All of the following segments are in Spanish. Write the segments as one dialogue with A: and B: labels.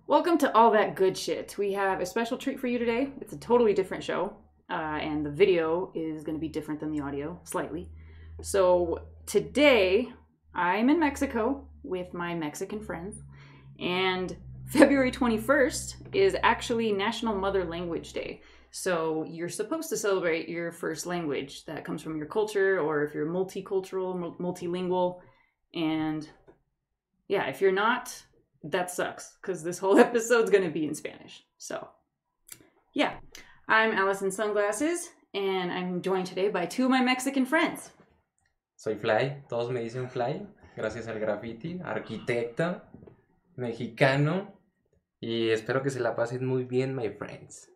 A: Welcome to All That Good Shit. We have a special treat for you today. It's a totally different show, and the video is going to be different than the audio, slightly. So today, I'm in Mexico with my Mexican friends, and February 21st is actually National Mother Language Day. So you're supposed to celebrate your first language that comes from your culture, or if you're multicultural, multilingual, and yeah, if you're not, that sucks, because this whole episode's going to be in Spanish. So, yeah. I'm Allison Sunglasses, and I'm joined today by two of my Mexican friends.
B: Soy Fly, todos me dicen Fly, gracias al graffiti, arquitecta, mexicano, y espero que se la pasen muy bien, my friends.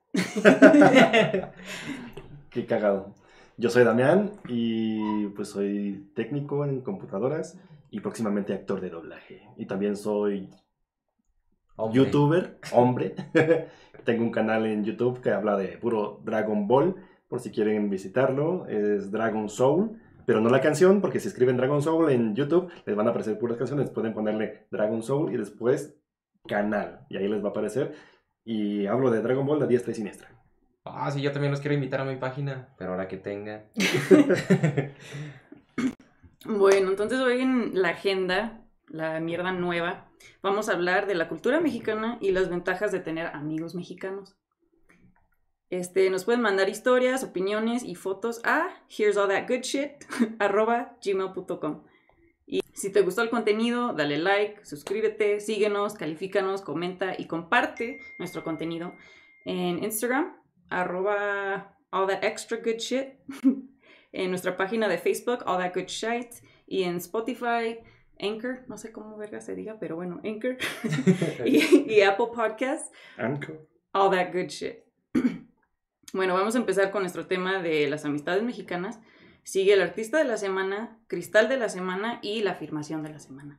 C: Qué cagado. Yo soy Damián y pues soy técnico en computadoras y próximamente actor de doblaje. Y también soy youtuber, hombre. Tengo un canal en YouTube que habla de puro Dragon Ball, por si quieren visitarlo. Es Dragon Soul, pero no la canción, porque si escriben Dragon Soul en YouTube les van a aparecer puras canciones. Pueden ponerle Dragon Soul y después canal, y ahí les va a aparecer. Y hablo de Dragon Ball de diestra y siniestra.
B: Ah, sí, yo también los quiero invitar a mi página, pero ahora que tenga.
A: Bueno, entonces hoy en la agenda, la mierda nueva, vamos a hablar de la cultura mexicana y las ventajas de tener amigos mexicanos. Nos pueden mandar historias, opiniones y fotos a here'sallthatgoodshit@gmail.com. Y si te gustó el contenido, dale like, suscríbete, síguenos, califícanos, comenta y comparte nuestro contenido en Instagram, @allthatextragoodshit, en nuestra página de Facebook, All That Good Shit, y en Spotify, Anchor, no sé cómo verga se diga, pero bueno, Anchor, y Apple Podcasts,
C: Anchor.
A: All That Good Shit. Bueno, vamos a empezar con nuestro tema de las amistades mexicanas. Sigue el artista de la semana, cristal de la semana y la afirmación de la semana.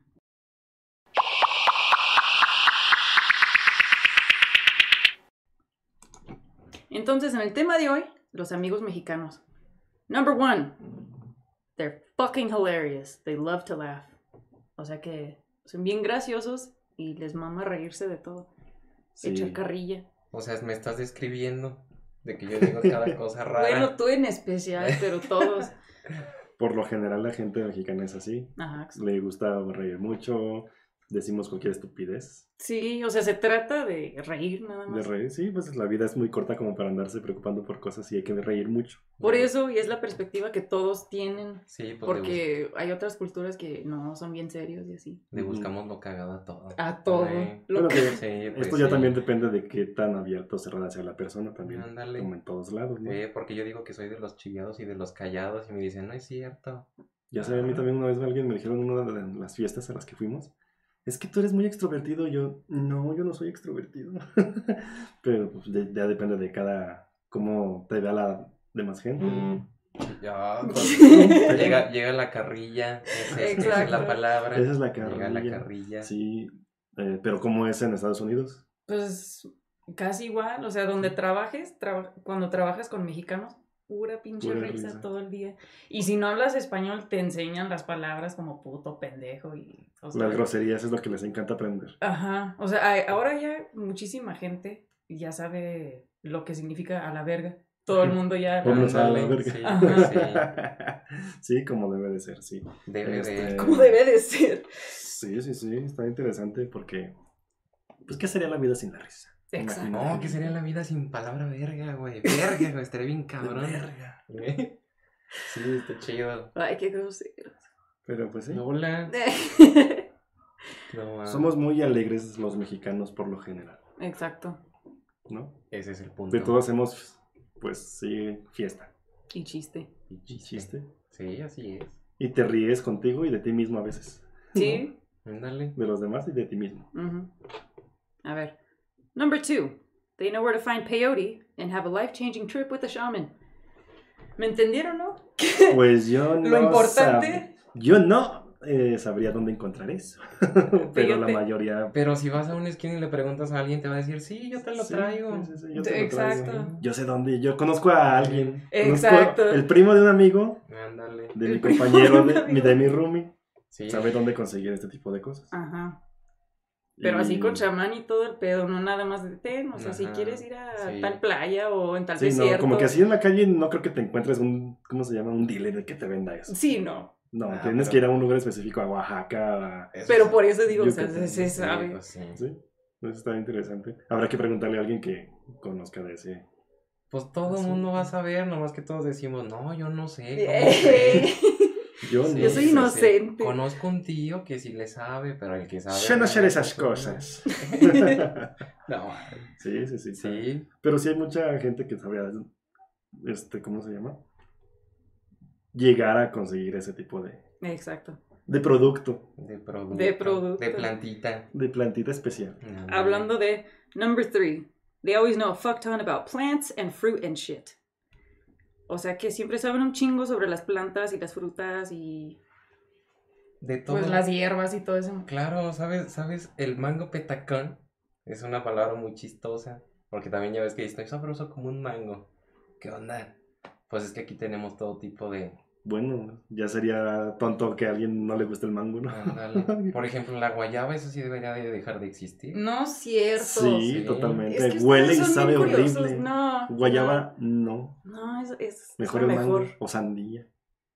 A: Entonces, en el tema de hoy, los amigos mexicanos. Number 1, they're fucking hilarious. They love to laugh. O sea que son bien graciosos y les mama reírse de todo.
C: Sí.
A: Echar carrilla.
B: O sea, me estás describiendo de que yo digo cada cosa rara.
A: Bueno, tú en especial, pero todos.
C: Por lo general la gente mexicana es así.
A: Ajá.
C: Le gusta reír mucho, decimos cualquier estupidez.
A: Sí, o sea, se trata de reír nada
C: De
A: más.
C: reír, sí, pues la vida es muy corta como para andarse preocupando por cosas y hay que reír mucho.
A: Por eso, y es la perspectiva que todos tienen.
B: Sí, pues
A: Porque hay otras culturas que no son bien serios y así.
B: le buscamos lo cagado a todo.
A: A todo.
C: Bueno, que
B: Sí, pues
C: esto ya
B: sí.
C: también depende de qué tan abierto o cerrada sea la persona también.
B: Ándale.
C: Como en todos lados, ¿no?
B: Porque yo digo que soy de los chiviados y de los callados y me dicen, no es cierto.
C: Ya sé, a mí también una vez alguien me dijeron en una de las fiestas a las que fuimos, es que tú eres muy extrovertido. Yo no soy extrovertido. Pero pues ya depende de cómo te vea la demás gente.
B: Ya, llega la carrilla, esa es la palabra.
C: Esa es la carrilla.
B: Llega la carrilla.
C: Sí, pero ¿cómo es en Estados Unidos?
A: Pues casi igual, o sea, donde trabajes, cuando trabajas con mexicanos, pura pinche
C: Pura
A: risa
C: risa.
A: todo el día. Y si no hablas español, te enseñan las palabras como puto, pendejo y... O sea,
C: Las groserías es lo que les encanta aprender.
A: Ajá, o sea, ahora ya muchísima gente ya sabe lo que significa a la verga. Todo el mundo ya...
C: Vámonos a la
B: Ándale,
C: verga.
B: sí,
A: Ajá.
C: Sí, como debe de ser, sí.
B: Debe de...
A: Como debe de ser.
C: Sí, está interesante porque, pues, ¿qué sería la vida sin la risa?
A: Exacto.
B: No, ¿qué sería la vida sin palabra verga, güey? Verga, güey, estaría bien cabrón.
C: Verga.
B: Sí, está chido.
A: Ay, qué grosero.
C: Pero pues sí.
B: Hola. No,
C: Somos muy alegres los mexicanos por lo general,
A: Exacto.
C: ¿no?
B: ese es el punto.
C: De todos hacemos, pues sí, fiesta
A: Y chiste.
C: y chiste.
B: Sí, así es.
C: Y te ríes contigo y de ti mismo a veces.
A: Sí.
B: Ándale.
C: ¿No? De los demás y de ti mismo.
A: Uh-huh. A ver. Number 2. They know where to find peyote and have a life-changing trip with a shaman. ¿Me entendieron, no?
C: Pues yo no
A: Lo importante...
C: Yo no sabría dónde encontrar eso. Pero la
A: Peyote.
C: mayoría...
B: Pero si vas a una esquina y le preguntas a alguien, te va a decir, sí, yo te lo
C: Sí,
B: traigo.
C: sí, yo te lo
A: Exacto.
C: traigo. Yo sé dónde. Yo conozco a alguien.
A: Exacto.
C: Conozco el primo de un amigo,
B: Ándale.
C: de mi
A: El primo
C: compañero,
A: de un amigo.
C: de mi roomie.
B: Sí.
C: Sabe dónde conseguir este tipo de cosas.
A: Ajá. Pero así
C: Y-
A: con chamán y todo el pedo, no nada más de ten. O sea, si
B: Ajá,
A: quieres ir a
B: sí.
A: tal playa o en tal
C: Sí, no,
A: desierto.
C: como que así en la calle no creo que te encuentres un, ¿cómo se llama? Un dealer que te venda eso.
A: Sí, no.
C: No,
B: Ah,
C: tienes
B: pero-
C: que ir a un lugar específico, a Oaxaca.
B: Eso
A: Pero
B: sí.
A: por eso digo, o sea,
C: Yucatán.
A: se
B: Sí,
A: sabe.
B: pues sí.
C: Sí, eso está interesante. Habrá que preguntarle a alguien que conozca de ese.
B: Pues todo el
C: Sí.
B: mundo va a saber, nomás que todos decimos, no, yo no sé, ¿cómo
A: Ey.
B: crees?
C: Yo
B: Sí,
A: Yo soy
C: sé.
A: inocente.
B: Conozco un tío que sí le sabe, pero el que sabe.
C: Yo no sé de esas
B: realmente,
C: cosas.
B: No,
C: Sí, sí, sí.
B: sí,
C: Pero sí hay mucha gente que sabe, ¿cómo se llama? Llegar a conseguir ese tipo
A: Exacto.
C: de producto,
B: de
A: producto.
B: producto, de plantita.
C: de plantita especial.
B: No,
A: Hablando de number 3. They always know a fuck ton about plants and fruit and shit. O sea que siempre saben un chingo sobre las plantas y las frutas y
B: de todo.
A: pues las hierbas y todo eso.
B: Claro, ¿sabes? El mango petacón es una palabra muy chistosa, porque también ya ves que estoy sabroso como un mango. ¿Qué onda? Pues es que aquí tenemos todo tipo de...
C: Bueno, ya sería tonto que a alguien no le guste el mango, ¿no?
B: Ándale. Por ejemplo, la guayaba, eso sí debería de dejar de existir.
A: No es cierto.
C: Sí,
B: Sí.
C: totalmente.
A: Es que
C: Huele y
A: ustedes son
C: sabe
A: bien curiosos.
C: horrible.
A: No.
C: Guayaba, no.
A: No, es
C: Mejor
A: lo
C: el mango
A: mejor.
C: o sandía.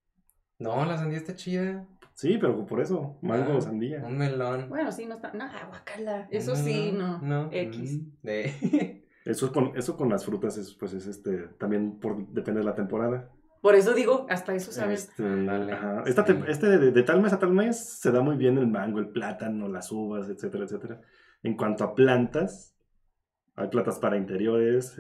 B: No, la sandía está chida.
C: Sí, pero por eso, mango
B: Ah,
C: o sandía.
B: Un melón.
A: Bueno, sí, no está. No, guacala.
B: Un
A: Eso sí,
B: melón,
A: no. X.
B: De...
C: Eso con las frutas también depende de la temporada.
A: Por eso digo, hasta eso sabes.
B: Ándale,
C: Ajá.
B: sí.
C: De tal mes a tal mes se da muy bien el mango, el plátano, las uvas, etcétera, etcétera. En cuanto a plantas, hay plantas para interiores,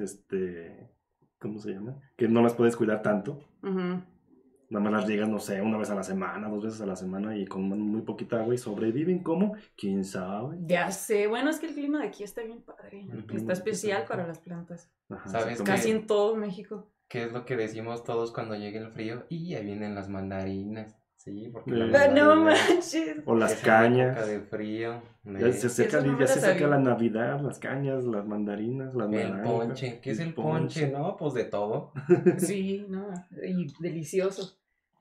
C: ¿cómo se llama? Que no las puedes cuidar tanto.
A: Ujú.
C: Nada más las riegas, no sé, una vez a la semana, 2 veces a la semana y con muy poquita agua y sobreviven como, quién sabe.
A: Ya sé. Bueno, es que el clima de aquí está bien padre.
C: El clima
A: Está
C: de aquí
A: especial
C: está
A: para
C: bien.
A: las plantas.
C: Ajá,
B: ¿Sabes
C: exactamente.
A: Casi en todo México.
B: ¿Qué es lo que decimos todos cuando llegue el frío? Y ahí vienen las mandarinas. Sí, porque
C: Eh,
B: las
A: No
B: mandarinas
A: manches.
C: O las
B: es en época
C: cañas.
B: de frío.
C: Ya se acerca,
A: Eso no me
C: ya
A: la
C: se acerca
A: sabía.
C: la Navidad, las cañas, las mandarinas, las
B: El
C: naranjas.
B: ponche. ¿Qué es el ponche? No, pues de todo.
A: Sí, no. Y delicioso.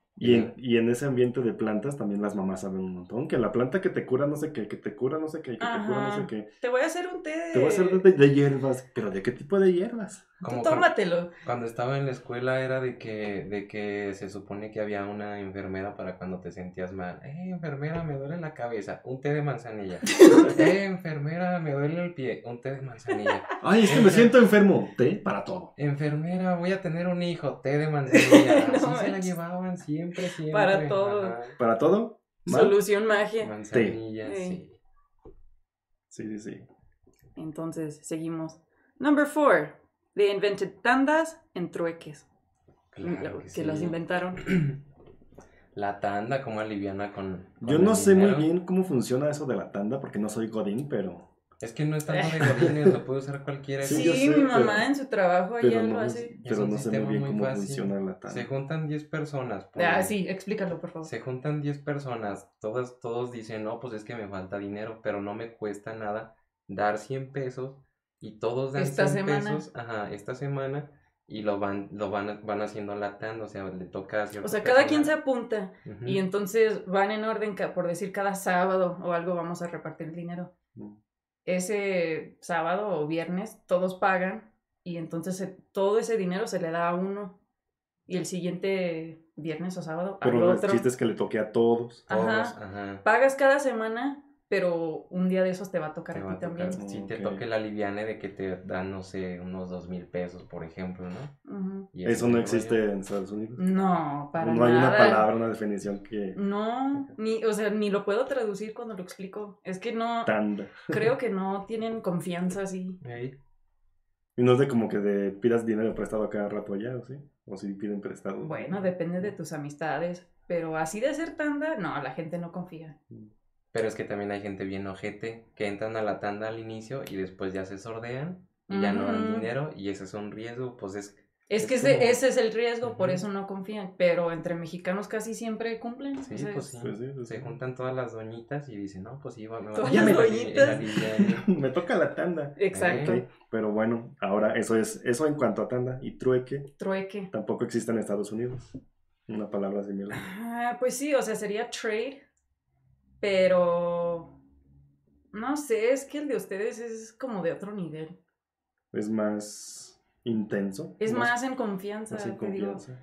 C: Y en ese ambiente de plantas también las mamás saben un montón. Que la planta que te cura no sé qué, que te cura no sé qué, que te cura no sé
A: Ajá.
C: qué.
A: Te voy a hacer un té de...
C: Te voy a hacer de hierbas. ¿Pero de qué tipo de hierbas?
A: Tú
B: Como
A: tómatelo.
B: cuando estaba en la escuela era de que se supone que había una enfermera para cuando te sentías mal. Enfermera, me duele la cabeza, un té de manzanilla. Enfermera, me duele el pie, un té de manzanilla.
C: Ay, es que me siento enfermo. Té para todo.
B: Enfermera, voy a tener un hijo, té de manzanilla.
A: No
B: Así se la
A: manches.
B: llevaban siempre.
A: Para todo.
B: Ajá.
C: ¿Para todo? ¿Mal?
A: Solución magia.
B: Manzanilla,
A: Sí.
B: sí.
C: Sí.
A: Entonces, seguimos. Number 4. They invented tandas en trueques.
B: Claro
A: que
B: sí.
A: las inventaron.
B: La tanda, como aliviana con
C: Yo
B: el
C: no sé muy
B: dinero.
C: bien cómo funciona eso de la tanda porque no soy godín, pero
B: Es que no es tanto de godines, lo puede usar cualquiera.
C: Sí,
A: Sí,
C: yo sé,
A: mi mamá
C: pero-
A: en su trabajo allá lo
C: no,
A: hace.
C: pero
B: un
C: no sé muy
B: sistema
C: bien
B: muy
C: cómo
B: fácil.
C: funciona la tanda.
B: Se juntan 10 personas.
A: Sí, explícalo, por favor.
B: Se juntan 10 personas. Todos dicen, no, pues es que me falta dinero, pero no me cuesta nada dar 100 pesos. Y todos dan
A: Esta
B: 100
A: semana.
B: pesos esta semana. Y van haciendo la tanda. O sea, le toca a cierta
A: O sea, cada quien se
B: persona.
A: apunta
B: Ujú.
A: y entonces van en orden, por decir, cada sábado o algo vamos a repartir el dinero.
C: Mm.
A: Ese sábado o viernes todos pagan y entonces todo ese dinero se le da a uno y el siguiente viernes o sábado al
C: Pero el
A: otro.
C: chiste es que le toque a todos.
B: Todos,
A: Ajá.
B: ajá.
A: Pagas cada semana, pero un día de esos te va a tocar
B: Te
A: a
B: va
A: ti
B: a tocar,
A: también.
B: si te
C: Ok.
B: toque la liviane de que te dan, no sé, unos 2,000 pesos, por ejemplo, ¿no?
A: Ujú.
B: Y ese
C: Eso
B: es
C: no
B: el
C: existe
B: rollo.
C: en Estados Unidos.
A: No, para
C: No hay
A: nada.
C: una palabra, una definición que
A: No, o sea, ni lo puedo traducir cuando lo explico. Es que no,
C: tanda.
A: creo que no tienen confianza así.
B: Ey,
C: Y no es de como que pidas dinero prestado a cada rato allá, ¿o sí? O si piden prestado.
A: Bueno, depende de tus amistades, pero así de hacer tanda, no, la gente no confía.
B: Pero es que también hay gente bien ojete que entran a la tanda al inicio y después ya se sordean y ya no dan
A: Ujú.
B: dinero y ese es un riesgo, pues
A: Es
B: Es
A: que
B: como-
A: ese es el riesgo, por
B: Ujú.
A: eso no confían, pero entre mexicanos casi siempre cumplen.
B: sí,
A: o sea,
B: pues sí.
C: Pues sí, pues
B: Se
C: sí.
B: juntan todas las doñitas y dicen, no, pues sí, me va
A: Todas
B: a
A: las
B: tocar el
A: doñitas.
B: aliviane".
C: Me toca la tanda.
A: Exacto,
C: Ok, pero bueno, ahora eso en cuanto a tanda. Y trueque
A: trueque.
C: tampoco existe en Estados Unidos. Una palabra similar.
A: Pues sí, o sea, sería trade, pero No sé, es que el de ustedes es como de otro nivel.
C: Es más intenso.
A: Es más en confianza,
C: más en
A: te digo.
C: confianza.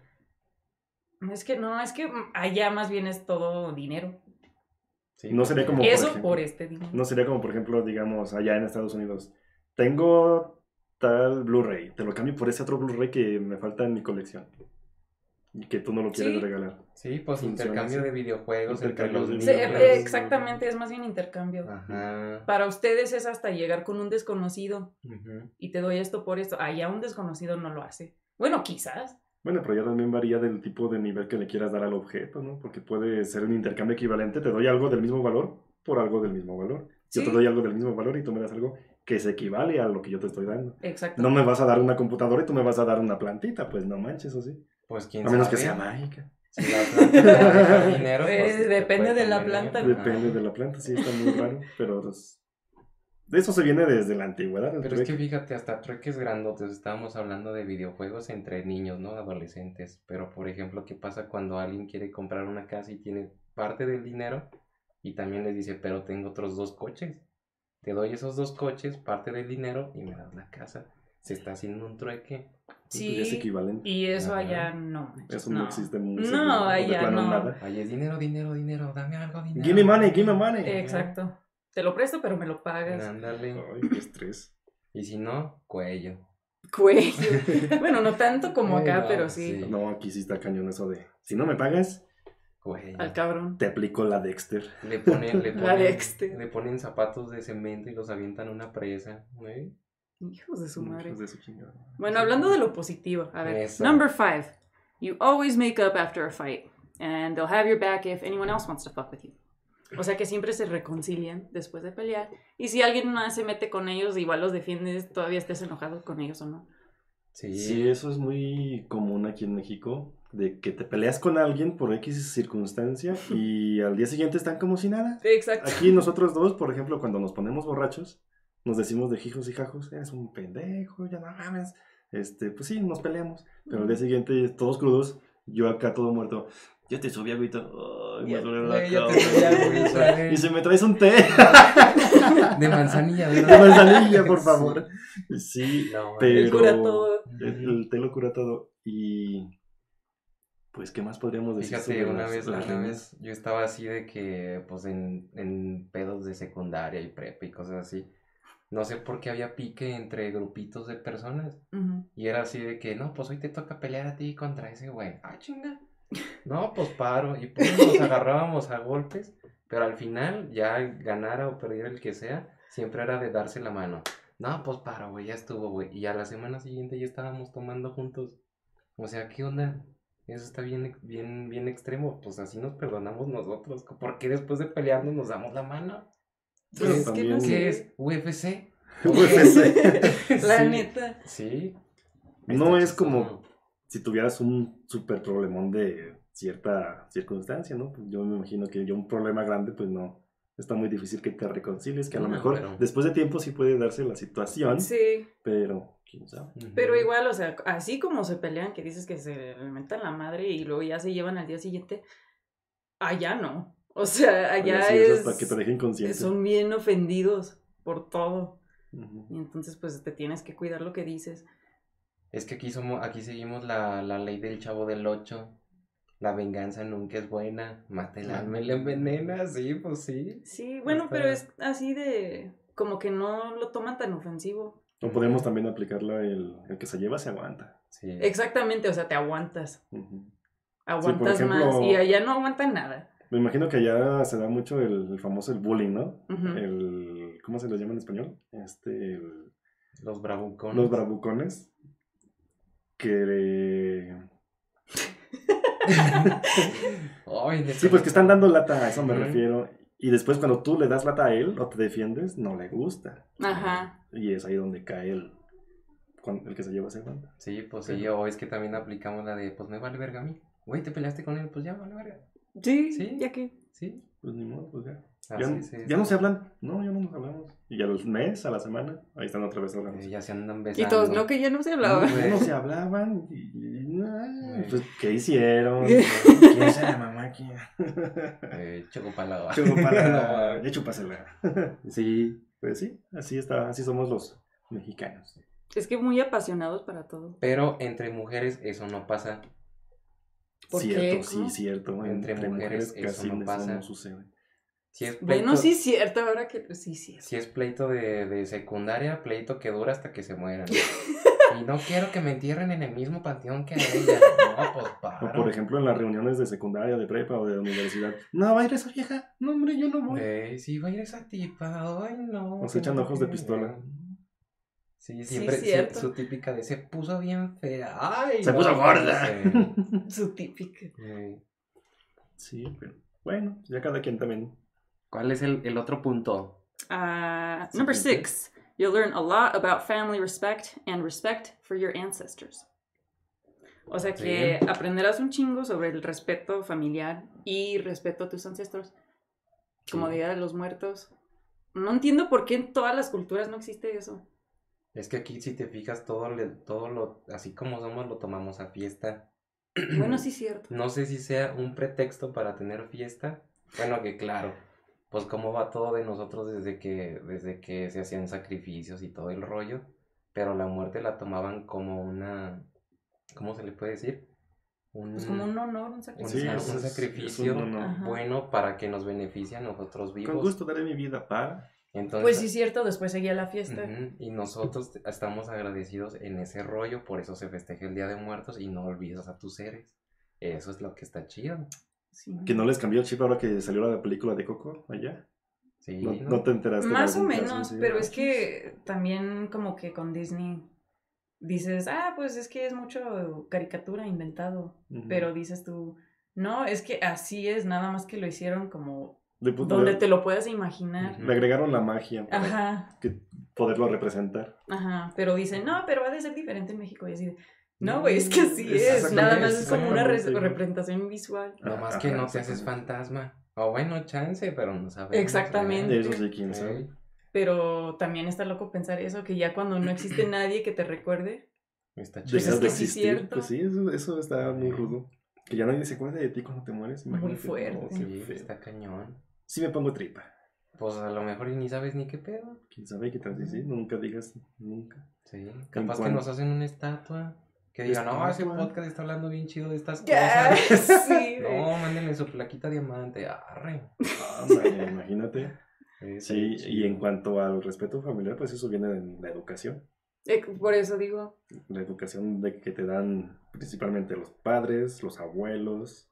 A: Es que allá más bien es todo dinero.
B: Sí,
C: No sería como,
A: Eso
C: ejemplo,
A: por este dinero.
C: No sería como, por ejemplo, digamos, allá en Estados Unidos. Tengo tal Blu-ray, te lo cambio por ese otro Blu-ray que me falta en mi colección. Y que tú no lo quieres
A: Sí.
C: regalar.
B: Sí, pues
C: Funciona
B: intercambio
C: así.
B: de videojuegos entre
C: Intercambio
B: los
C: de
B: niños.
A: Sí,
C: videojuegos.
A: exactamente, es más bien intercambio.
B: Ajá.
A: Para ustedes es hasta llegar con un desconocido
B: Ujú.
A: y te doy esto por esto. Allá un desconocido no lo hace. Bueno, quizás.
C: Bueno, pero ya también varía del tipo de nivel que le quieras dar al objeto, ¿no? Porque puede ser un intercambio equivalente. Te doy algo del mismo valor por algo del mismo valor. Yo
A: Sí.
C: te doy algo del mismo valor y tú me das algo que se equivale a lo que yo te estoy dando.
A: Exacto.
C: No me vas a dar una computadora y tú me vas a dar una plantita. Pues no manches, ¿o sí?
B: Pues quién
C: A menos que
B: sabe.
C: sea mágica.
B: Si la planta te va a dejar dinero,
A: Pues,
B: pues te
A: depende
B: puede
A: de la
B: convenir.
A: planta.
C: Depende de la planta, sí, está muy raro. Pero pues, de eso se viene desde la antigüedad. El
B: Pero es que
C: trueque.
B: fíjate, hasta trueques grandotes, estábamos hablando de videojuegos entre niños, ¿no? Adolescentes. Pero, por ejemplo, ¿qué pasa cuando alguien quiere comprar una casa y tiene parte del dinero y también les dice, pero tengo otros 2 coches? Te doy esos 2 coches, parte del dinero y me das la casa. Se está haciendo un trueque.
C: Sí, pues ya es
A: Sí,
C: equivalente.
A: y eso
B: Ajá.
A: allá no.
C: Eso no existe muy seguido,
A: No,
C: de
A: allá
C: plano
A: no.
C: nada.
B: Ahí es dinero, dinero, dinero, dame algo, dinero.
C: Give me money, give me money.
A: Exacto. Te lo presto, pero me lo pagas.
B: Ándale.
C: Ay, qué estrés.
B: Y si no, cuello.
A: Cuello. Bueno, no tanto como acá,
B: No,
A: pero sí.
B: sí.
C: No, aquí sí está cañón eso de, si no me pagas,
B: Cuello.
A: Al cabrón.
C: te aplico la Dexter.
B: Le ponen,
A: La Dexter.
B: le ponen zapatos de cemento y los avientan a una presa. ¿Eh?
A: Hijos de su madre.
C: Hijos de su chingada.
A: Bueno, hablando de lo positivo, a ver.
B: Eso.
A: Number 5. You always make up after a fight. And they'll have your back if anyone else wants to fuck with you. O sea que siempre se reconcilian después de pelear. Y si alguien más se mete con ellos, igual los defiendes, todavía estés enojado con ellos o no.
B: Sí.
C: Sí, eso es muy común aquí en México, de que te peleas con alguien por X circunstancia y al día siguiente están como si nada.
A: Exacto.
C: Aquí nosotros dos, por ejemplo, cuando nos ponemos borrachos, nos decimos de jijos y jajos, eres un pendejo, ya no mames. Pues sí, nos peleamos, pero al día siguiente todos crudos, yo acá todo muerto. Ya te subí agüita. Ay, me duele la
B: Ya te
C: cabeza.
B: subí agüita.
C: Y si me traes un té
B: De manzanilla,
C: de
B: ¿verdad?
C: manzanilla, por favor. Sí,
B: No,
C: pero
A: El cura todo.
C: el té lo cura todo. Y pues, ¿qué más podríamos decir?
B: Fíjate,
C: sobre
B: una
C: las
B: vez
C: riñas?
B: yo estaba así de que, pues en pedos de secundaria y prepa y cosas así. No sé por qué había pique entre grupitos de personas.
A: Ujú.
B: Y era así de que, no, pues hoy te toca pelear a ti contra ese güey. Ah, chinga. No, pues paro. Y pues nos agarrábamos a golpes. Pero al final, ya ganara o perdiera el que sea, siempre era de darse la mano. No, pues paro, güey, ya estuvo, güey. Y a la semana siguiente ya estábamos tomando juntos. O sea, ¿qué onda? Eso está bien, bien, bien extremo. Pues así nos perdonamos nosotros. ¿Por qué después de pelearnos nos damos la mano?
C: Pero
A: Pues es que no
C: también-
A: sé.
B: ¿Qué es? ¿UFC?
C: UFC.
A: La
C: Sí.
A: neta.
B: Sí.
C: No
B: Está
C: es como
B: chistoso.
C: si tuvieras un súper problemón de cierta circunstancia, ¿no? Pues yo me imagino que un problema grande, pues no. Está muy difícil que te reconcilies, que a lo
B: No,
C: mejor
B: pero-
C: después de tiempo sí puede darse la situación,
A: Sí.
C: pero quién sabe.
A: Pero igual, o sea, así como se pelean, que dices que se mentan la madre y luego ya se llevan al día siguiente, allá no. O sea, allá
C: Sí, eso
A: es...
C: hasta que te dejen consciente.
A: Son bien ofendidos por todo.
C: Ujú.
A: Y entonces, pues, te tienes que cuidar lo que dices.
B: Es que aquí seguimos la ley del Chavo del 8. La venganza nunca es buena. Mata el alma y la envenena. Sí, pues sí.
A: Sí, bueno,
B: Está-
A: pero es así de... Como que no lo toman tan ofensivo.
C: O podemos también aplicarla el que se lleva se aguanta.
B: Sí.
A: Exactamente, o sea, te aguantas.
C: Ujú.
A: Aguantas
C: ejemplo-
A: más. Y allá no aguantan nada.
C: Me imagino que allá se da mucho el famoso el bullying, ¿no?
A: Ujú.
C: ¿Cómo se les llama en español?
B: Los bravucones.
C: Los bravucones. Que...
B: Ay,
C: Sí, pues que están dando lata, a eso me
B: Ujú.
C: refiero. Y después cuando tú le das lata a él o te defiendes, no le gusta.
A: Ajá.
C: Y es ahí donde cae el que se lleva ese aguanta.
B: Sí, pues sí.
C: Pero-
B: O es que también aplicamos la de, pues me vale verga a mí. Güey, te peleaste con él, pues ya vale verga.
A: Sí,
B: Sí.
A: ya que...
B: Sí.
C: Pues ni modo, pues ya.
B: Así
C: Ya,
B: es.
C: ya no se hablan. No, ya no nos hablamos. Y al mes, a la semana, ahí están otra vez hablando.
B: Ya se andan
A: Y
B: besando.
A: todos, no, que ya no se hablaba.
C: Ya no se hablaban. Y Pues, ¿qué hicieron? ¿Quién será mamá? ¿Quién?
B: Chocopalaba.
C: Chupala, ya chúpasela. Sí, pues sí, así está, así somos los mexicanos.
A: Es que muy apasionados para todo.
B: Pero entre mujeres eso no pasa.
A: ¿Por
C: Cierto,
A: qué?
C: sí,
A: ¿Cómo?
C: cierto.
B: Entre mujeres eso no pasa.
C: sucede.
B: Si es pleito,
A: Bueno, sí es cierto, ahora que sí es cierto.
B: si es pleito de secundaria, pleito que dura hasta que se mueran. Y no quiero que me entierren en el mismo panteón que a ella. No, pues
C: O
B: paro.
C: por ejemplo en las reuniones de secundaria, de prepa o de universidad. No, va a ir esa vieja. No, hombre, yo no voy.
B: Sí, va a ir esa tipa. Ay, no.
C: Nos
B: que
C: echan
B: no sé
C: ojos de
B: qué.
C: pistola.
B: Sí,
A: Sí,
B: siempre
A: cierto.
B: su típica de se puso bien fea. Ay,
C: Se
B: no,
C: puso
B: no
C: gorda.
B: sé.
A: Su típica.
C: Sí, pero bueno, ya cada quien también.
B: ¿Cuál es el otro punto?
A: Number 6. You'll learn a lot about family respect and respect for your ancestors. O sea que aprenderás un chingo sobre el respeto familiar y respeto a tus ancestros. Como Día de los Muertos. No entiendo por qué en todas las culturas no existe eso.
B: Es que aquí, si te fijas, todo lo, así como somos, lo tomamos a fiesta.
A: Bueno, sí es cierto.
B: No sé si sea un pretexto para tener fiesta. Bueno, que claro, pues cómo va todo de nosotros desde que se hacían sacrificios y todo el rollo. Pero la muerte la tomaban como una, ¿cómo se le puede decir?
A: Pues como un honor, un sacrificio.
C: Sí,
B: un
C: es
B: sacrificio
C: un honor.
A: Ajá.
B: bueno para que nos beneficie a nosotros vivos.
C: Con gusto daré mi vida para.
B: Entonces,
A: Pues sí es cierto, después seguía la fiesta.
B: y nosotros estamos agradecidos en ese rollo, por eso se festeja el Día de Muertos y no olvidas a tus seres. Eso es lo que está chido.
A: Sí.
C: Que no les cambió el chip ahora que salió la película de Coco allá.
B: Sí,
C: No,
B: ¿no?
C: no te enteraste. de
A: Más o
C: algún caso
A: menos,
C: así?
A: pero es que también como que con Disney dices, pues es que es mucho caricatura inventado,
C: Ujú.
A: pero dices tú, no, es que así es, nada más que lo hicieron como
C: Donde
A: te lo puedas imaginar.
C: Le agregaron la magia para
A: Ajá,
C: poderlo representar.
A: ajá, pero dicen, no, pero ha de ser diferente en México y así de, no, güey, es que así es,
C: Exactamente,
A: nada más es como una
C: exactamente.
A: representación visual.
B: Nomás que
C: Ajá,
B: no te haces
C: exactamente.
B: fantasma. O bueno, chance, pero no sabemos.
A: Exactamente.
C: De eso sí, quién sabe.
B: Ey,
A: Pero también está loco pensar eso, que ya cuando no existe nadie que te recuerde,
B: está
A: Pues
B: chido.
C: Dejas
A: es
C: de
A: que sí es
C: existir.
A: cierto.
C: Pues sí, eso está muy rudo. Que ya nadie se acuerda de ti cuando te mueres.
A: Muy
C: Imagínate.
A: fuerte.
C: No, qué
B: Sí,
C: feo.
B: está cañón.
C: Sí me pongo tripa.
B: Pues a lo mejor y ni sabes ni qué pedo.
C: ¿Quién sabe qué tal? Sí, nunca digas nunca.
B: Sí, capaz que
C: cuanto-
B: nos hacen una estatua. Que digan, no, ese
C: ¿Estatua?
B: podcast está hablando bien chido de estas
A: Ya,
B: cosas.
A: sí, güey.
B: No, mándenle su plaquita diamante. Arre.
C: Ándale, imagínate.
B: Está
C: Sí,
B: bien
C: y
B: chido.
C: en cuanto al respeto familiar, pues eso viene de la educación.
A: Por eso digo,
C: La educación de que te dan principalmente los padres, los abuelos.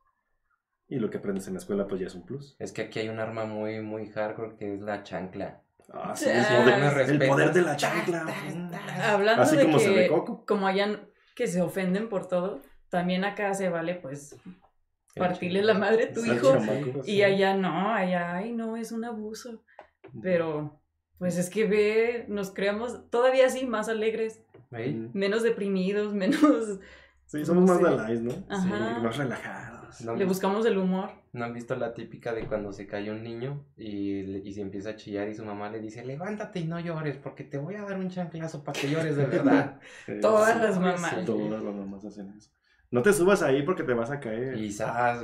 C: Y lo que aprendes en la escuela, pues ya es un plus.
B: Es que aquí hay un arma muy, muy hardcore que es la chancla.
C: Ah, sí,
A: Ah,
C: el poder de la
B: Ta,
C: chancla.
B: ta, ta.
A: hablando
C: Así
A: de
C: como
A: que,
C: se ve Coco.
A: como allá que se ofenden por todo, también acá se vale, pues, partirle
B: El
A: la madre a tu
C: Al
A: hijo.
C: chamaco.
A: Y allá no, ay, no, es un abuso. Pero, pues es que nos creamos todavía así más alegres,
B: ¿Ey?
A: menos deprimidos, menos...
C: Sí, somos más
A: no sé.
C: de light, ¿no?
A: Ajá.
C: Sí, más relajados.
B: ¿No,
A: Le buscamos el humor.
B: ¿No han visto la típica de cuando se cae un niño y se empieza a chillar y su mamá le dice, levántate y no llores porque te voy a dar un chanclazo para que llores de verdad?
A: Todas
C: Sí,
A: las
B: sí,
A: mamás.
B: sí.
C: Todas las mamás hacen eso. No te subas ahí porque te vas a caer.
B: Y,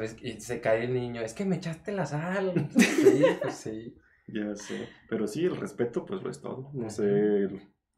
B: y se cae el niño, es que me echaste la sal. Sí, pues sí.
C: Ya sé. Pero sí, el respeto, pues lo es todo. No sé,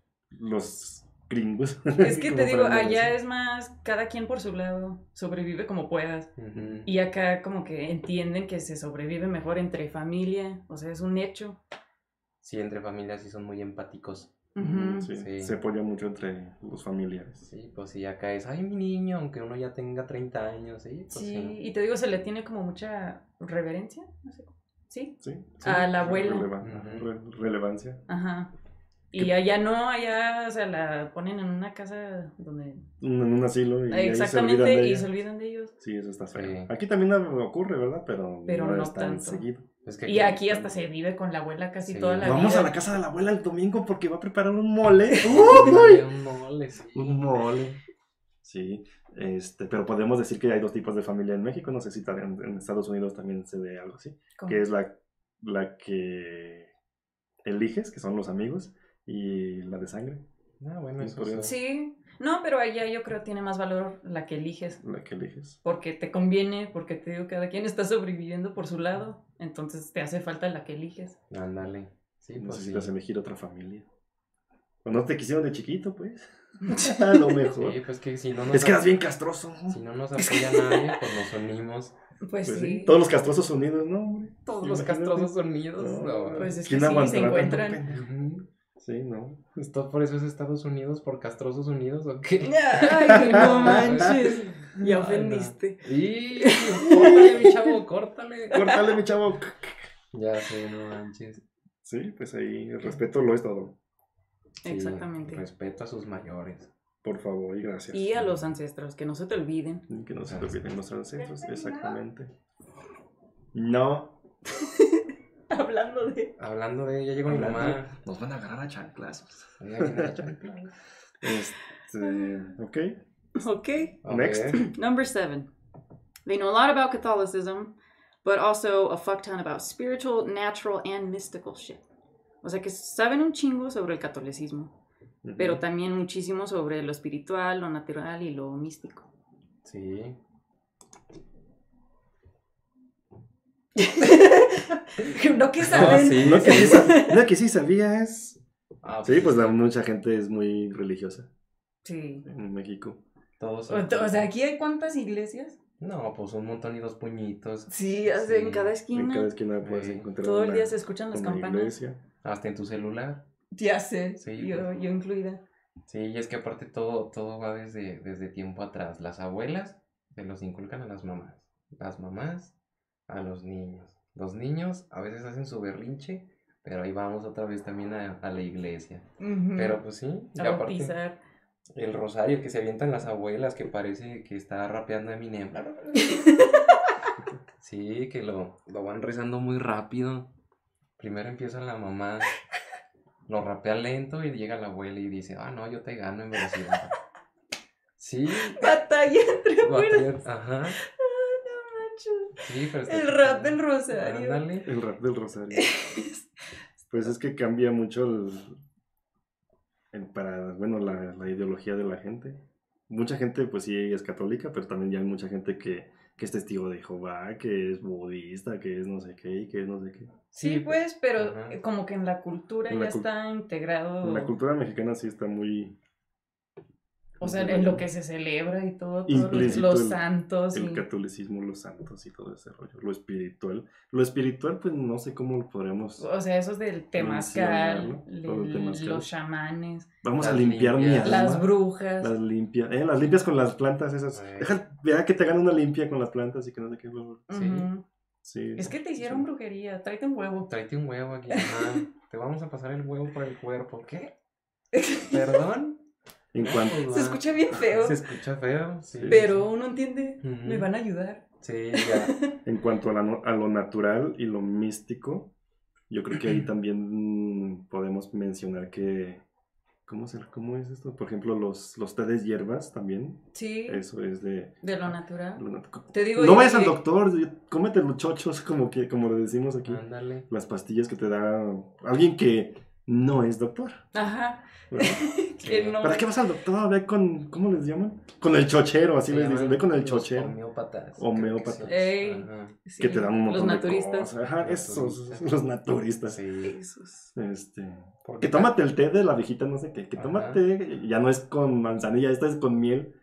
C: los gringos.
A: Es que te
C: como
A: digo,
C: aprenden
A: allá
C: eso.
A: es más, cada quien por su lado, sobrevive como puedas.
B: Ujú.
A: Y acá como que entienden que se sobrevive mejor entre familia, o sea, es un hecho.
B: Sí, entre familias sí son muy empáticos.
A: Ujú.
C: Sí,
B: Sí.
C: se apoya mucho entre los familiares.
B: Sí, pues sí, acá es, ay, mi niño, aunque uno ya tenga 30 años, sí, pues
A: Sí,
B: sí.
A: y te digo, se le tiene como mucha reverencia, no sé, ¿sí?
C: Sí,
A: A la abuela.
C: Relevancia.
A: Ajá. Y allá no, allá, o sea, la ponen en una casa donde...
C: En un asilo y ahí se olvidan
A: Exactamente,
C: de
A: y
C: ella.
A: se olvidan de ellos.
C: Sí, eso está feo.
B: Sí.
C: Aquí también ocurre, ¿verdad? Pero
A: Pero no
C: es tan
A: tanto.
C: seguido.
B: Es que
A: Y aquí hasta se vive con la abuela casi
B: Sí.
A: toda la
C: Vamos
A: vida.
C: a la casa de la abuela el domingo porque va a preparar un mole.
B: Ándale, un mole, sí.
C: Un mole. Sí, pero podemos decir que hay dos tipos de familia en México. No sé si también en Estados Unidos también se ve algo así.
A: ¿Cómo?
C: Que es la que eliges, que son los amigos, y la de sangre.
B: Ah, bueno, eso
C: Por
B: sí.
C: eso.
A: Sí, No, pero allá yo creo tiene más valor la que eliges.
C: La que eliges.
A: Porque te conviene, porque te digo, cada quien está sobreviviendo por su lado. Entonces te hace falta la que eliges.
B: Ándale. Sí, pues sí.
C: Necesitas elegir otra familia. O no te quisieron de chiquito, pues. A lo mejor.
B: Sí, pues que si no nos
C: Es que eras bien castroso.
B: Si no nos apoya nadie, pues nos unimos.
A: Pues,
C: Pues
A: sí.
C: sí. Todos los castrosos unidos, ¿no, hombre?
B: Todos
C: Sí,
B: los
C: imagínate.
B: castrosos unidos. No.
A: Pues es que
C: ¿Quién
A: sí,
C: aguantará
A: se
C: tanto
A: encuentran.
C: pendejo?
B: Ujú.
C: Sí, ¿no?
B: ¿Esto por eso es Estados Unidos? ¿Por castrosos unidos o qué?
A: Ay, no manches. Ya
B: Ay,
A: ofendiste.
B: no. Y córtale, mi chavo, córtale.
C: Córtale, mi chavo.
B: Ya sé, no manches.
C: Sí, pues ahí el respeto lo es todo.
B: Sí,
A: Exactamente.
B: Respeto a sus mayores.
C: Por favor y gracias.
A: Y a los ancestros, que no se te olviden.
C: Y que no se te olviden los ancestros, exactamente. No.
A: Hablando de...
B: Ya llegó mi mamá.
C: Nos van a agarrar a chanclazos.
B: Ya viene la chancla.
C: Ok.
A: Okay.
B: A
C: Next.
B: ver.
A: Number 7. They know a lot about Catholicism, but also a fuck ton about spiritual, natural, and mystical shit. O sea que saben un chingo sobre el catolicismo, pero también muchísimo sobre lo espiritual, lo natural y lo místico.
B: Sí.
A: No que saben.
B: sí.
C: Lo que sí sabías.
B: Ah,
C: Sí, pues mucha gente es muy religiosa
A: Sí.
C: en México.
B: Todos.
A: O sea, aquí hay cuántas iglesias.
B: No, pues un montón y dos puñitos.
A: Sí,
B: Sí.
A: en cada
C: En
A: esquina.
C: cada esquina puedes
B: Sí.
C: encontrar
A: Todo el
C: una-
A: día se escuchan las
C: una
A: campanas.
C: iglesia.
B: Hasta en tu celular.
A: Ya sé,
B: Sí,
A: yo
B: pues.
A: incluida.
B: Sí, y es que aparte todo va desde tiempo atrás. Las abuelas se los inculcan a las mamás a los niños. Los niños a veces hacen su berrinche, pero ahí vamos otra vez también a la iglesia.
A: Ujú.
B: Pero pues sí, y
A: A
B: aparte
A: bautizar.
B: el rosario que se avientan las abuelas que parece que está rapeando Eminem. Sí, que lo van rezando muy rápido. Primero empieza la mamá, lo rapea lento y llega la abuela y dice, no, yo te gano en velocidad. Sí,
A: Batalla entre abuelas.
B: ajá,
A: No manches.
B: sí, pero está
A: El
B: chido.
A: rap del rosario.
B: Ándale.
C: El rap del rosario. Pues es que cambia mucho la ideología de la gente. Mucha gente, pues sí, es católica, pero también ya hay mucha gente que es testigo de Jehová, que es budista, que es no sé qué y que es no sé qué.
A: Sí, pues, pero
B: Ajá.
A: como que en la cultura
C: En
A: ya
C: la
A: está integrado.
C: La cultura mexicana sí está muy...
A: O sea, en lo que se celebra y todo, todos
C: Implícito
A: los
C: el-
A: santos.
C: El
A: y...
C: catolicismo, los santos y todo ese rollo. Lo espiritual. Lo espiritual, pues no sé cómo lo podríamos...
A: O sea, esos del temazcal,
C: Mencionarlo, todo el temazcal.
A: los chamanes,
C: Vamos a
B: Las
C: limpiar mi
B: limpias.
C: alma.
A: las brujas.
C: Las limpias con las plantas esas.
B: Ay.
C: Deja que te hagan una limpia con las plantas y que no sé qué.
B: Sí.
A: Ujú.
C: Sí.
A: Es que te hicieron
C: Sí.
A: brujería, tráete un huevo.
B: Tráete un huevo aquí, ajá. Te vamos a pasar el huevo por el cuerpo. ¿Qué? ¿Perdón?
C: En cuanto,
B: Pues,
A: Se
B: va.
A: escucha bien feo,
B: Se escucha feo, sí.
A: pero uno entiende,
B: Ujú.
A: me van a ayudar.
B: Sí, ya.
C: en cuanto a lo natural y lo místico, yo creo que ahí también podemos mencionar que... ¿Cómo es esto? Por ejemplo, los té de hierbas también.
A: Sí,
C: Eso es de...
A: de lo natural.
C: lo
A: Te digo,
C: No
A: y-
C: vayas al
A: y-
C: doctor, cómete los chochos, como le decimos aquí.
B: Ándale.
C: Las pastillas que te da alguien que no es doctor.
A: Ajá,
C: ¿verdad?
A: que no.
C: ¿Para qué vas al doctor? Ve con, ¿cómo les llaman? Con el chochero, así
B: Se
C: les dicen,
B: llaman
C: ve con el
B: los
C: chochero.
B: Homeópatas.
C: Homeópatas.
B: creo que
A: Ey.
B: sí. Ajá.
A: Sí,
C: Que te dan un montón
A: los
C: de
A: naturistas.
C: cosas. Ajá, esos,
B: Naturistas.
C: los naturistas.
B: Sí.
A: Esos.
B: Porque
C: Que tómate el té de la viejita, no sé qué. Que
B: Ajá.
C: tómate, ya no es con manzanilla, esta es con miel.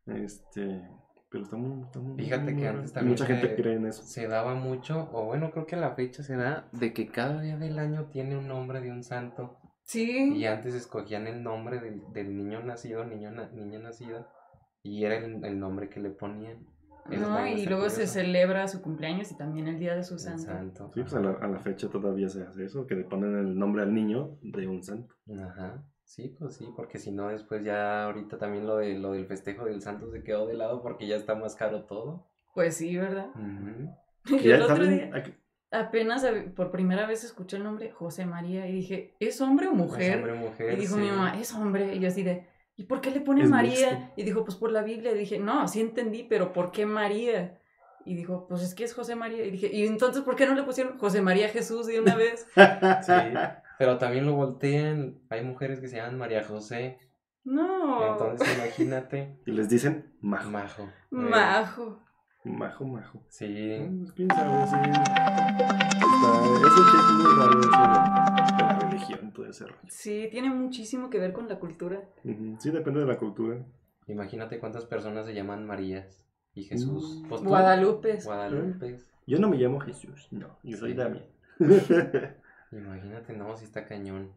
C: Pero está muy
B: Fíjate que
C: muy
B: antes
C: raro.
B: también
C: Mucha gente
B: se-
C: cree en eso.
B: se daba mucho, o bueno, creo que a la fecha se da, de que cada día del año tiene un nombre de un santo.
A: Sí.
B: Y antes escogían el nombre del niño nacido, niña nacida, y era el nombre que le ponían. Eso
A: No,
B: también
A: y
B: está
A: luego se
B: curioso.
A: celebra su cumpleaños y también el día de su
B: El
A: santo.
B: santo.
C: Sí, pues a la fecha todavía se hace eso, que le ponen el nombre al niño de un santo.
B: Ajá. Sí, pues sí, porque si no después ya ahorita también lo del festejo del santo se quedó de lado porque ya está más caro todo.
A: Pues sí, ¿verdad?
B: Ujú.
A: Y
C: Que ya
A: el otro
C: también-
A: día, apenas por primera vez escuché el nombre José María y dije, ¿es hombre o mujer?
B: Es hombre o mujer,
A: Y dijo
B: sí.
A: mi mamá, es hombre. Y yo así de, ¿y por qué le pone
C: Es
A: María?
C: mixto.
A: Y dijo, pues por la Biblia. Y dije, no, sí entendí, pero ¿por qué María? Y dijo, pues es que es José María. Y dije, ¿y entonces por qué no le pusieron José María Jesús de una vez?
B: Sí, pero también lo voltean. Hay mujeres que se llaman María José
A: No.
B: Entonces imagínate.
C: Y les dicen majo.
B: Majo.
A: Majo.
C: Majo.
B: Sí.
C: Pues, quién sabe, sí. Es un chiste muy raro eso de la religión, todo ese rollo.
A: Sí, tiene muchísimo que ver con la cultura.
C: Sí, depende de la cultura.
B: Imagínate cuántas personas se llaman Marías y Jesús. Pues tú,
A: Guadalupes.
B: Guadalupes.
C: Yo no me llamo Jesús, no, yo soy
B: Sí.
C: Damián.
B: Imagínate, no, si está cañón.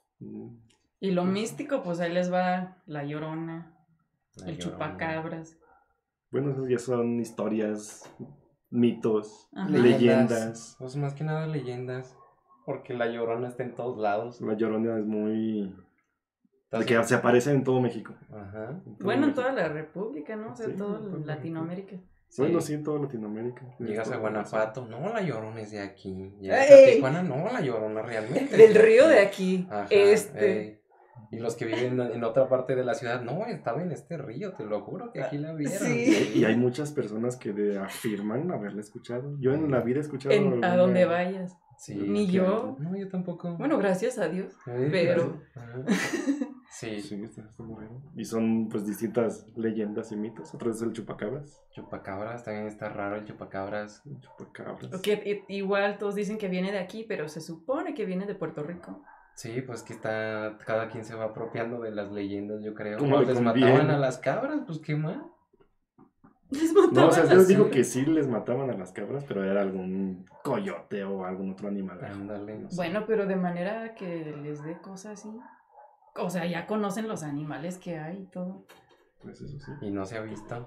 A: Y lo místico, pues ahí les va la Llorona,
B: La
A: el
B: Llorona.
A: chupacabras.
C: Bueno, esos ya son historias, mitos,
A: Ajá.
C: leyendas.
B: Pues más que nada leyendas. Porque la Llorona está en todos lados.
C: La Llorona es muy... de
B: Entonces-
C: que se aparece en todo México.
B: Ajá.
C: En todo
A: Bueno, en
C: México.
A: toda la República, ¿no? O sea,
C: Sí,
A: todo
C: en toda
A: Latinoamérica.
B: Sí.
C: Bueno, sí, en toda Latinoamérica.
B: Llegas a Guanajuato, no, la Llorona es de aquí. Llegas
A: ¡Ey!
B: a Tijuana, no, la Llorona realmente.
A: Del
B: es de
A: río
B: aquí.
A: de aquí.
B: Ajá,
A: Este.
B: Y los que viven en otra parte de la ciudad, no, estaba en este río, te lo juro que aquí la vieron.
A: Sí.
C: Y hay muchas personas que afirman haberla escuchado. Yo en la vida he escuchado...
A: A
C: alguna-
A: donde vayas.
B: Sí.
A: Ni
C: que
A: yo.
B: No, yo tampoco.
A: Bueno, gracias a Dios.
B: Pero.
A: pero-
B: Sí.
C: Sí, está muy raro. Y son pues distintas leyendas y mitos. Otra es el chupacabras.
B: Chupacabras, también está raro el chupacabras.
C: El chupacabras.
A: Que igual todos dicen que viene de aquí, pero se supone que viene de Puerto Rico.
B: Sí, pues que está, cada quien se va apropiando de las leyendas, yo creo.
C: Como
B: O
C: le
B: les
C: conviene.
B: mataban a las cabras, pues qué más.
A: Les
C: No,
A: mataban
C: o sea,
A: las
C: yo les digo
A: cabras.
C: que sí les mataban a las cabras, pero era algún coyote o algún otro animal.
B: Ándale.
C: No sé.
A: Bueno, pero de manera que les dé cosas así. O sea, ya conocen los animales que hay y todo.
C: Pues eso sí.
B: Y no se ha visto.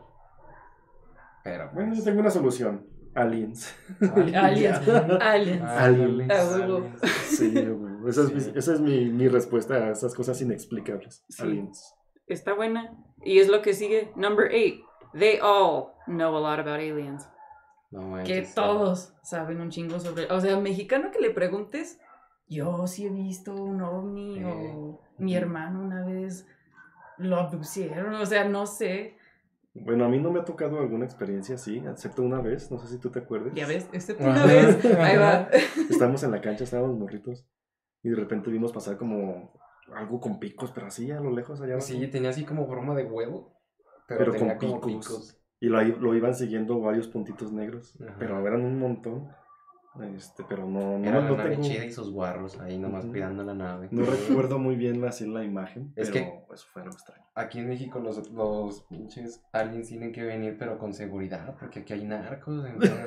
B: Pero
C: Bueno, yo
B: pues.
C: tengo una solución. Aliens.
A: Aliens. Aliens.
C: Aliens.
A: A huevo.
B: Aliens.
C: Sí, güey. Esa es,
B: Sí.
C: esa es mi respuesta a esas cosas inexplicables.
A: Sí.
C: Aliens.
A: Está buena. Y es lo que sigue. Number 8. They all know a lot about aliens.
B: No
A: Que
B: manches, sí.
A: todos saben un chingo sobre... O sea, mexicano que le preguntes, yo sí he visto un ovni o mi hermano una vez lo abducieron. O sea, no sé.
C: Bueno, a mí no me ha tocado alguna experiencia así, excepto una vez. No sé si tú te acuerdas.
A: Ya ves, excepto una vez. Ahí va.
C: Estábamos en la cancha, estábamos morritos. Y de repente vimos pasar como algo con picos, pero así a lo lejos allá abajo.
B: Sí, tenía así como forma de huevo.
C: Pero
B: tenía
C: con
B: como
C: picos. Y lo iban siguiendo varios puntitos negros.
B: Ajá.
C: Pero eran un montón. Pero no,
B: Era la
C: no
B: nave
C: tengo...
B: chida y sus guarros ahí nomás
C: Ujú.
B: cuidando la nave.
C: No recuerdo muy bien así la imagen,
B: Es
C: pero eso fue algo extraño.
B: Aquí en México los pinches aliens tienen que venir, pero con seguridad, porque aquí hay narcos, entonces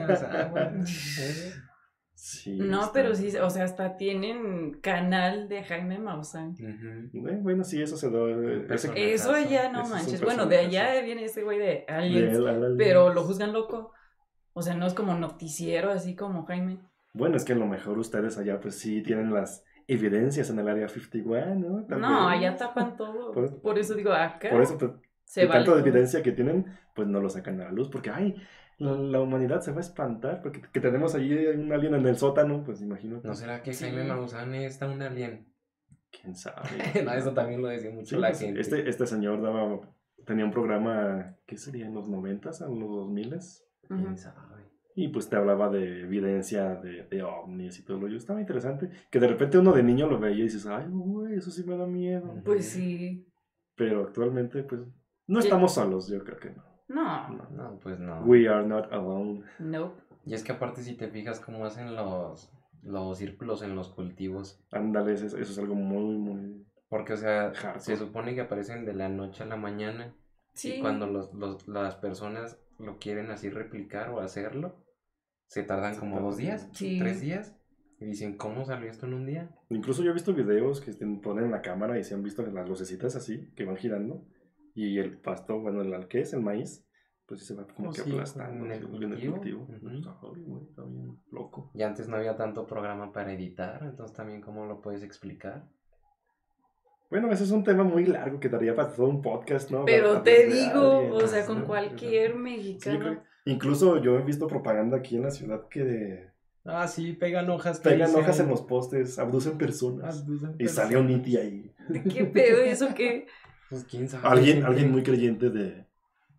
B: aguas.
C: Sí,
A: No,
C: está-
A: pero sí, o sea, hasta tienen canal de Jaime Maussan.
B: Ujú.
C: Bueno, sí, eso se da.
B: personaje.
A: Eso ya no
C: Ese es un
A: manches. Bueno, de
C: personajazo.
A: allá viene ese güey de aliens.
C: Aliens.
A: Pero lo juzgan loco. O sea, no es como noticiero así como Jaime.
C: Bueno, es que a lo mejor ustedes allá pues sí tienen las evidencias en el área 51, ¿no? Tal
A: No,
C: vez.
A: allá tapan todo.
C: Por-
A: Por eso digo, acá
C: Por eso, pues,
A: se
C: y
A: vale
C: tanto de
A: todo.
C: evidencia que tienen, pues no lo sacan a la luz, porque, ay, la humanidad se va a espantar, porque que tenemos allí un alien en el sótano, pues imagínate.
B: ¿No será que
A: Sí.
B: Jaime Maussan está un alien?
C: ¿Quién sabe?
B: No, eso también lo decía mucho
C: Sí,
B: la
C: pues,
B: gente.
C: este señor tenía un programa, ¿qué sería? ¿En los 90s? ¿En los 2000s?
A: Ujú.
B: ¿Quién sabe?
C: Y pues te hablaba de evidencia de ovnis y todo lo yo. Estaba interesante. Que de repente uno de niño lo veía y dices, ay, güey, eso sí me da miedo.
A: Pues sí.
C: Pero actualmente, pues, no estamos solos, yo creo que no.
A: No.
B: No, pues no.
C: We are not alone.
A: Nope.
B: Y es que aparte si te fijas cómo hacen los círculos en los cultivos.
C: Ándale, eso es algo muy, muy...
B: Porque, o sea,
C: Hardcore.
B: se supone que aparecen de la noche a la mañana.
A: Sí.
B: Y cuando las personas lo quieren así replicar o hacerlo, se tardan como 2 días,
A: Sí.
B: 3 días. Y dicen, ¿cómo salió esto en un día?
C: Incluso yo he visto videos que ponen la cámara y se han visto las lucecitas así, que van girando. Y el pasto, bueno, ¿qué es? El maíz, pues sí se va como
B: Oh,
C: que
B: sí,
C: aplastando
B: en el
C: en el
B: cultivo.
C: cultivo.
B: Ujú.
C: Ay, güey, está bien loco.
B: Y antes no había tanto programa para editar, entonces también ¿cómo lo puedes explicar?
C: Bueno, ese es un tema muy largo que daría para todo un podcast, ¿no?
A: Pero
C: Hablar
A: te
C: de
A: digo,
C: aliens,
A: o sea, con
C: ¿no?
A: cualquier
C: Sí, yo
A: mexicano.
C: creo- incluso yo he visto propaganda aquí en la ciudad que
B: Ah, sí, pegan hojas.
C: pegan hojas en los postes, abducen personas. Y salió un E.T. ahí.
A: ¿Qué pedo? ¿Y eso qué?
B: Pues quién sabe.
C: Alguien muy creyente de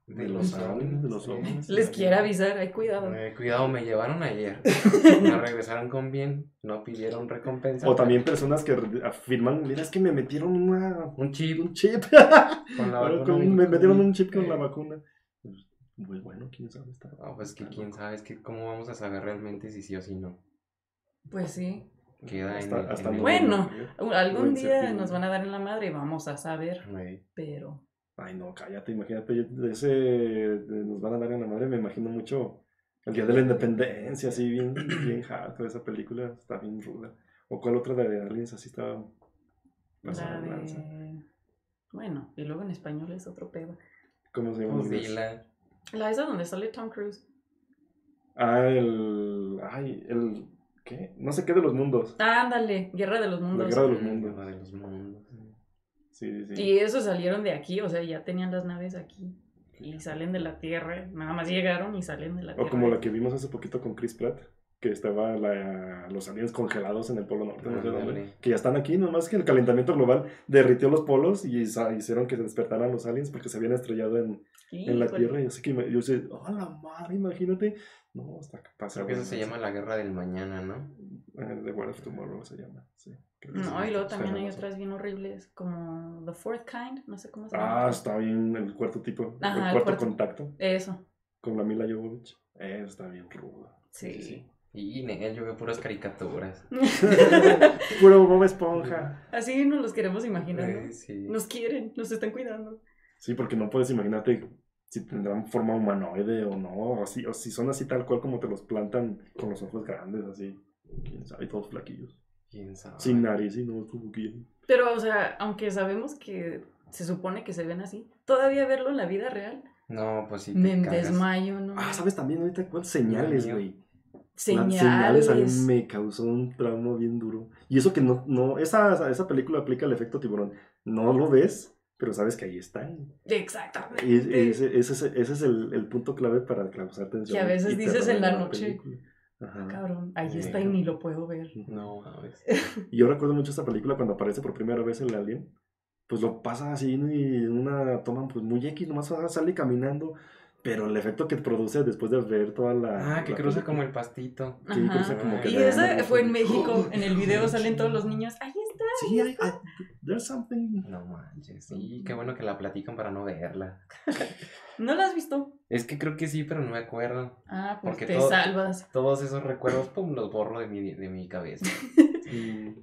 C: De los aliens, de los ovnis.
A: Les quiero avisar, hay cuidado.
B: Cuidado, me llevaron ayer. Me regresaron con bien, no pidieron recompensa.
C: O también personas que afirman, mira, es que me metieron
B: un chip.
C: un chip.
B: Con la vacuna.
C: Me metieron un chip con la vacuna. Pues bueno, quién sabe.
B: Pues que quién sabe, es que cómo vamos a saber realmente si sí o si no.
A: Pues sí.
B: Queda
C: hasta
B: en el...
A: Bueno, algún
C: Buen
A: día
C: sentido.
A: nos van a dar en la madre y vamos a saber.
B: Güey.
A: Pero...
C: Ay, no, cállate, imagínate, nos van a dar en la madre, me imagino mucho el Día de la Independencia, así bien hardcore, esa película está bien ruda. ¿O cuál otra de Aliens así estaba pasada de lanza?
A: Bueno, y luego en español es otro pedo.
C: ¿Cómo se llama?
B: Pues dila.
A: La esa donde sale Tom Cruise.
C: El... ¿Qué? No sé qué de los mundos.
A: Ándale, Guerra de los Mundos.
C: La Guerra de los Mundos.
B: Guerra de los mundos.
C: Sí.
A: Y esos salieron de aquí, o sea, ya tenían las naves aquí. Y salen de la Tierra, nada más llegaron y salen de la Tierra.
C: O como la que vimos hace poquito con Chris Pratt, que estaba los aliens congelados en el Polo Norte, no sé dónde, que ya están aquí, nomás que el calentamiento global derritió los polos y hicieron que se despertaran los aliens porque se habían estrellado en la Tierra. Y así que yo sé, ¡oh, la madre! Imagínate. No, está pasado.
B: Creo que eso se llama la Guerra del Mañana, ¿no?
C: The War of Tomorrow se llama, sí.
A: No, y luego también hay otras bien horribles, como The Fourth Kind, no sé cómo se llama.
C: Ah, está bien el cuarto tipo,
A: Ajá,
C: el cuarto contacto.
A: Eso.
C: Con la Mila Jovovich. Está bien rudo.
A: Sí.
B: Y él yo veo puras caricaturas.
C: Puro Bob Esponja.
A: Así nos los queremos imaginar, ¿no?
B: Sí.
A: Nos quieren, nos están cuidando.
C: Sí, porque no puedes imaginarte si tendrán forma humanoide o no, o si son así tal cual como te los plantan con los ojos grandes, así. Quién sabe, todos flaquillos.
B: ¿Quién sabe?
C: Sin nariz y no tuvo que.
A: Pero, o sea, aunque sabemos que se supone que se ven así, todavía verlo en la vida real,
B: No, pues sí.
A: me desmayo, ¿no?
C: Ah, ¿sabes también ahorita cuáles señales, güey?
A: Señales.
C: A mí me causó un trauma bien duro. Y eso que no esa película aplica el efecto tiburón. No lo ves, pero sabes que ahí están.
A: Exactamente.
C: Y ese es el punto clave para causar tensión.
A: Que a veces
C: y
A: dices
C: terror
A: en la
C: la
A: noche,
C: película. Ajá.
A: cabrón, ahí está y ni lo puedo ver.
B: No, a ver.
C: Y yo recuerdo mucho esta película cuando aparece por primera vez el alien. Pues lo pasa así y en una toma pues muy X, nomás sale caminando. Pero el efecto que produce después de ver toda la...
B: Que
C: la
B: cruza
C: película.
B: como el pastito.
C: Sí,
A: Ajá.
C: cruza como que
A: Y
C: le
A: esa
C: dan
A: fue en
C: mucho-
A: México, en el video salen todos los niños, ahí está.
C: Sí, there's something.
B: No manches. Sí, qué bueno que la platican para no verla.
A: ¿No la has visto?
B: Es que creo que sí, pero no me acuerdo.
A: Ah, pues
B: Porque
A: te
B: todo-
A: salvas.
B: Todos esos recuerdos, pum, los borro de mi cabeza.
C: Sí.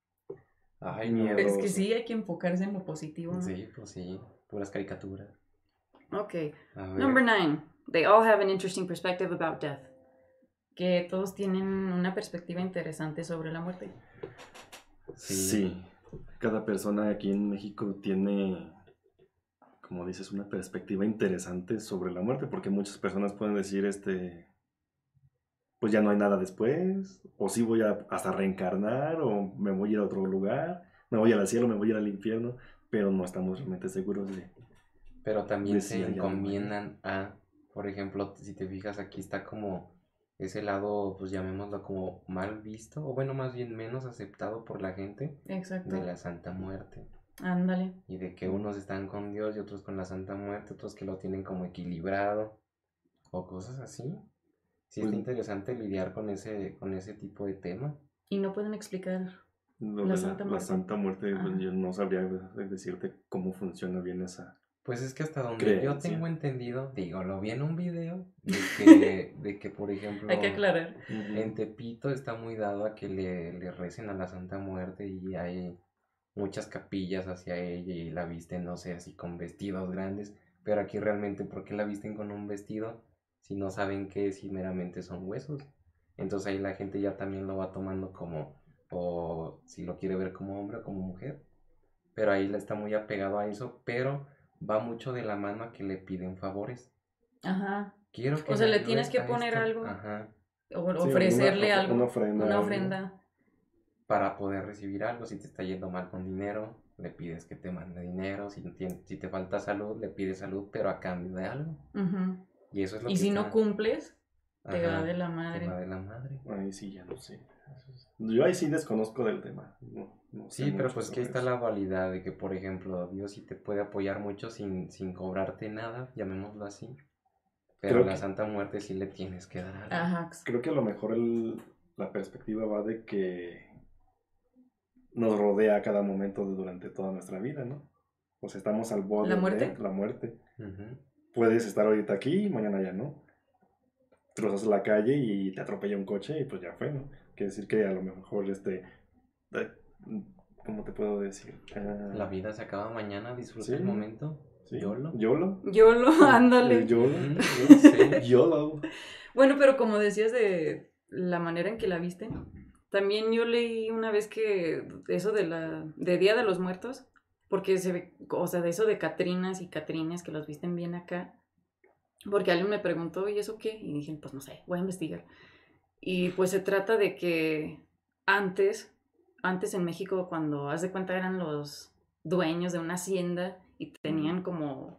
B: Ay,
C: Miedo.
B: miedo.
A: Es que sí, hay que enfocarse en lo positivo, ¿no?
B: Sí, pues sí. Puras caricaturas.
A: Ok.
B: A ver.
A: Number 9. They all have an interesting perspective about death. Que todos tienen una perspectiva interesante sobre la muerte.
C: Sí. Cada persona aquí en México tiene, como dices, una perspectiva interesante sobre la muerte, porque muchas personas pueden decir, pues ya no hay nada después, o sí voy a hasta reencarnar, o me voy a ir a otro lugar, me voy al cielo, me voy a ir al infierno, pero no estamos realmente seguros de...
B: Pero también se
C: Decía ya,
B: encomiendan a, por ejemplo, si te fijas, aquí está como ese lado, pues llamémoslo como mal visto, o bueno, más bien menos aceptado por la gente,
A: Exacto.
B: de la Santa Muerte.
A: Ándale.
B: Y de que unos están con Dios y otros con la Santa Muerte, otros que lo tienen como equilibrado, o cosas así. Sí, está
C: Pues-
B: interesante lidiar con ese tipo de tema.
A: Y no pueden explicar.
C: Lo
A: La
C: de
A: Santa
C: la
A: Muerte.
C: Santa Muerte, pues,
A: Ajá.
C: yo no sabría decirte cómo funciona bien esa...
B: Pues es que hasta donde
C: Creencia.
B: yo tengo entendido, digo, lo vi en un video, de que por ejemplo,
A: Hay que aclarar.
B: en Tepito está muy dado a que le recen a la Santa Muerte y hay muchas capillas hacia ella y la visten, no sé, así con vestidos grandes, pero aquí realmente, ¿por qué la visten con un vestido si no saben que si meramente son huesos? Entonces ahí la gente ya también lo va tomando como, o si lo quiere ver como hombre o como mujer, pero ahí está muy apegado a eso, pero va mucho de la mano a que le piden favores.
A: Ajá.
B: Quiero que
A: O sea,
B: me
A: le tienes
B: ayudes
A: que
B: a
A: poner
B: esto.
A: algo.
B: Ajá.
A: O
C: Sí,
A: ofrecerle algo.
C: una ofrenda.
A: Una
C: algo.
A: ofrenda.
B: Para poder recibir algo, si te está yendo mal con dinero, le pides que te mande dinero. Si te falta salud, le pides salud, pero a cambio de algo.
A: Ujú.
B: Y eso es lo
A: Y
B: que
A: si
B: está...
A: no cumples, te
B: Ajá,
A: va de la
B: te
A: madre.
B: va de la madre.
C: Ahí sí, ya no sé. Yo ahí sí desconozco del tema. No sé
B: Sí, pero
C: mucho
B: pues que
C: sobre
B: ahí está
C: eso.
B: la dualidad de que, por ejemplo, Dios sí te puede apoyar mucho sin cobrarte nada, llamémoslo así. Pero a
C: Creo
B: la
C: que,
B: Santa Muerte sí le tienes que dar algo.
A: Ajá.
C: creo que a lo mejor la perspectiva va de que nos rodea a cada momento durante toda nuestra vida, ¿no? O sea, estamos al
A: ¿La
C: borde
A: muerte?
C: de la muerte.
B: Ujú.
C: Puedes estar ahorita aquí, mañana ya no. Cruzas la calle y te atropella un coche y pues ya fue, ¿no? Quiere decir que a lo mejor eh, ¿cómo te puedo decir?
B: La vida se acaba mañana, disfruta
C: sí,
B: el momento.
C: sí.
B: YOLO.
C: YOLO.
A: YOLO, ándale.
C: YOLO.
B: Ujú, sí.
C: YOLO.
A: Bueno, pero como decías de la manera en que la visten, también yo leí una vez que eso de Día de los Muertos, porque se ve, o sea, de eso de Catrinas y Catrines que los visten bien acá, porque alguien me preguntó, ¿y eso qué? Y dije, pues no sé, voy a investigar. Y pues se trata de que antes en México, cuando haz de cuenta eran los dueños de una hacienda y tenían como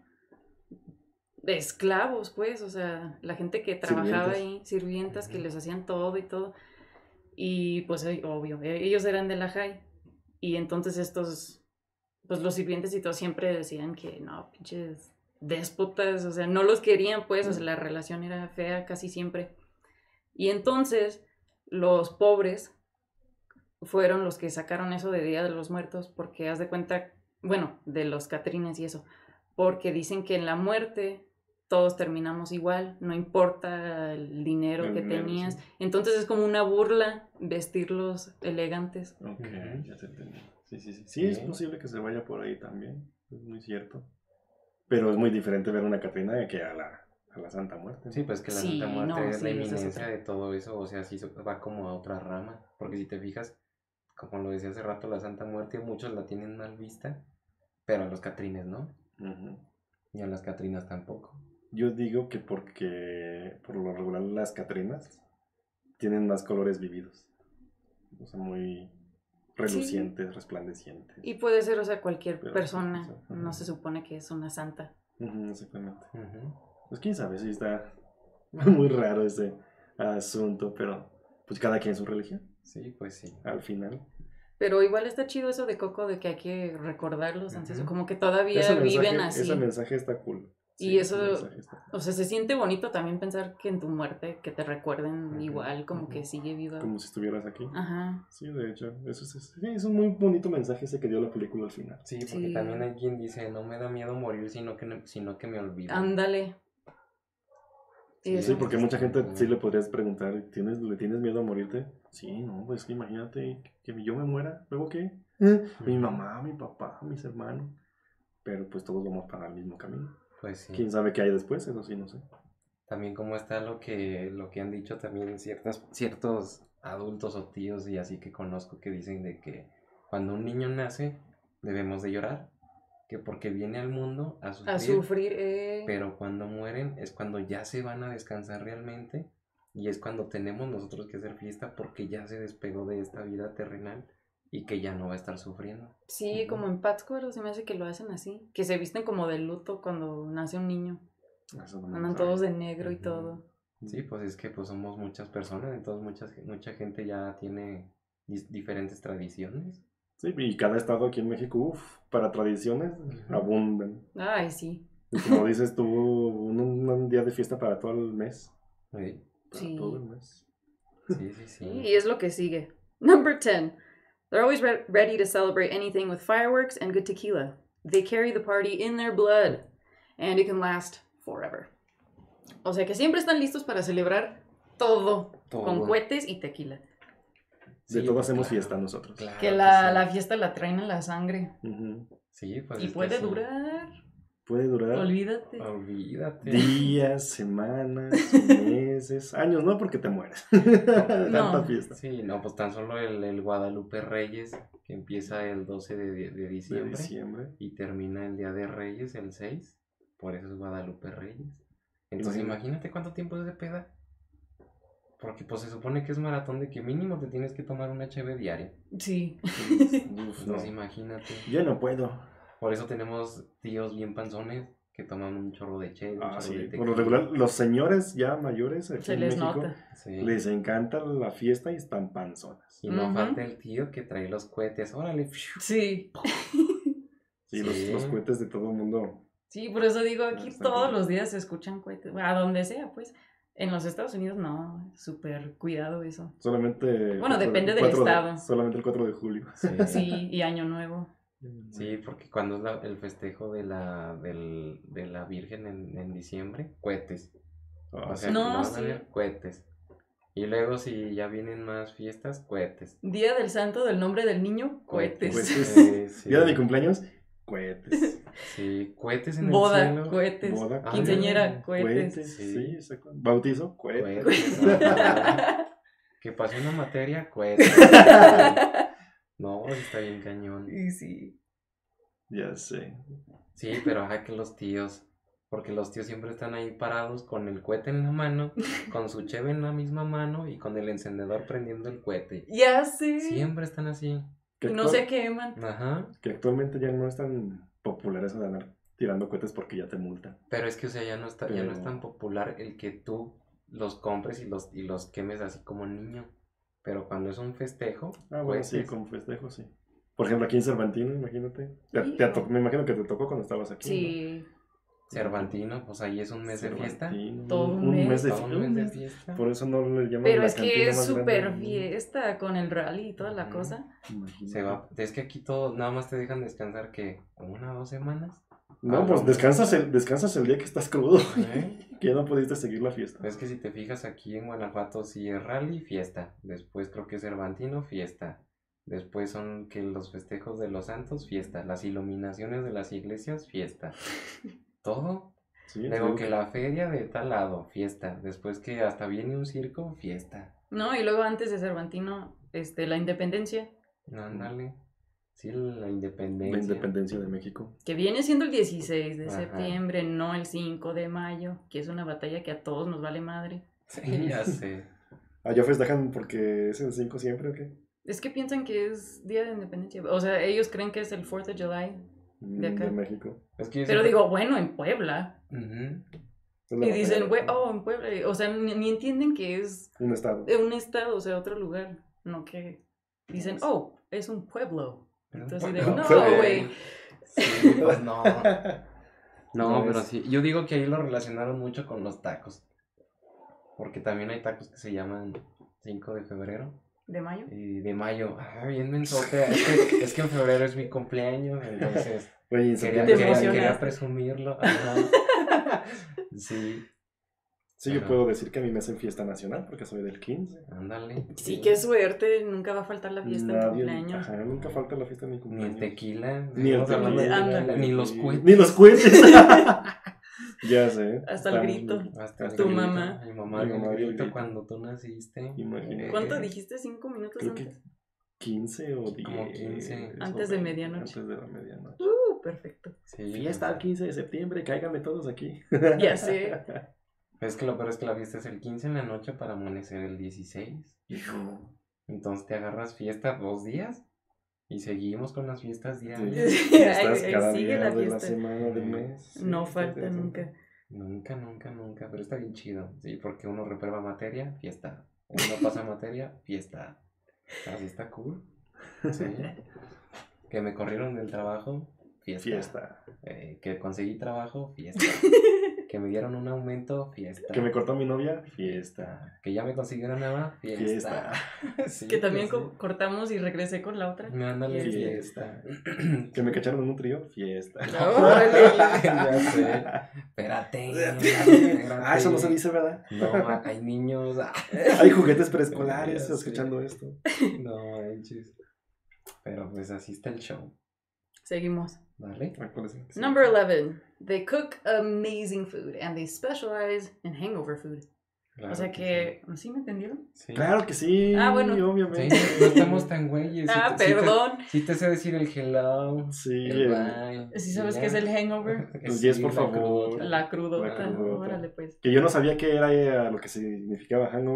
A: esclavos, pues, o sea, la gente que trabajaba
C: Sirvientas.
A: ahí, sirvientas que
B: Ujú.
A: les hacían todo y todo. Y pues obvio, ellos eran de la high. Y entonces estos, pues los sirvientes y todo siempre decían que no, pinches déspotas, o sea, no los querían, pues, o sea, la relación era fea casi siempre. Y entonces los pobres fueron los que sacaron eso de Día de los Muertos, porque haz de cuenta, bueno, de los Catrines y eso, porque dicen que en la muerte todos terminamos igual, no importa el dinero
C: El
A: que
C: dinero,
A: tenías.
C: sí.
A: Entonces es como una burla vestirlos elegantes.
C: Ok,
B: Ujú.
C: ya te entendí. Sí, sí, sí. Sí,
B: Sí.
C: es posible que se vaya por ahí también. Es muy cierto. Pero es muy diferente ver una Catrina que a la Santa Muerte, ¿no?
B: Sí, pues que la
A: Sí,
B: Santa Muerte
A: no,
B: es la
A: sí, esa es
B: inminencia
A: otra.
B: de todo eso, o sea, sí va como a otra rama, porque si te fijas, como lo decía hace rato, la Santa Muerte muchos la tienen mal vista, pero a los Catrines no,
C: Ujú.
B: y a las Catrinas tampoco.
C: Yo digo que porque por lo regular las Catrinas tienen más colores vividos. O sea, muy
A: Sí,
C: relucientes, resplandecientes.
A: y puede ser, o sea, cualquier
C: Pero,
A: persona,
C: ajá.
A: no se supone que es una santa.
C: Ujú, exactamente.
B: Ujú.
C: Pues quién sabe, sí está muy raro ese asunto, pero pues cada quien su religión,
B: Sí, pues sí.
C: al final.
A: Pero igual está chido eso de Coco, de que hay que recordar los ancestros, como que todavía viven
C: Ese
A: así.
C: mensaje está cool.
A: Y
C: Sí, ese
A: eso,
C: mensaje está cool.
A: o sea, se siente bonito también pensar que en tu muerte, que te recuerden
B: Ujú,
A: igual, como que
C: ujú.
A: sigue viva.
C: Como si estuvieras aquí.
A: Ajá,
C: Sí, de hecho, sí, es un muy bonito mensaje ese que dio la película al final.
B: Sí, porque
A: sí,
B: también hay quien dice, no me da miedo morir, sino que me olviden.
A: ándale.
B: Sí,
C: Sí,
A: Eso.
C: porque
B: está
C: mucha
B: muy
C: gente sí
B: cool.
C: le podrías preguntar, ¿le tienes miedo a morirte? Sí, no, pues que imagínate que yo me muera, ¿luego qué? Mi
B: Ujú.
C: mamá, mi papá, mis hermanos. Pero pues todos vamos para el mismo camino.
B: Pues sí.
C: ¿Quién sabe qué hay después? Eso sí, no sé.
B: También como está lo que han dicho también ciertos adultos o tíos y así que conozco que dicen de que cuando un niño nace debemos de llorar, que porque viene al mundo a
A: A
B: sufrir,
A: sufrir,
B: pero cuando mueren es cuando ya se van a descansar realmente y es cuando tenemos nosotros que hacer fiesta porque ya se despegó de esta vida terrenal y que ya no va a estar sufriendo.
A: Sí, como en Pátzcuaro se me hace que lo hacen así, que se visten como de luto cuando nace un niño.
C: Eso no me lo
A: Andan
C: sabía.
A: todos de negro y
B: Ujú.
A: todo.
B: Sí, pues es que pues somos muchas personas, entonces mucha gente ya tiene diferentes tradiciones.
C: Sí, y cada estado aquí en México, uff, para tradiciones
B: Ujú.
C: abundan.
A: Ay, sí.
C: Y como dices tú, un día de fiesta para todo el mes.
B: Sí,
C: Para
A: Sí.
C: todo el mes.
B: sí, sí, sí.
A: Y es lo que sigue. Number 10. They're always ready to celebrate anything with fireworks and good tequila. They carry the party in their blood. And it can last forever. O sea que siempre están listos para celebrar todo.
B: Todo.
A: Con cohetes y tequila.
C: De
B: Sí,
C: todo
B: pues,
C: hacemos
B: claro,
C: fiesta nosotros.
B: claro
A: Que
B: sí.
A: la fiesta la traen en la sangre.
C: Ujú.
B: Sí, pues
A: Y
B: es que
A: puede
B: sí.
A: durar.
C: Puede durar
A: Olvídate.
B: Olvídate.
C: días, semanas, meses, años, no porque te mueres. Tanta
A: No.
C: fiesta.
B: Sí, no, pues tan solo el Guadalupe Reyes, que empieza el 12 de
C: De
B: diciembre
C: diciembre.
B: y termina el Día de Reyes, el 6, por eso es Guadalupe Reyes. Entonces imagínate cuánto tiempo es de peda. Porque pues se supone que es maratón de que mínimo te tienes que tomar una cheve diaria.
A: Sí.
C: Uf, no.
B: Entonces imagínate.
C: Yo no puedo.
B: Por eso tenemos tíos bien panzones. que toman un chorro de chela, un
C: Ah,
B: chorro
C: sí.
B: de
C: Por lo
B: tequila.
C: regular, los señores ya mayores aquí
A: Se
C: en
A: les
C: México
A: nota.
B: Sí.
C: les encanta la fiesta y están panzonas.
B: Y no
A: Ujú.
B: falta el tío que trae los cohetes. Órale.
A: Sí.
C: Sí,
B: Sí.
C: Los cohetes de todo el mundo.
A: Sí, por eso digo, aquí
C: Está
A: todos
C: bien.
A: los días se escuchan cohetes. A donde sea, pues. En los Estados Unidos no, súper cuidado eso.
C: Solamente.
A: Bueno, depende del
C: 4
A: estado.
C: Solamente el 4 de julio.
B: Sí.
A: Sí, y Año Nuevo.
B: Sí, porque cuando es el festejo de la Virgen en diciembre, cohetes.
C: Ah,
B: O
C: sí.
B: sea,
A: No,
B: que lo van a
A: sí.
B: ver, cohetes. Y luego si ya vienen más fiestas, cohetes.
A: Día del Santo del Nombre del Niño, cohetes.
C: Cohetes.
B: Sí.
C: Día de mi cumpleaños, cohetes.
B: Sí, cohetes en el
A: Boda,
B: cielo.
A: cohetes.
C: Boda,
A: Quinceañera, cohetes.
C: Cohetes,
B: Sí.
C: sí, exacto. Bautizo, cohetes.
B: Cohetes. Ajá. Que pase una materia, cohetes. No, sí está bien cañón.
A: Y sí.
C: Ya sé.
B: Sí, pero ajá que los tíos, porque los tíos siempre están ahí parados con el cohete en la mano, con su cheve en la misma mano y con el encendedor prendiendo el cohete.
A: Ya sé.
B: Siempre están así.
C: Que,
A: Y no se queman.
B: Ajá.
C: que actualmente ya no es tan popular eso de andar tirando cohetes porque ya te multan.
B: Pero es que, o sea, ya no es
C: Pero-
B: tan popular el que tú los compres y los quemes así como niño. Pero cuando es un festejo,
C: Ah, bueno, sí,
B: cohetes.
C: con festejo, sí. Por ejemplo, aquí en Cervantino, imagínate.
A: Hijo.
C: Me imagino que te tocó cuando estabas aquí.
A: Sí.
B: Cervantino, pues ahí es un
C: ¿no?
B: mes de fiesta.
C: Cervantino,
A: Todo un
C: un
A: mes.
C: mes de
B: Todo un mes de fiesta.
C: Por eso no le llaman
A: Pero
C: la
A: es que
C: cantina
A: es
C: más grande
A: súper
C: del mundo.
A: fiesta con el rally y toda la
B: Ujú.
A: cosa.
C: Imagínate.
B: Se va, es que aquí todos nada más te dejan descansar que 1 o 2 semanas.
C: No,
B: Ah,
C: pues
B: no.
C: descansas el día que estás crudo.
B: ¿Eh?
C: Que ya no pudiste seguir la fiesta.
B: Es que si te fijas aquí en Guanajuato, sí es rally, fiesta. Después creo que es Cervantino, fiesta. Después son que los festejos de los santos, fiesta. Las iluminaciones de las iglesias, fiesta. Todo.
C: Sí,
B: Luego
C: digo
B: que la feria de tal lado, fiesta. Después que hasta viene un circo, fiesta.
A: No, y luego antes de Cervantino, la independencia,
B: Ándale. Sí, la
C: la
B: independencia.
C: independencia de México.
A: que viene siendo el 16 de
B: Ajá.
A: septiembre, no el 5 de mayo, que es una batalla que a todos nos vale madre.
B: Sí, ya sé.
C: ¿Allá festejan porque es el 5 siempre o qué?
A: Es que piensan que es Día de Independencia. O sea, ellos creen que es el 4th of July. De acá.
C: De México.
B: Es que yo
A: Pero
B: siempre-
A: digo, bueno, en Puebla.
B: Ujú.
C: Es la
A: Y
C: batalla
A: dicen,
C: de-
A: güey, oh, en Puebla. O sea, ni entienden que es
C: Un estado.
A: de un estado, o sea, otro lugar. No que dicen, oh, es un pueblo. Entonces, de, no, güey.
B: Sí, pues no. No,
C: No,
B: pero
C: es-
B: sí. Yo digo que ahí lo relacionaron mucho con los tacos. Porque también hay tacos que se llaman 5 de febrero
A: ¿De mayo?
B: y de mayo. Ah, bien mensote. Es que en febrero es mi cumpleaños, entonces
C: Oye, en
B: quería,
C: septiembre-
A: Te
B: quería
A: emocionaste.
B: presumirlo. Ajá. Sí,
C: Sí, yo
B: Ajá.
C: puedo decir que a mí me hacen fiesta nacional porque soy del 15.
B: ándale.
A: Sí, qué suerte. Nunca va a faltar la fiesta en
C: Nadie-
A: cumpleaños.
C: Ajá, nunca falta la fiesta en mi
B: Ni
C: cumpleaños.
B: el tequila.
C: Ni el
B: Estamos hablando de
A: tequila.
B: tequila, ni los
C: Sí.
B: cohetes.
C: Ni los cohetes. Ya sé.
A: Hasta el grito.
B: Hasta el
A: Tu
B: grito.
A: mamá.
B: Mi mamá
C: Mi
B: dio
C: mamá
B: el
C: dio el
B: grito
C: grito.
B: cuando tú naciste.
C: Imagínate.
A: ¿Cuánto dijiste? ¿5 minutos
C: Creo que
A: antes?
C: 15 o 10.
B: Como 15.
A: Antes de medianoche.
C: Antes de la medianoche.
A: Perfecto.
B: Sí,
C: Fiesta el 15 de septiembre, cáiganme todos aquí.
A: Ya sé.
B: Es que lo peor es que la fiesta es el 15 en la noche para amanecer el 16. Entonces te agarras fiesta 2 días y seguimos con las fiestas diarias.
C: Sí,
A: Ahí-
C: fiestas
A: ahí
C: cada
A: sigue
C: día
A: la
C: de la
A: fiesta.
C: semana, del mes.
A: No
C: Sí,
A: falta
C: sí, sí.
A: nunca.
B: Nunca, nunca, nunca. Pero está bien chido. Sí, porque uno reprueba materia, fiesta. Uno pasa materia, fiesta. Así está cool. Sí. Que me corrieron del trabajo, fiesta.
C: Fiesta.
B: Que conseguí trabajo, fiesta. Que me dieron un aumento, fiesta.
C: Que me cortó mi novia, fiesta.
B: Que ya me consiguieron nueva, fiesta. Sí,
A: Que también
B: pues sí.
A: cortamos y regresé con la otra.
B: Ándale,
C: Fiesta.
B: fiesta.
C: Que me cacharon en un trío, fiesta.
A: Órale.
B: Ya sé. Espérate.
C: Ah, eso no se dice, ¿verdad?
B: No, hay niños.
C: Hay juguetes preescolares
B: Ya sé.
C: escuchando esto.
B: No manches. Pero pues así está el show.
A: Seguimos.
B: ¿Vale?
C: Ah, ¿cuál es? Sí.
A: Number 11. They cook amazing food and they specialize in hangover food.
B: Claro
A: O sea que, ¿sí me entendieron?
B: Sí.
C: Claro que sí.
A: Ah, bueno.
C: Obviamente.
B: Sí, no estamos tan güeyes.
A: Ah,
B: Sí te-
A: perdón.
B: Sí te sé decir el hello.
C: Sí,
B: El
C: el-
B: bye.
A: ¿Sí sabes
B: y
A: qué es
B: ya.
A: el hangover?
C: El 10, por
B: la
C: favor.
B: crudota.
A: La crudota.
C: La crudota.
A: Órale, pues.
C: que yo no sabía que era lo que significaba hangover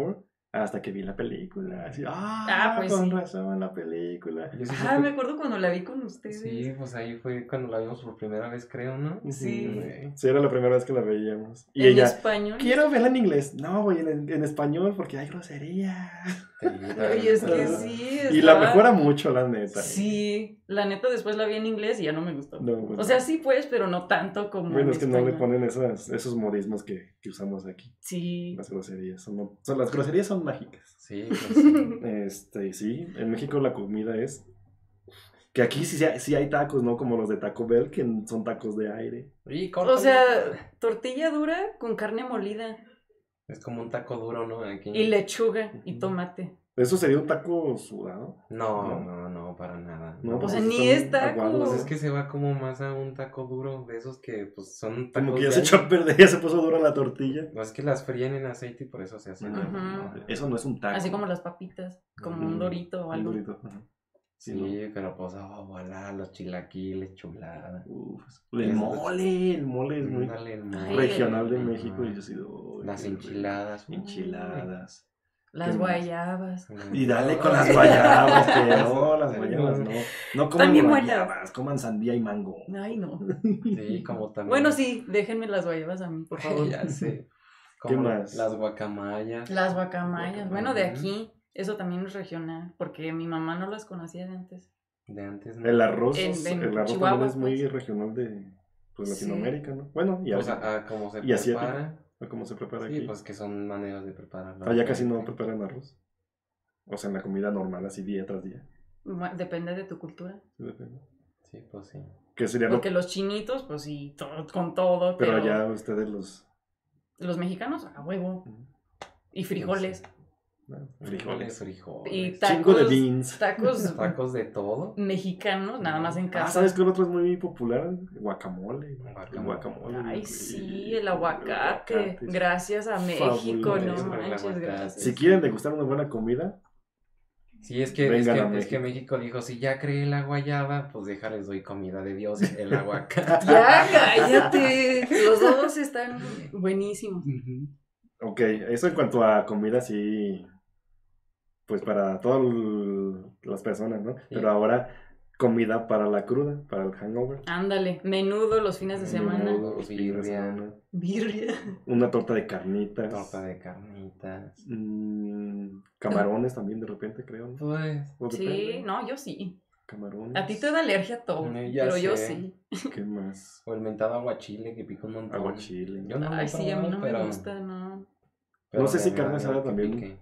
C: Hasta que vi la película. Así,
A: pues
C: con
A: sí.
C: razón, la película.
B: Yo sí
A: Ah,
B: supe-
A: me acuerdo cuando la vi con ustedes.
B: Sí, pues ahí fue cuando la vimos por primera vez, creo, ¿no?
A: Sí.
C: Ujú. Sí, era la primera vez que la veíamos. Y
A: En
C: ella,
A: español.
C: quiero verla en inglés. No, güey, en español porque hay grosería.
B: Sí,
A: Ay, es que
C: Ah.
A: sí.
C: Y la
A: estaba-
C: mejora mucho, la neta.
A: Sí, la neta después la vi en inglés y ya no me gustó.
C: No, pues,
A: O sea, sí pues, pero no tanto como
C: bueno,
A: en
C: es que no le
A: español.
C: ponen esos modismos que usamos aquí.
A: Sí.
C: Las groserías. Las groserías son mágicas.
B: Sí, pues sí.
C: Sí, en México la comida es... Que aquí sí hay tacos, ¿no? Como los de Taco Bell, que son tacos de aire.
B: Y
A: O
B: córtale.
A: sea, tortilla dura con carne molida
B: Es como un taco duro, ¿no? Aquí.
A: y lechuga y tomate.
C: ¿Eso sería un taco sudado?
B: No, para nada.
C: No,
A: Pues
C: pues
A: ni
C: están
A: es taco.
C: aguados.
B: Pues es que se va como más a un taco duro, de esos que pues son tacos
C: Como que ya
B: de
C: se
B: aire.
C: echó a perder, ya se puso dura la tortilla.
B: No, es que las fríen en aceite y por eso se hacen.
A: Ujú.
C: No, eso no es un taco.
A: Así como las papitas, como un dorito o
C: Un
A: algo.
C: dorito. Ajá.
B: Sí,
C: ¿no?
B: pero pues, voilà, los chilaquiles, chulada.
C: Uf, el mole es muy
B: Ándale, el mole.
A: Ay,
C: regional de
B: Ajá.
C: México. Y yo así, "Uy,
B: Las
C: qué rico".
B: enchiladas.
C: Enchiladas.
A: Las
C: ¿Qué más?
A: guayabas.
C: Y dale con las guayabas, que no, las
B: Ay,
C: guayabas
B: no.
C: no. No coman
A: También buenas.
C: guayabas, coman sandía y mango.
A: Ay, no.
B: Sí, como también.
A: Bueno, sí, déjenme las guayabas a mí, por favor.
B: Ya sé.
C: ¿Qué
B: Como
C: más?
B: Las guacamayas.
A: Las guacamayas. Bueno, de
B: Ujú.
A: aquí, eso también es regional, porque mi mamá no las conocía de antes.
B: De antes, ¿no?
C: El arroz,
A: En
C: el arroz
A: Chihuahua,
C: también es muy
A: pues.
C: regional de pues,
A: Sí.
C: Latinoamérica, ¿no? Bueno, y
B: O sea, como se
C: y asiático.
B: prepara.
C: ¿cómo se prepara
B: Sí,
C: aquí?
B: pues que son maneras de prepararlo.
C: Allá casi no preparan arroz. O sea, en la comida normal, así día tras día.
A: Depende de tu cultura.
C: Sí, depende.
B: Sí, pues sí.
C: ¿Qué sería lo
A: Porque los chinitos, pues sí, con todo,
C: Pero
A: pero
C: allá ustedes
A: los mexicanos, a huevo. Y frijoles.
C: frijoles.
B: Frijoles.
A: Y
C: Chingo de
A: tacos,
C: beans.
A: tacos
B: Tacos de todo.
A: mexicanos, nada más en casa.
C: ¿Sabes qué otro es muy popular? Guacamole. El
B: Guacamole.
A: Ay,
C: güey.
A: sí, el aguacate.
C: es
A: Gracias a México,
C: fabuloso.
A: no
B: El
A: manches,
B: aguacate.
A: gracias.
C: Si quieren degustar una buena comida,
B: Sí, es que
C: Vengan a
B: México dijo, si ya creé la guayaba, pues déjales doy comida de Dios, el aguacate.
A: Ya, cállate. Los dos están buenísimos.
C: ok, eso en cuanto a comida, sí, pues para todas las personas, ¿no? Pero ahora, comida para la cruda, para el hangover.
A: Ándale, menudo los fines de semana.
C: Menudo, los fines de
B: birria.
C: semana.
A: Birria.
C: Una torta de carnitas.
B: Torta de carnitas.
C: Camarones también de repente, creo, ¿no?
B: Pues,
C: ¿O
A: Sí,
C: depende?
A: no, yo sí.
C: Camarones.
A: A ti te da alergia a todo,
B: Ya
A: pero yo
B: sé.
A: sí.
C: ¿Qué más?
B: o el mentado aguachile que pica un montón.
C: Aguachile.
B: Yo no lo he
A: Ay, sí, a mí no
B: probado,
A: me gusta, no.
B: pero
C: No sé si
B: me
C: carne
B: da
C: asada
B: que
C: también.
B: pique.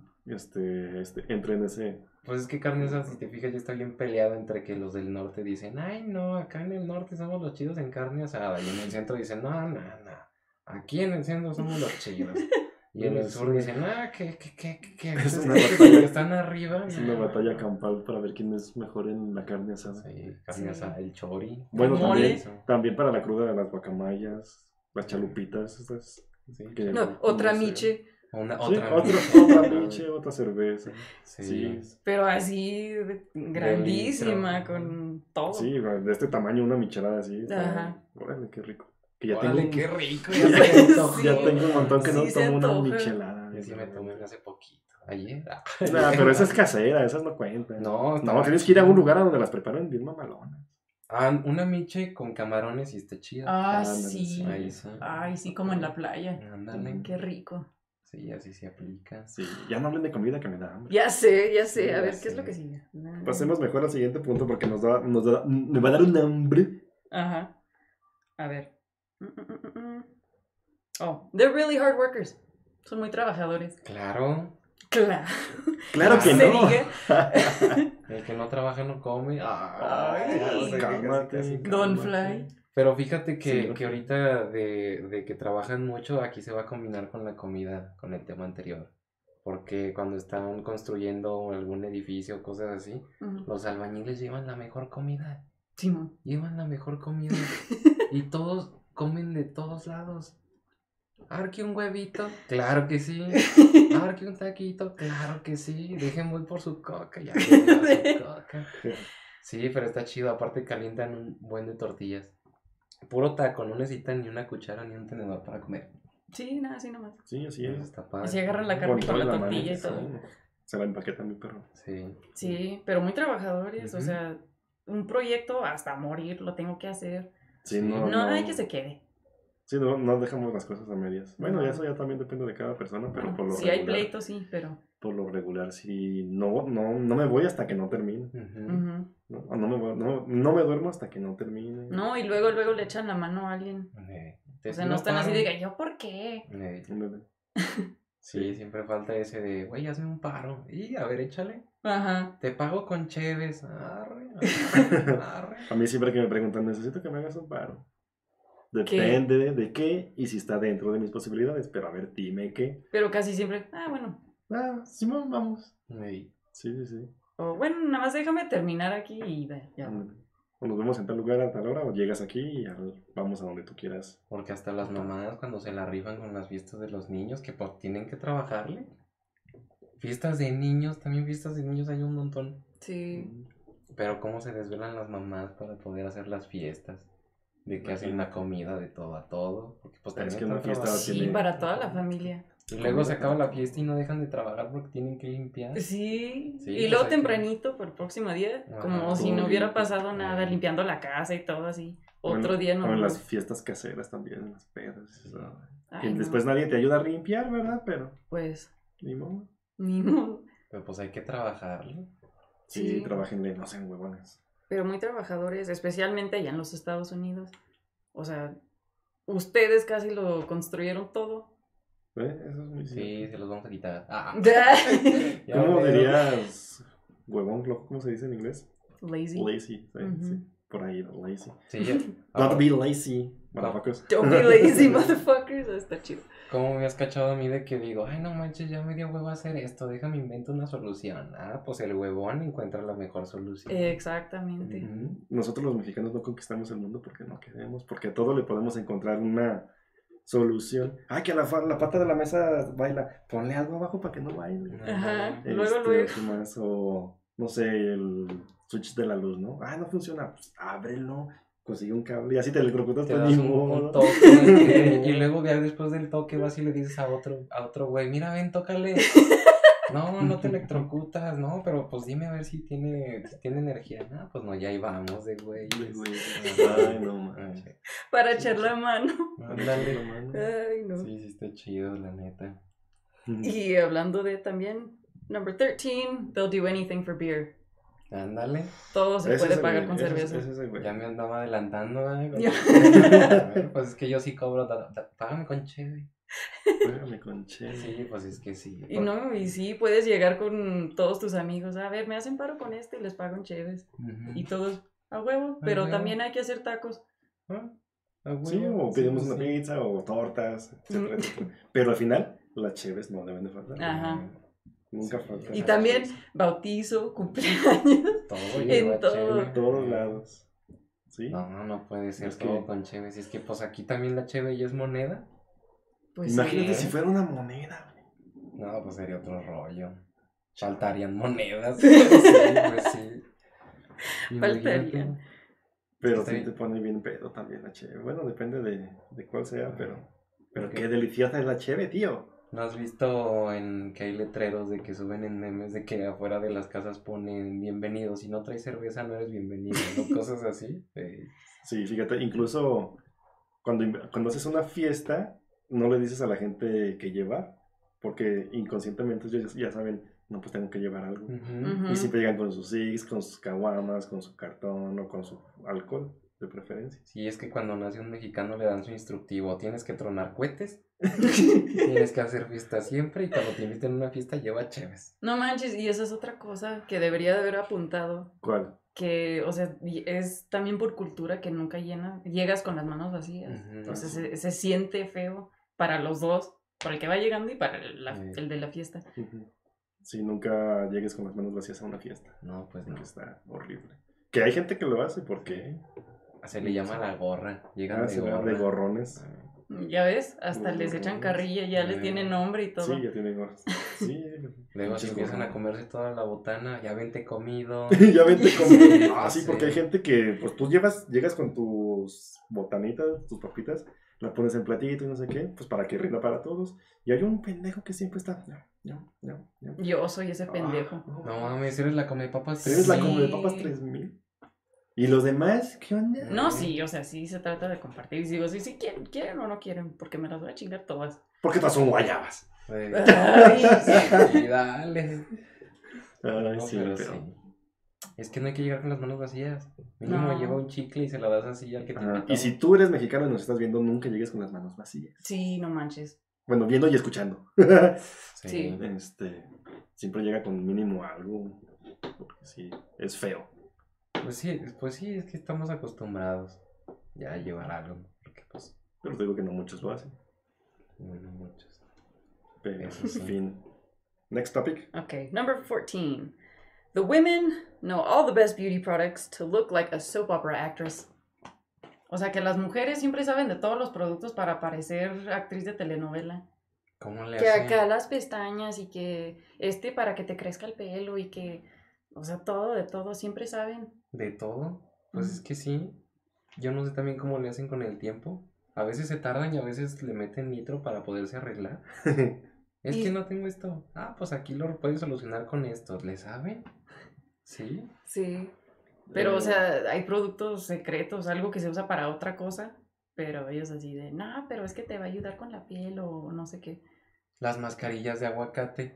C: Entra en ese.
B: Pues es que carne asada, si te fijas, ya está bien peleada entre que los del norte dicen, ay, no, acá en el norte somos los chidos en carne asada. Y en el centro dicen, no. Aquí en el centro somos los chidos. Y en el sur dicen, ¿qué?
C: Es una
B: Ustedes
C: batalla.
B: que están arriba.
C: Es una batalla campal para ver quién es mejor en la carne asada.
B: Sí, carne
A: Sí.
B: asada, el chori.
C: Bueno,
A: Mole.
C: también para la cruda de las guacamayas, las chalupitas, esas.
B: Sí.
C: que-
A: No, otra
C: no sé.
A: miche,
C: Sí,
B: Otra
C: otra miche, otra cerveza.
B: Sí.
A: pero así grandísima,
B: litro.
A: con todo.
C: Sí, de este tamaño, una michelada así. está-
A: Ajá.
C: Órale, qué rico. Que ya
B: Órale,
C: tengo,
B: qué rico.
C: ya,
B: Ya se me antojó.
C: ya tengo un montón que no
A: Sí, se
C: tomo una
A: antoja.
C: michelada.
B: Yo sí me tomé hace poquito. Ayer.
C: Nah, pero esa es casera, esas no cuentan.
B: No,
C: No, tienes que ir a un lugar a donde las preparan bien mamalonas.
B: Una miche con camarones y está chida.
A: Ah,
C: Ándale,
A: sí.
B: Ahí sí.
A: Ay, sí, como en la playa.
B: Ándale.
A: Qué rico.
B: Sí, así se aplica.
C: Sí, ya no hablen de comida que me da hambre.
A: Ya sé.
B: Sí,
A: A
B: ya
A: ver, ¿qué
B: sé.
A: es lo que sigue?
C: Pasemos mejor al siguiente punto porque me va a dar un hambre.
A: Ajá. A ver. Oh, they're really hard workers. Son muy trabajadores.
B: Claro.
A: Claro.
C: Claro que
A: Se
C: no.
A: diga.
B: El que no trabaja no come.
A: Ay,
B: ya sé que
C: cálmate.
A: Don
C: Cálmate.
A: Fly.
B: Pero fíjate que,
C: Sí,
B: que ahorita de que trabajan mucho, aquí se va a combinar con la comida, con el tema anterior. Porque cuando están construyendo algún edificio o cosas así, los albañiles llevan la mejor comida.
A: Simón.
B: Llevan la mejor comida. Y todos comen de todos lados. Arque un huevito, claro que sí. Arque un taquito, claro que sí. Dejen voy por su coca, ya que lleva su coca. Sí, pero está chido. Aparte calientan un buen de tortillas. Puro taco, no necesitan ni una cuchara ni un tenedor para comer.
A: Sí, nada, así nomás.
C: Sí, así es.
B: Está padre.
A: Así agarran la carne con la
C: mano,
A: tortilla y
C: sí.
A: todo.
C: Se la empaqueta mi perro.
B: Sí.
A: Sí, pero muy trabajadores, o
B: Ujú.
A: sea, un proyecto hasta morir lo tengo que hacer.
C: Sí,
B: Sí.
A: No hay que se quede.
C: Sí, no dejamos las cosas a medias. Bueno,
A: No.
C: eso ya también depende de cada persona, pero
A: Bueno,
C: por lo
A: si hay
C: regular.
A: pleito, sí, pero...
C: Por lo regular, sí. No me voy hasta que no termine.
B: Ujú.
A: ujú.
C: No me duermo hasta que no termine.
A: No, y luego le echan la mano a alguien.
B: Te
A: O sea, no
B: tiro
A: están así
B: paro.
A: de que yo, ¿por qué?
C: Ándale.
B: Sí, siempre falta ese de, güey, hazme un paro. Y a ver, échale.
A: Ajá.
B: Te pago con cheves. Arre, arre.
C: A mí siempre que me preguntan, necesito que me hagas un paro. Depende de qué y si está dentro de mis posibilidades. Pero a ver, dime qué.
A: Pero casi siempre, bueno.
C: Simón, vamos.
B: Ey.
C: Sí.
A: O bueno, nada más déjame terminar aquí y ya.
C: Ándale. O nos vemos en tal lugar a tal hora, o llegas aquí y vamos a donde tú quieras.
B: Porque hasta las mamás cuando se la rifan con las fiestas de los niños, que pues tienen que trabajarle. Fiestas de niños, también fiestas de niños hay un montón.
A: Sí.
B: Pero cómo se desvelan las mamás para poder hacer las fiestas. De que hacen la comida de todo a todo. Porque pues
C: Es
B: también
C: que una
B: están
C: fiesta
B: trabajando.
A: Sí,
C: tiene-
A: para toda la familia.
B: Y luego se acaba la fiesta y no dejan de trabajar porque tienen que limpiar.
A: Sí.
B: Sí,
A: Y
B: pues
A: luego
B: hay que-
A: tempranito, por el próximo día,
B: Ajá,
A: como si
C: todo
A: no hubiera
C: limpio.
A: pasado nada,
B: Ajá.
A: limpiando la casa y todo así. Otro
C: Bueno,
A: día
C: o en
A: normal.
C: las fiestas caseras también, en las pedas.
B: Sí.
A: Ay,
C: Y
A: no,
C: después nadie te ayuda a limpiar, ¿verdad? Pero,
A: pues,
C: ni modo.
A: ni modo.
B: Pero pues hay que trabajarle.
C: Sí,
A: Sí.
C: trabajenle, no sean huevones.
A: Pero muy trabajadores, especialmente allá en los Estados Unidos. O sea, ustedes casi lo construyeron todo.
C: Eso es muy
B: Sí,
C: cierto.
B: se los vamos a quitar. Ah,
A: Lazy.
B: ya
C: ¿Cómo
B: veo.
C: dirías huevón, loco? ¿Cómo se dice en inglés? Lazy, sí,
A: Ujú.
C: sí. Por ahí, lazy.
B: Sí,
C: Don't be lazy, motherfuckers.
A: Don't be lazy, motherfuckers. Está chido.
B: ¿Cómo me has cachado a mí de que digo, ay, no manches, ya me dio huevo hacer esto, déjame invento una solución? Ah, pues el huevón encuentra la mejor solución.
A: Exactamente.
B: Ujú.
C: Nosotros los mexicanos no conquistamos el mundo porque no queremos, porque a todo le podemos encontrar una solución. Ay, que la pata de la mesa baila. Ponle algo abajo para que no baile.
A: Ajá.
B: Ándale.
A: Luego.
C: ¿Qué más? O, no sé, el switch de la luz, ¿no? Ah, no funciona. Pues ábrelo, consigue un cable y así te electrocutas.
B: Te
C: pues,
B: das
C: ni
B: un
C: modo.
B: toque y luego ya después del toque vas y le dices a otro güey, mira, ven, tócale. No te electrocutas, no, pero pues dime a ver si tiene energía. No, pues no, ya ahí vamos de güey.
C: Ay, no manches.
A: Para echar la mano.
B: Ándale.
A: Ay, no.
B: Sí, está chido, la neta.
A: Y hablando de también, number 13, they'll do anything for beer.
B: Ándale.
A: Todo se
C: Ese
A: puede
C: es el
A: pagar
C: güey,
A: con cerveza.
C: ese es el güey.
B: Ya me andaba adelantando, ¿eh?
A: Ya.
B: Pues es que yo sí cobro, págame con cheve.
C: Págame con cheve.
B: Sí, pues es que sí.
A: Y no, y sí, puedes llegar con todos tus amigos. A ver, me hacen paro con esto y les pago en cheves.
B: Ujú.
A: Y todos a huevo, pero
B: huevo.
A: también hay que hacer tacos.
B: Ah, a
C: Sí,
B: huevo,
C: o pedimos
B: sí,
C: una
B: sí.
C: pizza o tortas, etcétera, etcétera. Pero al final, las cheves no deben de faltar.
A: Ajá.
C: Nunca
B: Sí.
C: faltan.
A: Y
C: las
A: también
C: cheves.
A: bautizo, cumpleaños.
B: Todo
A: En
B: lleva
A: todo.
B: cheve.
C: En todos lados. ¿Sí?
B: No puede ser
C: Es que-
B: todo con cheve. Si es que pues aquí también la cheve ya es moneda.
A: Pues
C: Imagínate
A: sí.
C: si fuera una moneda.
B: No, pues sería otro rollo. Faltarían monedas.
A: Sí.
B: Sí, pues sí.
A: Faltarían.
B: Imagínate.
C: Pero
B: Sí.
C: sí te pone bien pedo también la cheve. Bueno, depende de cuál sea, pero
B: Ok.
C: qué deliciosa es la cheve, tío.
B: ¿No has visto que hay letreros de que suben en memes de que afuera de las casas ponen bienvenido? Si no traes cerveza no eres bienvenido, ¿no? Cosas así.
C: Sí, fíjate, incluso cuando haces una fiesta, no le dices a la gente que llevar, porque inconscientemente ellos ya saben, no, pues tengo que llevar algo.
B: Ujú.
A: Ujú.
C: Y siempre llegan con sus six, con sus caguamas, con su cartón o con su alcohol, de preferencia.
B: Sí, es que cuando nace un mexicano le dan su instructivo. Tienes que tronar cohetes, tienes que hacer fiesta siempre y cuando te inviten a una fiesta lleva cheves.
A: No manches, y esa es otra cosa que debería de haber apuntado.
C: ¿Cuál?
A: Que, o sea, es también por cultura que nunca llegas con las manos vacías.
B: Ujú.
A: Entonces se siente feo para los dos, para el que va llegando y para
B: Sí.
A: el de la fiesta.
C: Si nunca llegues con las manos vacías a una fiesta,
B: No, pues no.
C: porque está horrible. Que hay gente que lo hace, ¿por qué?
B: Se le llama la gorra. Llegan de
C: Se
B: gorra.
C: de gorrones.
A: Ya ves, hasta
C: Los
A: les echan
C: gorrones.
A: carrilla, ya les tienen nombre y todo.
C: Sí, ya tienen gorras. Sí,
B: Luego
C: pinches
B: si empiezan a
C: gorrones.
B: comerse toda la botana, ya vente comido.
C: Ya vente como.
B: Sí,
C: Ah, sí,
B: sí.
C: porque hay gente que, pues tú llegas con tus botanitas, tus papitas, la pones en platito y no sé qué, pues para que rinda para todos. Y hay un pendejo que siempre está, no.
A: Yo soy ese pendejo.
B: No mames, eres la come papas.
C: Eres la
A: Sí.
C: come de papas 3000. ¿Y los demás? ¿Qué onda?
A: No, sí, o sea, sí se trata de compartir. Y digo, sí, quieren o no quieren, porque me las voy a chingar todas.
C: Porque todas son guayabas.
A: Ay,
B: Sí, dale.
C: Ay,
B: No,
C: sí,
B: pero
C: pero...
B: sí. Es que no hay que llegar con las manos vacías. Mínimo
A: No.
B: lleva un chicle y se la das así al que te invitó.
C: Y si tú eres mexicano y nos estás viendo, nunca llegues con las manos vacías.
A: sí, no manches.
C: Bueno, viendo y escuchando.
A: Sí.
C: Siempre llega con mínimo algo. Porque sí, es feo.
B: Pues sí, es que estamos acostumbrados ya a llevar algo. Porque pues,
C: Pero te digo que no muchos lo hacen.
B: bueno, muchos.
C: Pero,
B: Eso sí.
C: en fin. Next topic.
A: Okay, number 14. The women know all the best beauty products to look like a soap opera actress. O sea que las mujeres siempre saben de todos los productos para parecer actriz de telenovela.
B: ¿Cómo le
A: Que
B: hacen?
A: acá las pestañas y que para que te crezca el pelo y que, o sea, todo de todo, siempre saben.
B: ¿De todo? Pues
A: Ujú.
B: es que sí. Yo no sé también cómo le hacen con el tiempo. A veces se tardan y a veces le meten nitro para poderse arreglar. Es
A: Y-
B: que no tengo esto. Ah, pues aquí lo puedes solucionar con esto. ¿Le saben? ¿Sí?
A: Sí. Pero, o sea, hay productos secretos, algo que se usa para otra cosa, pero ellos así de, no, pero es que te va a ayudar con la piel o no sé qué.
B: Las mascarillas de aguacate.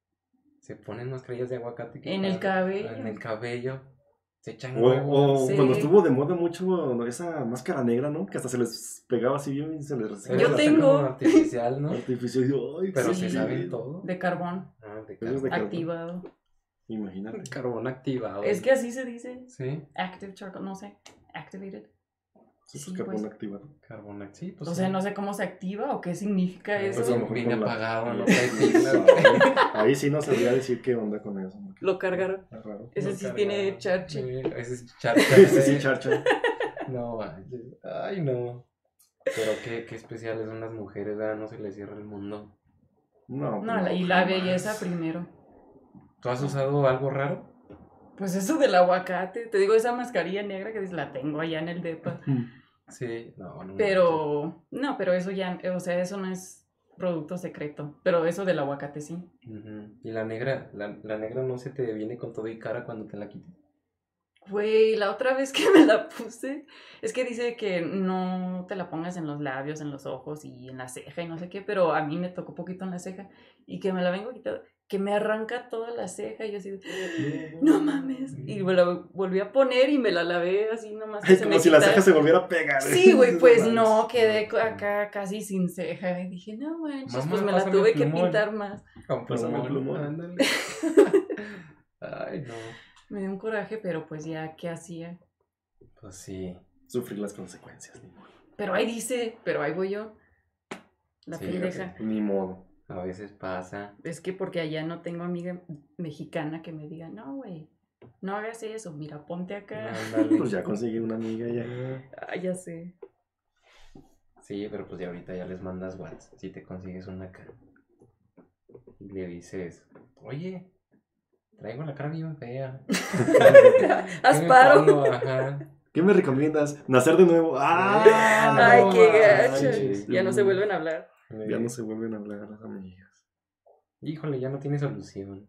B: Se ponen mascarillas de aguacate. que
A: En el
B: para-
A: cabello.
B: En el cabello. Se echan
C: O
B: huevos.
A: Sí.
C: cuando estuvo de moda mucho esa máscara negra, ¿no? Que hasta se les pegaba así bien y se les
B: Pero
A: Yo
B: está
A: tengo.
B: como artificial, ¿no?
C: artificial. Y yo, ay,
B: Pero
A: Sí.
B: se saben todo.
A: De carbón
B: Ah, de
C: Eso es de
B: carbón.
C: carbón.
A: activado.
C: Imagínate.
B: Carbón activado.
A: Es que así se dice.
B: Sí,
A: Active charcoal, no sé. Activated.
C: Sí,
A: Sí,
C: pues carbón
A: pues.
C: activado.
B: carbón activado. Sí, pues
A: O sea,
B: sí.
A: no sé cómo se activa o qué significa
B: Pues
A: eso.
C: a lo mejor
B: viene
C: con la-
B: apagado, no
C: Sí.
B: trae pila.
C: Ahí sí no sabría decir qué onda con eso. porque
A: Lo cargaron.
C: Está raro.
A: Ese
B: Lo
A: sí
B: cargaron.
A: tiene charche.
B: Sí, ese es charcha.
C: Ese sí, charcha.
B: No, manches. Ay, no. Pero qué especiales son las mujeres, ¿verdad? No se les cierra el mundo.
C: No,
A: No, y la
C: jamás.
A: belleza primero.
B: ¿Tú has usado algo raro?
A: Pues eso del aguacate. Te digo, esa mascarilla negra que dices, la tengo allá en el depa.
B: Sí, no.
A: Pero, no, pero eso ya, o sea, eso no es producto secreto. Pero eso del aguacate sí.
B: Ujú. Y la negra, la negra no se te viene con todo y cara cuando te la quitas.
A: Güey, la otra vez que me la puse, es que dice que no te la pongas en los labios, en los ojos y en la ceja y no sé qué, pero a mí me tocó poquito en la ceja y que me la vengo a quitar, que me arranca toda la ceja y yo así, de, no mames. Y me la volví a poner y me la lavé así nomás. Que se
C: Como
A: me
C: si la
A: quitara.
C: ceja se volviera a pegar.
A: Sí, güey, pues
C: Manches.
A: no, quedé acá casi sin ceja y dije, no manches,
B: Mamá,
A: pues me la
B: pásame
A: tuve
B: el
A: que
B: plumón.
A: pintar más.
B: Con
C: Pásame el plumón.
B: Ándale. Ay, no.
A: Me dio un coraje, pero pues ya, ¿qué hacía?
B: Pues sí.
C: Sufrir las consecuencias. Ni modo.
A: Pero ahí dice, pero ahí voy yo. La
B: Sí,
A: pendeja.
C: Ni modo.
B: A veces pasa.
A: Es que porque allá no tengo amiga mexicana que me diga, no, güey, no hagas eso, mira, ponte acá.
B: Ándale.
C: Pues ya conseguí una amiga ya.
A: Ah, ya sé.
B: Sí, pero pues ya ahorita ya les mandas WhatsApp. Si te consigues una cara. Y le dices, oye, traigo la cara bien fea.
A: Haz
B: ¿Qué me
A: paro.
B: pongo? Ajá.
C: ¿Qué me recomiendas? ¿Nacer de nuevo? ¡Ah!
A: Ay,
B: no
A: qué
B: manches.
A: gacho. Ya no se vuelven a hablar.
C: Ya no se vuelven a hablar las amigas.
B: Híjole, ya no tiene solución.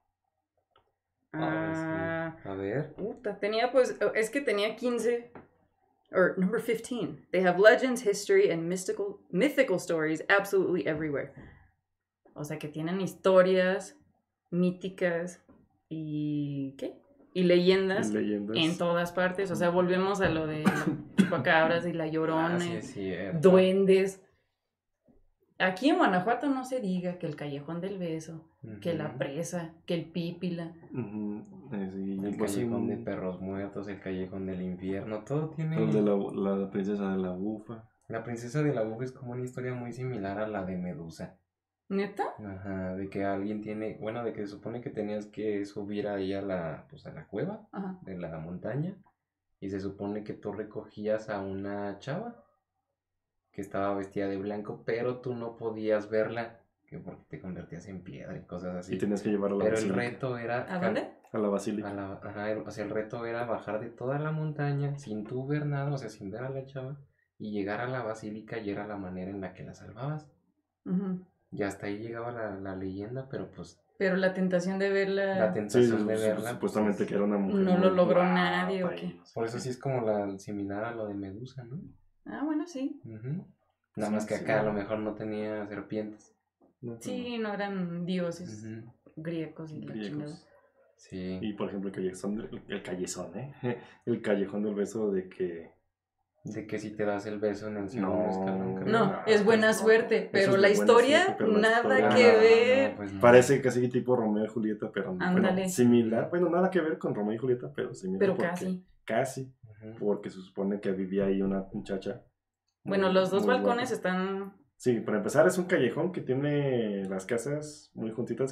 B: Ay,
A: Ah,
B: sí. A ver.
A: puta, tenía pues, es que tenía 15. Or number 15. They have legends, history, and mythical stories absolutely everywhere. O sea que tienen historias míticas y ¿qué? Y leyendas
C: Leyendas.
A: en todas partes. O sea, volvemos a lo de chupacabras y la llorona,
B: Sí, es cierto.
A: duendes. Aquí en Guanajuato no se diga que el Callejón del Beso, que la
B: Ujú.
A: presa, que el Pípila.
C: Ujú, sí,
B: El
C: pues,
B: callejón de perros muertos, el callejón del infierno, todo tiene...
C: El de la princesa de la bufa.
B: La princesa de la Bufa es como una historia muy similar a la de Medusa.
A: ¿Neta?
B: Ajá, de que alguien tiene... Bueno, de que se supone que tenías que subir ahí a la cueva
A: Ajá.
B: de la montaña. Y se supone que tú recogías a una chava que estaba vestida de blanco, pero tú no podías verla, que porque te convertías en piedra y cosas así.
C: Y tenías que llevarla a la
B: Pero el
C: basílica.
B: reto era...
A: ¿A dónde?
C: A la basílica.
B: Ajá, o sea, el reto era bajar de toda la montaña sin tú ver nada, o sea, sin ver a la chava, y llegar a la basílica y era la manera en la que la salvabas.
A: Ujú.
B: Y hasta ahí llegaba la leyenda, pero pues
A: Pero la tentación de
B: la
A: verla,
C: Sí,
B: tentación de verla, pues,
C: supuestamente que era una mujer
A: no lo
C: muy
A: logró
C: guapa
A: nadie, ¿o
C: y
A: qué?
C: no sé
B: por eso
C: qué.
B: sí es como similar a lo de Medusa, ¿no?
A: ah, bueno, sí.
B: Ujú. Nada
C: Sí,
B: más que
C: sí.
B: acá a lo mejor no tenía serpientes.
C: No,
A: Sí, no eran dioses
B: Ujú.
A: griegos y la chingada.
C: griegos.
B: Sí.
C: Y por ejemplo, el callezón, ¿eh? El callejón del beso de que...
B: De que si te das el beso en el segundo
C: No.
B: escalón, creo.
A: No, es buena
C: pues no.
A: suerte,
C: Eso
A: pero
C: es de
A: la
C: buena
A: historia,
C: suerte, pero la
A: nada
C: historia-
A: que
C: no,
A: ver.
B: pues no.
C: Parece casi tipo Romeo y Julieta, pero
A: Ándale.
C: bueno, similar. Bueno, nada que ver con Romeo y Julieta, pero similar.
A: Pero
C: porque-
A: casi.
C: Casi,
B: Ujú.
C: porque se supone que vivía ahí una muchacha.
A: Bueno,
C: muy-
A: los dos
C: muy
A: balcones
C: guapa.
A: están...
C: Sí, para empezar es un callejón que tiene las casas muy juntitas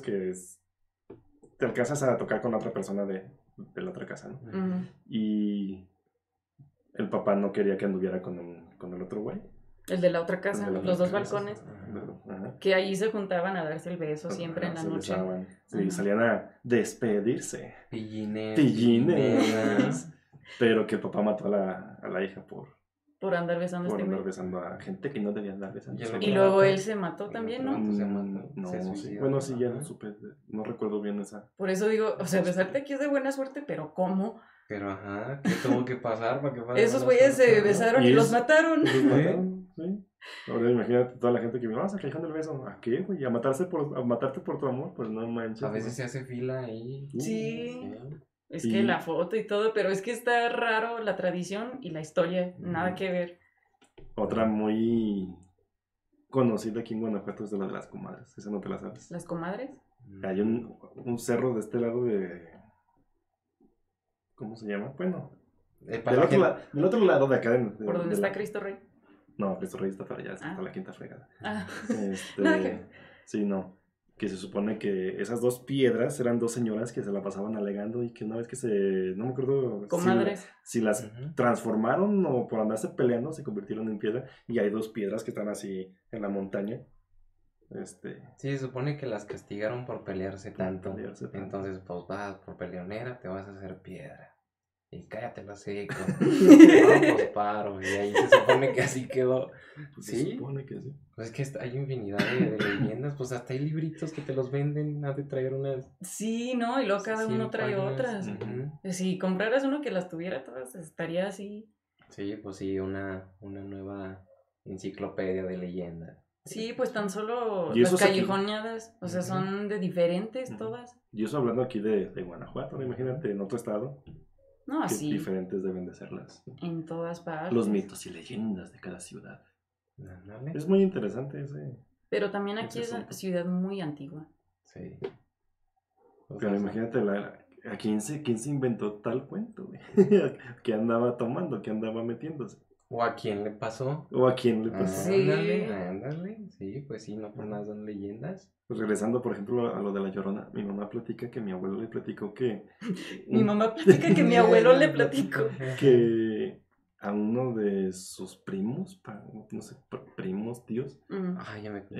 C: te alcanzas a tocar con otra persona de la otra casa, ¿no?
A: ujú.
C: Y el papá no quería que anduviera con el otro güey.
A: El de la otra casa,
C: El de la
A: los
C: otra
A: dos
C: casa.
A: balcones,
C: Ajá.
A: que ahí se juntaban a darse el beso siempre en
C: Ajá,
A: la
C: se
A: noche.
C: besaban. Sí,
A: Ajá.
C: salían a despedirse.
B: Pillines.
C: Pillines. Pero que el papá mató a la hija
A: Por andar besando a
C: por
A: este
C: andar
A: güey.
C: besando a gente que no debía andar besando.
B: Y el
A: Y
B: otro
A: luego
B: vato-
A: él se mató también,
B: el
A: ¿no?
B: otro vato se mató,
C: No,
B: se
C: sí.
B: suicidó.
C: Bueno, sí, ya
B: Ajá.
C: no supe. No recuerdo bien esa.
A: Por eso digo, o sea, besarte aquí es de buena suerte, pero ¿cómo?
B: Pero ajá, ¿qué tuvo que pasar para que fuera
A: Esos
B: buena
A: güeyes se
B: suerte, no?
A: besaron
C: Y
A: y los
C: es-
A: mataron.
C: Los mataron, sí. Ahora imagínate toda la gente que vamos a callejón del beso. ¿A qué, güey? ¿A matarte por tu amor? Pues no manches.
B: A veces
C: ¿no?
B: se hace fila ahí.
A: Sí.
B: Sí.
A: Es
C: Y-
A: que la foto y todo, pero es que está raro la tradición y la historia, nada
C: Ujú.
A: que ver.
C: Otra muy conocida aquí en Guanajuato es de la de las comadres. Esa no te la sabes.
A: Las comadres.
C: Hay un cerro de este lado de... ¿Cómo se llama? Bueno,
B: Para la gente-
C: del otro lado de acá.
A: ¿Por donde está Cristo Rey?
C: No, Cristo Rey está para allá, está
A: Ah.
C: la quinta fregada.
A: Ah,
C: Este,
A: Nada que-
C: sí, no. Que se supone que esas dos piedras eran dos señoras que se la pasaban alegando y que una vez que no me acuerdo
A: comadres.
C: si las
B: Ujú.
C: transformaron o por andarse peleando se convirtieron en piedra y hay dos piedras que están así en la montaña.
B: Sí, se supone que las castigaron por pelearse tanto.
C: pelearse tanto.
B: Entonces, pues vas por peleonera, te vas a hacer piedra. Y cállate la seco. Vamos, paro. Y ahí se supone que así quedó.
C: Pues se
B: Sí.
C: supone que sí.
B: Pues es que hay infinidad de leyendas. Pues hasta hay libritos que te los venden. Has de traer unas.
A: Sí, ¿no? Y luego cada
B: 100
A: uno trae
B: páginas.
A: otras.
B: Ujú.
A: Si compraras uno que las tuviera todas, estaría así.
B: Sí, pues sí, una nueva enciclopedia de leyendas.
A: Sí, pues tan solo
C: Y
A: las
C: esos aquí-
A: callejoneadas, o sea,
B: Ujú.
A: son de diferentes
C: Ujú.
A: todas.
C: Y eso hablando aquí de Guanajuato, ¿no? Imagínate en otro estado,
A: No,
C: que
A: así,
C: diferentes deben de ser
A: en todas partes.
C: los mitos y leyendas de cada ciudad.
B: Ándale.
C: Es muy interesante ese.
A: Pero también aquí
C: Ese
A: es una
C: asunto.
A: ciudad muy antigua.
B: Sí. Pues
C: Pero
B: eso.
C: imagínate a quién se inventó tal cuento, güey. Que andaba tomando, que andaba metiéndose.
B: ¿O a quién le pasó?
C: O a quién le pasó.
A: Sí.
B: Ándale. Sí, pues sí, no por nada son leyendas.
C: Pues regresando, por ejemplo, a lo de la Llorona, mi mamá platica que mi abuelo le platicó que...
A: Mi mamá platica que mi abuelo le platicó.
C: Que a uno de sus primos, no sé, primos, tíos,
A: Mm,
B: Ay, ya me.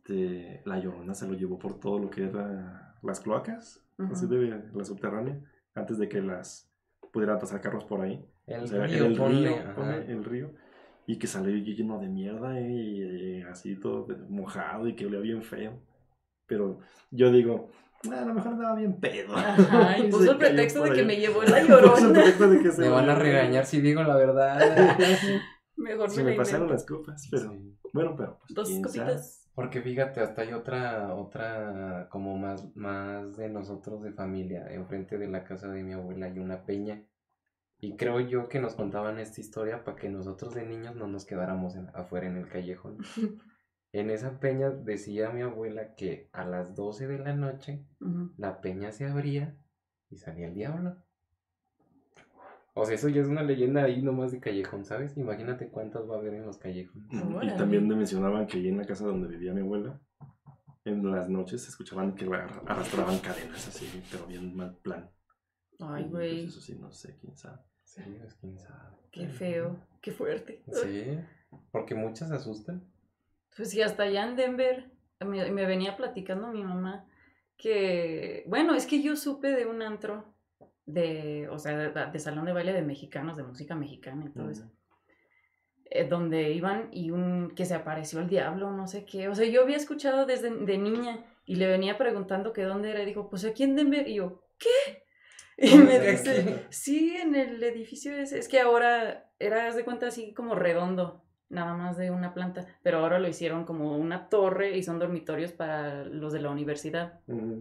C: la Llorona se lo llevó por todo lo que era las cloacas,
A: Ujú.
C: así de la subterránea, antes de que las pudieran pasar carros por ahí.
B: El
C: O sea,
B: río,
C: el
B: ponle,
C: río,
B: ajá.
C: ponle el río, y que salió lleno de mierda y así todo mojado y que olía bien feo. Pero yo digo, a lo mejor andaba bien pedo.
A: Ajá, y
C: se
A: puso el
C: cayó
A: pretexto
C: por
A: de que
C: allá.
A: me llevó la
C: Puso el
A: Llorona.
C: pretexto de que se
B: Me van a
C: llevó.
B: regañar si digo la verdad.
A: Mejor
C: Se
A: me
C: me
A: la
C: pasaron
A: invento.
C: las copas, pero
B: Sí.
C: bueno, pero pues,
A: Dos
C: quién
A: copitas.
B: Porque fíjate, hasta hay otra como más de nosotros de familia. Enfrente de la casa de mi abuela hay una peña. Y creo yo que nos contaban esta historia para que nosotros de niños no nos quedáramos afuera en el callejón. En esa peña decía mi abuela que a las 12 de la noche
A: Ujú.
B: la peña se abría y salía el diablo. O sea, eso ya es una leyenda ahí nomás de callejón, ¿sabes? Imagínate cuántas va a haber en los callejones.
C: sabe. Y
A: Órale.
C: también me mencionaban que ahí en la casa donde vivía mi abuela, en las noches se escuchaban que arrastraban cadenas así, pero bien mal plan.
A: Ay,
C: Y,
A: güey,
C: pues, eso sí, no sé, quién sabe.
B: Sí, pues quién sabe.
A: qué feo, qué fuerte.
B: Sí, porque muchas se asustan.
A: Pues sí, hasta allá en Denver me venía platicando mi mamá que, bueno, es que yo supe de un antro o sea, de salón de baile de mexicanos, de música mexicana y todo eso. donde iban y que se apareció el diablo, no sé qué. O sea, yo había escuchado desde de niña y le venía preguntando que dónde era. Y dijo, pues aquí en Denver. Y yo, ¿qué? Y me dice, sí, en el edificio es que ahora era, haz de cuenta, así como redondo, nada más de una planta, pero ahora lo hicieron como una torre y son dormitorios para los de la universidad.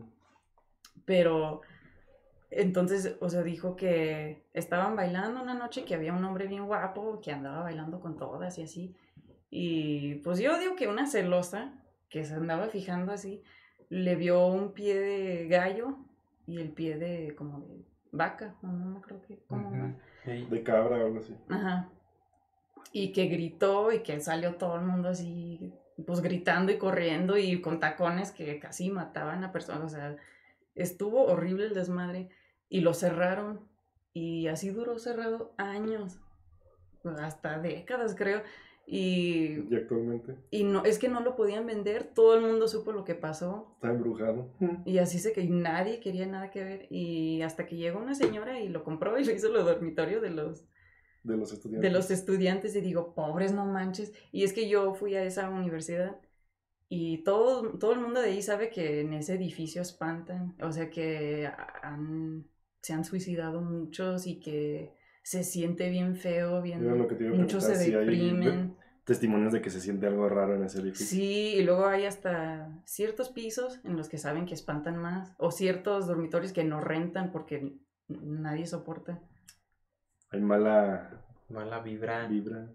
A: Pero entonces, o sea, dijo que estaban bailando una noche, que había un hombre bien guapo que andaba bailando con todas y así. Y pues yo digo que una celosa que se andaba fijando así, le vio un pie de gallo y el pie de como de vaca, no me acuerdo qué, como
C: de cabra o algo así.
A: Ajá. Y que gritó y que salió todo el mundo así, pues gritando y corriendo y con tacones que casi mataban a personas. O sea, estuvo horrible el desmadre y lo cerraron y así duró cerrado años, hasta décadas creo.
C: ¿Y actualmente?
A: Y no, es que no lo podían vender, todo el mundo supo lo que pasó.
C: Está embrujado.
A: Y así se que nadie quería nada que ver. Y hasta que llegó una señora y lo compró y lo hizo los dormitorios de los
C: estudiantes.
A: De los estudiantes. Y digo, pobres, no manches. Y es que yo fui a esa universidad y todo el mundo de ahí sabe que en ese edificio espantan. O sea que se han suicidado muchos y que se siente bien feo, muchos se deprimen.
C: Testimonios de que se siente algo raro en ese edificio.
A: Sí, y luego hay hasta ciertos pisos en los que saben que espantan más, o ciertos dormitorios que no rentan porque nadie soporta.
C: Hay mala
B: vibra.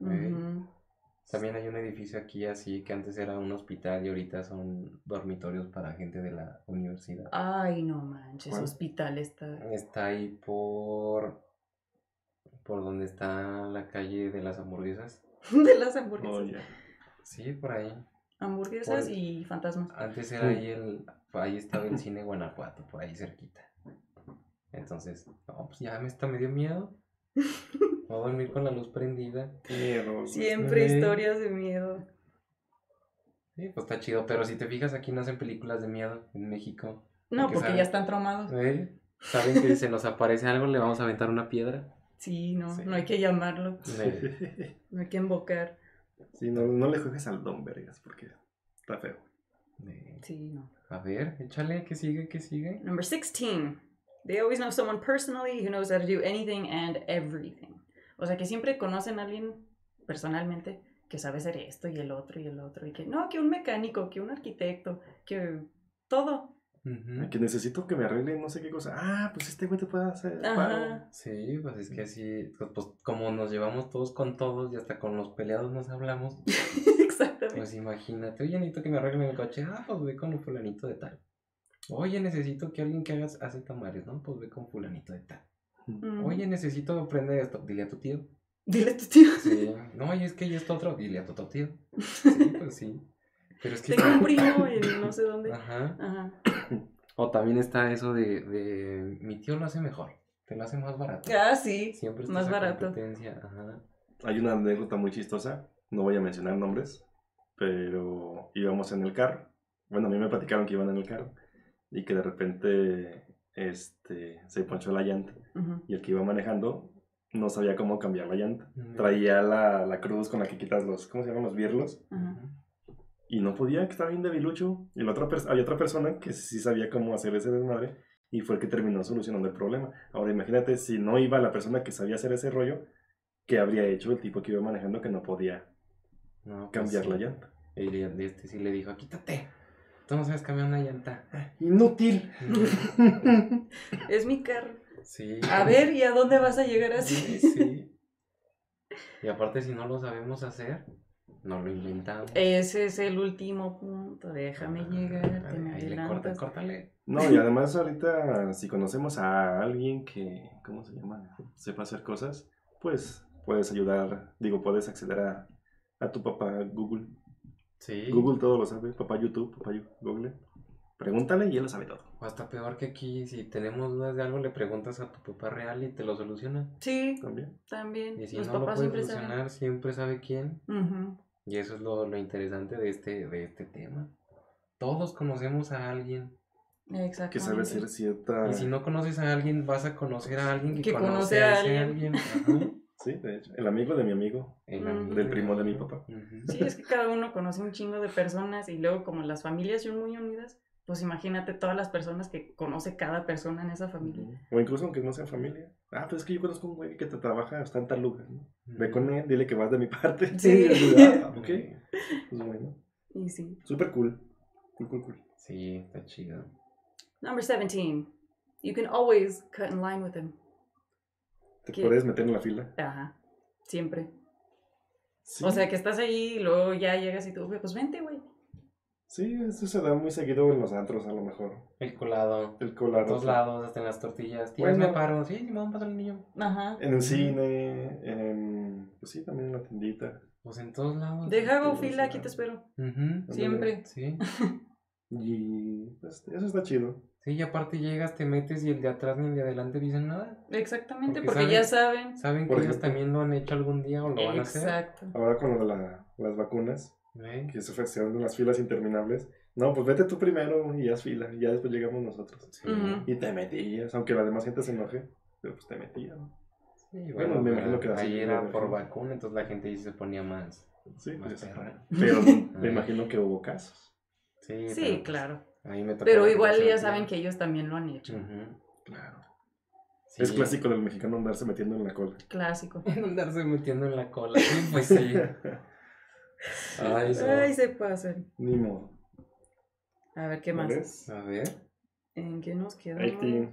B: También hay un edificio aquí así que antes era un hospital y ahorita son dormitorios para gente de la universidad.
A: Ay, no manches, hospital
B: está ahí por donde está la calle de las hamburguesas.
A: De las hamburguesas.
C: Oh, yeah.
B: Sí, por ahí.
A: Hamburguesas y fantasmas.
B: Antes era ahí estaba el cine Guanajuato, por ahí cerquita. Entonces, no, pues ya me dio miedo. Voy a dormir con la luz prendida.
C: Miedo.
A: Siempre historias de miedo.
B: Sí, pues está chido, pero si te fijas aquí no hacen películas de miedo en México.
A: No, porque ya están traumados.
B: Saben que se nos aparece algo, le vamos a aventar una piedra.
A: Sí, no hay que llamarlo. No hay que invocar.
C: Sí, no le juegues al Don Vergas porque está feo.
A: Sí, no.
B: A ver, échale, ¿qué sigue?
A: Number 16. They always know someone personally who knows how to do anything and everything. O sea, que siempre conocen a alguien personalmente que sabe hacer esto y el otro. Y que que un mecánico, que un arquitecto, que todo.
C: Que necesito que me arregle no sé qué cosa. Pues este güey te puede hacer paro.
B: Sí, pues es que así, pues como nos llevamos todos con todos y hasta con los peleados nos hablamos.
A: Exactamente.
B: Pues imagínate, oye, necesito que me arreglen el coche. Pues ve con un fulanito de tal. Oye, necesito que alguien que hace tamales, ¿no? Pues ve con fulanito de tal. Oye, necesito aprender esto. Dile a tu tío. Sí. No, y es que ya está otro. Dile a tu otro tío. Sí, pues sí. Pero es que
A: tengo un primo en no sé dónde.
B: Ajá. O también está eso de mi tío lo hace mejor, te lo hace más barato.
A: Sí,
B: siempre está
A: más barato.
B: Competencia. Ajá.
C: Hay una anécdota muy chistosa, no voy a mencionar nombres, pero íbamos en el carro. Bueno, a mí me platicaron que iban en el carro y que de repente se ponchó la llanta y el que iba manejando no sabía cómo cambiar la llanta. Traía la cruz con la que quitas ¿cómo se llaman? Los birlos. Y no podía, que estaba bien debilucho. Y había otra persona que sí sabía cómo hacer ese desmadre y fue el que terminó solucionando el problema. Ahora imagínate si no iba la persona que sabía hacer ese rollo, ¿qué habría hecho el tipo que iba manejando que no podía cambiar la llanta?
B: Y sí le dijo, quítate, tú no sabes cambiar una llanta.
C: ¡Inútil!
A: Es mi carro.
B: Sí.
A: A ver, ¿y a dónde vas a llegar así?
B: Sí. Y aparte si no lo sabemos hacer, no lo inventamos.
A: Ese es el último punto. Déjame llegar, te me adelantas.
B: Córtale.
C: No, y además ahorita si conocemos a alguien que, ¿cómo se llama? Sepa hacer cosas, pues puedes ayudar, puedes acceder a tu papá Google.
B: Sí.
C: Google todo lo sabe, papá YouTube, papá Google. Pregúntale y él lo sabe todo.
B: O hasta peor que aquí, si tenemos dudas de algo, le preguntas a tu papá real y te lo soluciona.
A: Sí,
C: también.
B: Y si los no papás lo puede solucionar, siempre sabe quién. Y eso es lo interesante de este tema. Todos conocemos a alguien.
A: Exactamente.
C: Que sabe hacer cierta...
B: Y si no conoces a alguien, vas a conocer a alguien que
A: conoce a
B: alguien.
C: Sí, de hecho. El amigo de mi amigo.
B: El
A: Mm.
B: amigo
C: Del primo de mi papá.
B: Ujú.
A: Sí, es que cada uno conoce un chingo de personas y luego como las familias son muy unidas, pues imagínate todas las personas que conoce cada persona en esa familia.
C: O incluso aunque no sea familia. Ah, pues es que yo conozco un güey que te trabaja, está en tal lugar, ¿no? Ve
B: Ujú.
C: con él, dile que vas de mi parte.
A: Sí.
C: Y yo digo, ah, ok. Pues bueno.
A: Y sí.
C: Súper cool. Cool.
B: Sí, está chido.
A: Number 17. You can always cut in line with him.
C: Te
A: ¿Qué?
C: puedes meter en la fila.
A: Ajá. Siempre.
C: Sí.
A: O sea, que estás ahí y luego ya llegas y tú, pues vente, güey.
C: Sí, eso se da muy seguido en los antros, a lo mejor.
B: El colado.
C: El
B: A
C: colado.
B: todos lados, hasta en las tortillas. Tías,
C: Bueno.
B: me paro. Sí, Simón, pasa el niño.
A: Ajá.
C: En el cine, pues sí, también en la tiendita.
B: Pues en todos lados.
A: Deja hago
C: Sí,
A: fila,
C: sí,
A: aquí te espero.
B: Ujú.
A: Siempre.
B: Sí.
C: Y pues eso está chido.
B: Sí, y aparte llegas, te metes y el de atrás ni el de adelante dicen nada.
A: Exactamente,
B: Porque
A: porque ya saben.
B: Saben
C: Por
B: que ellos
C: ejemplo.
B: también lo han hecho algún día o lo van a hacer.
A: Exacto.
C: Ahora con lo de las vacunas,
B: ¿Eh?
C: que se ofrecieron las filas interminables. No, pues vete tú primero y haz fila, y ya después llegamos nosotros.
B: Sí.
A: Ujú.
C: Y te metías, aunque la demás gente se enoje, pero pues te metías, ¿no?
B: Sí,
C: Bueno, me imagino que así
B: ahí
C: lo
B: era
C: dejan.
B: por vacuna, entonces la gente ahí se ponía más.
C: Sí,
B: Más
C: pues,
B: perra.
C: pero me imagino que hubo casos.
B: Sí,
A: Sí,
B: pero, pues,
A: claro.
B: a mí me tocó
A: Pero
B: que
A: igual
B: se
A: ya
B: metía.
A: saben que ellos también lo han hecho.
B: Ujú.
C: Claro.
B: Sí.
C: Es clásico del mexicano andarse metiendo en la cola.
A: Clásico.
B: Andarse metiendo en la cola. Sí, pues sí. Ay,
A: Ay, se pasan.
C: Ni modo.
A: A ver, ¿qué más?
C: ¿Ves?
B: A ver.
A: ¿En qué nos quedamos?
C: 18.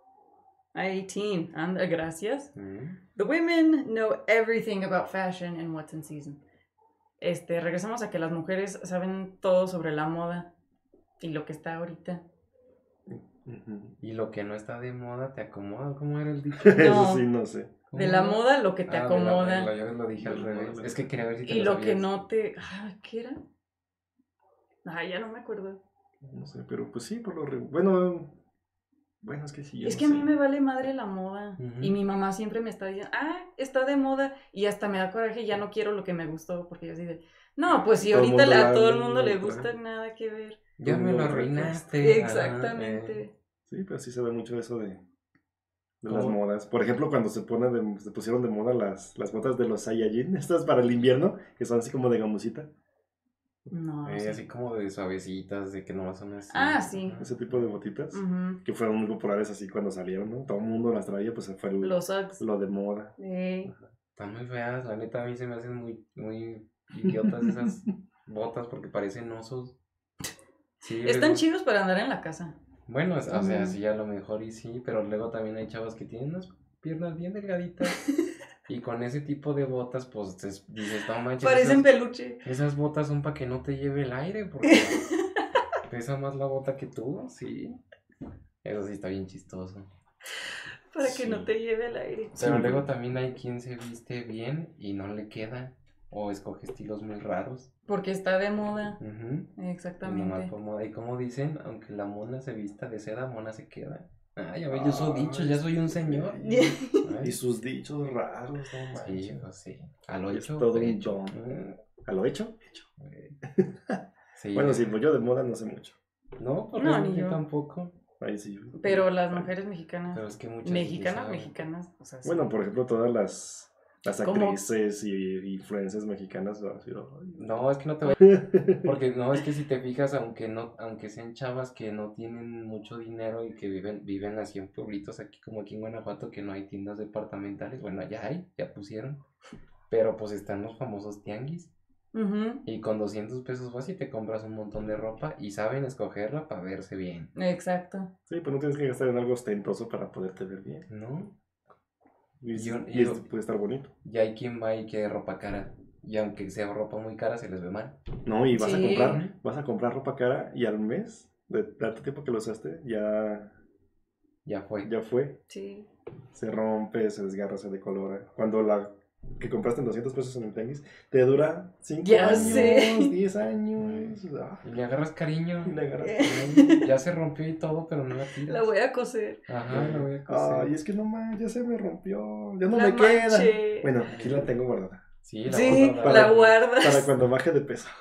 A: 18. Anda, gracias.
B: Mm.
A: The women know everything about fashion and what's in season. Regresamos a que las mujeres saben todo sobre la moda y lo que está ahorita.
C: Ujú.
B: Y lo que no está de moda te acomoda. ¿Cómo era el dicho?
C: Eso sí, no sé.
A: De la moda, lo que te acomoda.
B: Yo lo dije al
C: De la
B: revés.
C: moda.
B: Es que quería ver si te
A: Y lo que
B: sabías.
A: no te... ¿Qué era? Ya no me acuerdo.
C: No sé, pero pues sí, por lo bueno, es que sí. yo
A: Es
C: no
A: que a
C: sé.
A: mí me vale madre la moda.
B: Ujú.
A: Y mi mamá siempre me está diciendo, está de moda. Y hasta me da coraje y ya no quiero lo que me gustó. Porque yo así de, no, pues si
C: Todo el
A: ahorita
C: mundo
A: a todo el
C: la
A: mundo le
C: otra.
A: gusta, nada que ver.
B: Ya me lo
C: Todo
B: arruinaste.
A: Exactamente.
C: Sí, pero sí se ve mucho eso de las
B: ¿Cómo?
C: modas. Por ejemplo, cuando se pusieron de moda las botas de los Saiyajin, estas para el invierno, que son así como de gamusita.
A: No, no sé.
B: Así como de suavecitas, de que nomás son así.
A: Ah, sí.
B: Ajá.
C: Ese tipo de botitas.
A: Ujú.
C: Que fueron muy populares así cuando salieron, ¿no? Todo el mundo las traía, pues fue
A: Los Uggs.
C: lo de moda.
B: Están muy feas, la neta a mí se me hacen muy, muy idiotas esas botas porque parecen osos. Sí,
A: Están
B: luego-
A: chidos para andar en la casa.
B: Bueno, o sea,
A: Ujú.
B: sí, a lo mejor y sí, pero luego también hay chavos que tienen unas piernas bien delgaditas y con ese tipo de botas, pues dices, no manches,
A: Parecen peluche.
B: esas botas son para que no te lleve el aire porque pesa más la bota que tú, sí. Eso sí está bien chistoso.
A: Para que
B: Sí.
A: no te lleve el aire.
B: Pero
C: Sí.
B: luego también hay quien se viste bien y no le queda o escoge estilos muy raros.
A: Porque está de moda.
B: Ujú. Nomás
A: Exactamente.
B: por moda. Y como dicen, aunque la mona se vista de seda, mona se queda. Ay, a ver, yo soy dicho, ya soy un señor.
C: Y
B: Ay,
C: sus dichos raros, no
B: sí,
C: manches.
B: pues sí. A lo
C: Es
B: hecho,
C: todo un
B: hecho.
C: don. ¿A lo hecho? Hecho.
B: Sí,
C: Bueno, sí, pues yo de moda no sé mucho.
B: No, pues
A: No,
B: realmente
A: ni yo.
B: tampoco.
C: Ahí sí.
A: Pero las mujeres mexicanas.
B: Pero es que muchas
A: Mexicanas,
B: sí saben.
A: mexicanas. O sea, sí.
C: Bueno, por ejemplo, todas las
A: ¿Cómo?
C: actrices y influencers mexicanas. Así,
B: No, es que no te voy porque no, es que si te fijas, aunque sean chavas que no tienen mucho dinero y que viven así en pueblitos aquí como aquí en Guanajuato que no hay tiendas departamentales, bueno, ya pusieron, pero pues están los famosos tianguis
A: Ujú.
B: y con 200 pesos vas y te compras un montón de ropa y saben escogerla para verse bien,
A: Exacto.
C: Sí, pues no tienes que gastar en algo ostentoso para poderte ver bien.
B: ¿no?
C: Y,
B: Yo-
C: y esto puede estar bonito.
B: Y hay quien va y quiere ropa cara y aunque sea ropa muy cara se les ve mal.
C: No, y vas
A: Sí.
C: vas a comprar ropa cara y al mes, de tanto tiempo que lo usaste, ya fue.
A: Sí.
C: Se rompe, se desgarra, se decolora. Cuando la que compraste en 200 pesos en el tenis, te dura 5
A: Ya
C: años,
A: sé.
C: 10 años.
B: Y le agarras cariño.
C: Y le agarras.
B: Ay, ya se rompió y todo, pero no la tiras.
A: La voy a coser.
B: Ajá, la voy a coser.
C: Ay, es que no más, ya se me rompió. Ya no
A: La
C: me queda.
A: manché.
C: Bueno, aquí la tengo guardada.
B: Sí, la
A: Sí,
B: voy a guardar.
A: la guardas.
C: Para cuando baje de peso.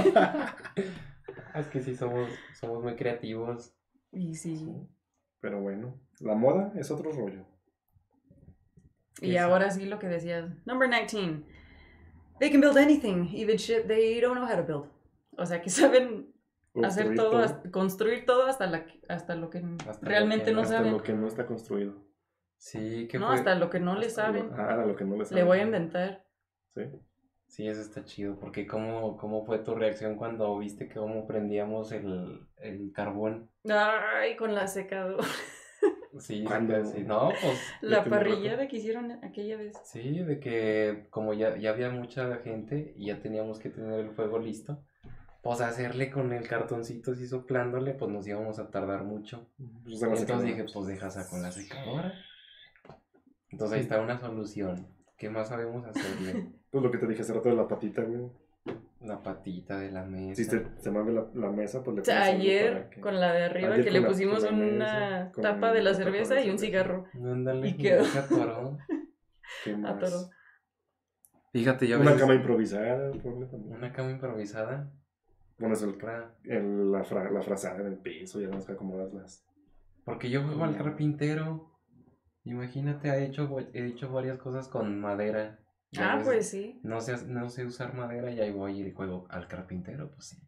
B: Es que sí, somos muy creativos.
A: Y sí.
C: Pero bueno, la moda es otro rollo.
A: Y ahora sí lo que decías. Number 19. They can build anything, even shit they don't know how to build. O sea, que saben hacer
C: Construir
A: todo,
C: todo.
A: construir todo hasta lo que
B: Hasta
A: realmente
B: lo que
A: no
C: Hasta
A: saben.
C: lo que no está construido.
B: Sí, que
A: No,
B: fue...
A: hasta lo que no le saben.
C: Lo que no le
A: Le
C: saben.
A: voy a inventar.
C: Sí.
B: Sí, eso está chido, porque ¿cómo fue tu reacción cuando viste que cómo prendíamos el carbón?
A: Ay, con la secadora.
B: Sí,
C: ¿Cuándo?
B: sí, no, pues
A: La
C: tiene rato.
A: parrillada que hicieron aquella vez.
B: sí, de que como ya había mucha gente y ya teníamos que tener el fuego listo, pues hacerle con el cartoncito así soplándole, pues nos íbamos a tardar mucho.
C: Pues en la
B: Entonces
C: secadora.
B: dije, pues dejas con la secadora. Entonces ahí está una solución. ¿Qué más sabemos hacerle?
C: Pues lo que te dije hace rato de la patita, güey.
B: La patita de la mesa.
C: Si se mueve la mesa, pues le pones algo
A: Ayer,
C: para que...
A: con la de arriba,
C: Ayer
A: que
C: con
A: le
C: la-
A: pusimos
C: con la
A: una
C: mesa, con
A: tapa de la
C: la tapa de
A: cerveza
C: la
A: y un
C: cerveza.
A: cigarro.
B: Ándale,
A: Y quedó.
B: se atoró.
C: ¿Qué más?
A: Atoró.
B: Fíjate, yo a
C: Una
B: veces-
C: cama improvisada, ponle también.
B: Una cama improvisada.
C: Pones
B: Pra-
C: la frazada en el piso y ya nos acomodas las...
B: Porque yo juego al carpintero. Imagínate, he hecho varias cosas con madera. Y a veces
A: Pues sí.
B: no sé usar madera y ahí voy y juego al carpintero, pues sí.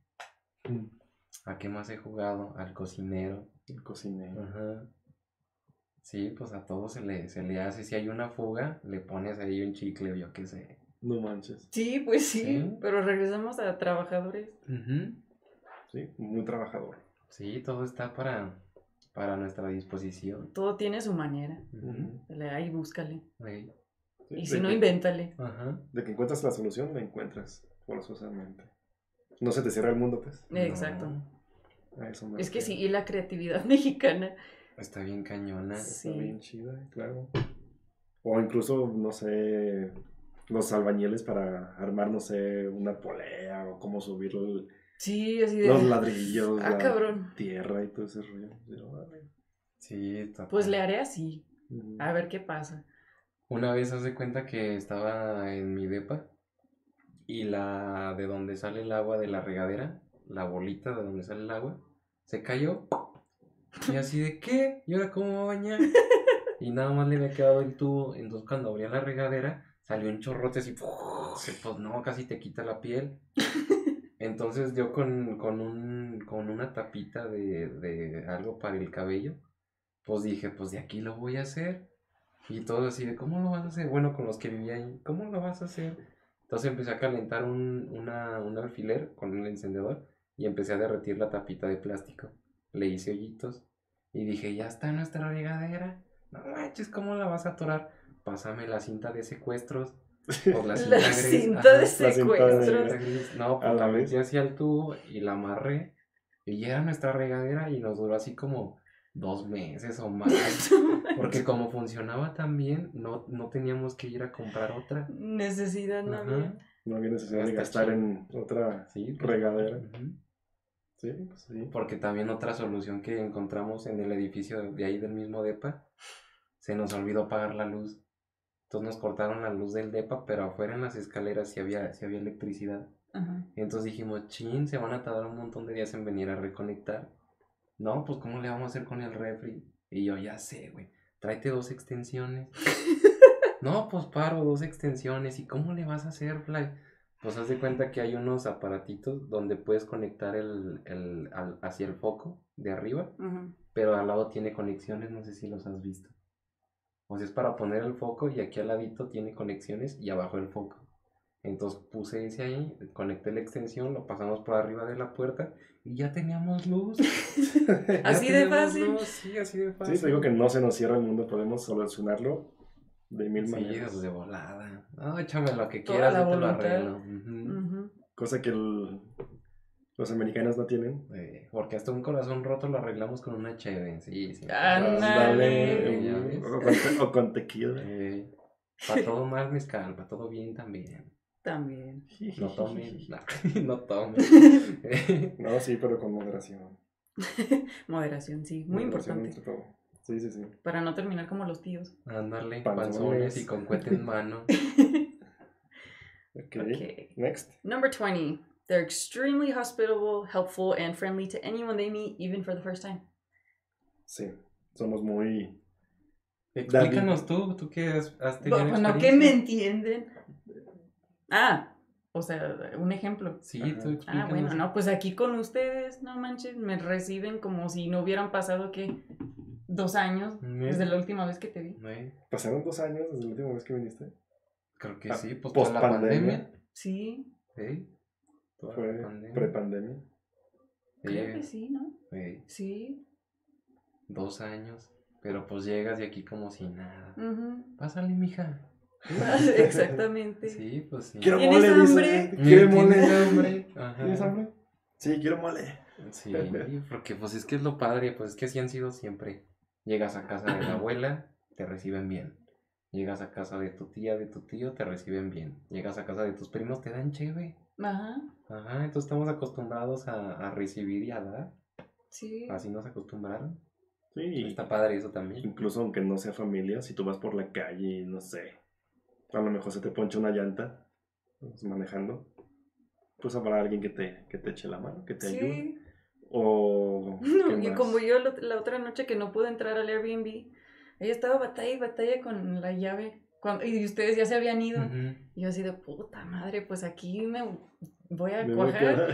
B: ¿A qué más he jugado? Al cocinero.
C: El cocinero.
B: Ajá. Sí, pues a todo se le hace. Si hay una fuga, le pones ahí un chicle o yo qué sé.
C: No manches.
A: Sí, pues sí.
B: Sí.
A: Pero regresamos a trabajadores.
B: Ujú.
C: Sí, muy trabajador.
B: Sí, todo está para nuestra disposición.
A: Todo tiene su manera.
B: Ujú.
A: Ahí búscale.
B: Ahí.
C: Sí,
A: Y
C: de
A: si no,
C: que-
A: invéntale.
B: Ajá.
C: De que encuentras la solución, la encuentras forzosamente. No se te cierra el mundo, pues.
A: Exacto.
B: No,
C: A eso me
A: Es que sí,
C: refiero.
A: y la creatividad mexicana.
B: está bien cañona.
A: Sí.
C: Está bien chida, claro. O incluso, no sé, los albañiles para armar, no sé, una polea o cómo subir
A: Sí, así de.
C: los ladrillos, la
A: cabrón.
C: tierra y todo ese rollo. Pero, vale.
B: Sí, está
A: Pues
B: padre.
A: le haré así.
C: Ujú.
A: A ver qué pasa.
B: Una vez haz de cuenta que estaba en mi depa y la de donde sale el agua de la regadera, la bolita de donde sale el agua, se cayó. Y así de ¿qué? ¿Y ahora cómo me voy a bañar? Y nada más le había quedado el tubo. Entonces cuando abría la regadera salió un chorrote así. Pues no, casi te quita la piel. Entonces yo con una tapita de algo para el cabello, pues dije, pues de aquí lo voy a hacer. Y todo así de, ¿cómo lo vas a hacer? Bueno, con los que vivía ahí, ¿cómo lo vas a hacer? Entonces empecé a calentar un alfiler con el encendedor y empecé a derretir la tapita de plástico. Le hice hoyitos y dije, ya está nuestra regadera. No manches, ¿cómo la vas a atorar? Pásame la cinta de secuestros. Pues la cinta
A: La
B: gris.
A: cinta
B: Ajá,
A: de
C: la cinta
A: secuestros.
B: la gris. No,
C: A
B: pues
C: la
B: la
C: vez.
B: metí hacia el tubo y la amarré. Y ya era nuestra regadera y nos duró así como 2 meses o más. Porque como funcionaba tan bien, no teníamos que ir a comprar otra.
A: Necesidad no
B: Ajá.
A: había.
C: No había necesidad de
B: Está
C: gastar
B: chido.
C: en otra
B: Sí, pues,
C: regadera.
B: ujú.
C: Sí, pues sí.
B: Porque también otra solución que encontramos en el edificio de ahí del mismo depa, se nos olvidó pagar la luz. Entonces nos cortaron la luz del depa, pero afuera en las escaleras sí había electricidad.
A: Ajá.
B: Y entonces dijimos, chin, se van a tardar un montón de días en venir a reconectar. No, pues ¿cómo le vamos a hacer con el refri? Y yo, ya sé, güey, tráete 2 extensiones. No, pues paro 2 extensiones. ¿Y cómo le vas a hacer, Fly? Pues haz de cuenta que hay unos aparatitos donde puedes conectar hacia el foco de arriba,
A: Ajá.
B: pero al lado tiene conexiones, no sé si los has visto. O sea, es para poner el foco y aquí al ladito tiene conexiones y abajo el foco. Entonces puse ese ahí, conecté la extensión, lo pasamos por arriba de la puerta y ya teníamos luz. Ya
A: Así de
B: teníamos
A: fácil.
B: luz, sí, así de fácil.
C: Sí, te digo que no se nos cierra el mundo, podemos solucionarlo de mil
B: Sí,
C: maneras.
B: pues de volada. No, échame lo que
A: Toda
B: quieras,
A: la
B: yo te lo
A: voluntad.
B: arreglo. Ujú.
A: Ujú.
C: Cosa que los americanos no tienen.
B: Porque hasta un corazón roto lo arreglamos con una cheve. Sí, sí.
A: Ándale.
B: Ya ves.
C: O con tequila.
B: Para todo mal mezcal, para todo bien también.
A: También.
B: No tomen. No tomen.
C: No, sí, pero con moderación.
A: Moderación, sí. Muy
C: Moderación
A: importante.
C: entre todo. Sí, sí, sí.
A: Para no terminar como los tíos.
B: Ándale,
C: Panzones.
B: panzones y con cohete en mano.
C: Ok.
A: Okay.
C: Next.
A: Number 20. They're extremely hospitable, helpful, and friendly to anyone they meet, even for the first time.
C: Sí. Somos muy
B: Explícanos tú que has tenido
A: Bueno, ¿qué me entienden? O sea, un ejemplo.
B: Sí, tú explícanos.
A: Bueno, no, pues aquí con ustedes, no manches, me reciben como si no hubieran pasado, ¿qué? 2 años desde la última vez que te vi.
C: ¿Pasaron 2 años desde la última vez que viniste?
B: Creo que sí, pues
C: post
B: toda la pandemia.
A: Sí.
C: Fue pre-pandemia.
A: Creo que sí, ¿no?
B: Sí. 2 años. Pero pues llegas y aquí como si nada. Pásale, mija.
A: Exactamente.
B: Sí, pues sí.
C: Quiero
A: ¿Tienes
C: mole,
A: hambre?
C: dice. ¿Quiere mole?
B: hambre?
C: ¿Tienes hambre? Sí, quiero mole.
B: Sí, porque pues es que es lo padre, pues es que así han sido siempre. Llegas a casa de la abuela, te reciben bien. Llegas a casa de tu tía, de tu tío, te reciben bien. Llegas a casa de tus primos, te dan cheve.
A: Ajá,
B: entonces estamos acostumbrados a recibir y a dar.
A: sí.
B: Así nos acostumbraron.
C: Sí.
B: Está padre eso también.
C: Incluso aunque no sea familia, si tú vas por la calle y no sé, a lo mejor se te poncha una llanta, pues, manejando, pues habrá alguien que te eche la mano, que te ayude. O
A: no, y como yo la otra noche que no pude entrar al Airbnb, ella estaba batalla y batalla con la llave. Y ustedes ya se habían ido. Y yo así de puta madre, pues aquí me voy a cuajar.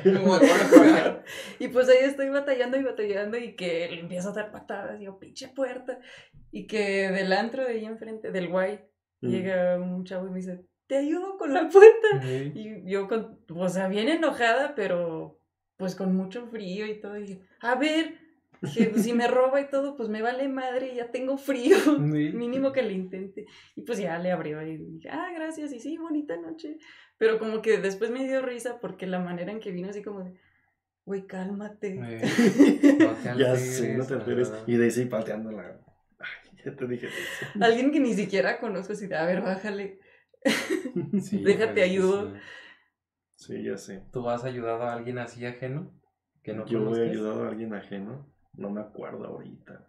A: Y pues ahí estoy batallando y que le empiezo a dar patadas. Y yo, pinche puerta. Y que del antro de ahí enfrente, del guay, llega un chavo y me dice, te ayudo con la puerta. Y yo, o sea, bien enojada, pero pues con mucho frío y todo. Y dije, a ver, si me roba y todo, pues me vale madre, ya tengo frío. Mínimo que le intente. Y pues ya le abrió y dije, gracias. Y sí, bonita noche. Pero como que después me dio risa porque la manera en que vino así como de, güey, cálmate.
B: No te alteres.
C: Ya sé, no te alteres. Y de ahí sí pateándola. Ay, ya te dije eso.
A: Alguien que ni siquiera conozco así de, a ver, bájale.
B: Sí,
A: déjate ayudo.
C: Sí, ya sé.
B: ¿Tú has ayudado a alguien así ajeno? ¿Que no
C: Yo
B: conozcas?
C: he ayudado a alguien ajeno. No me acuerdo ahorita.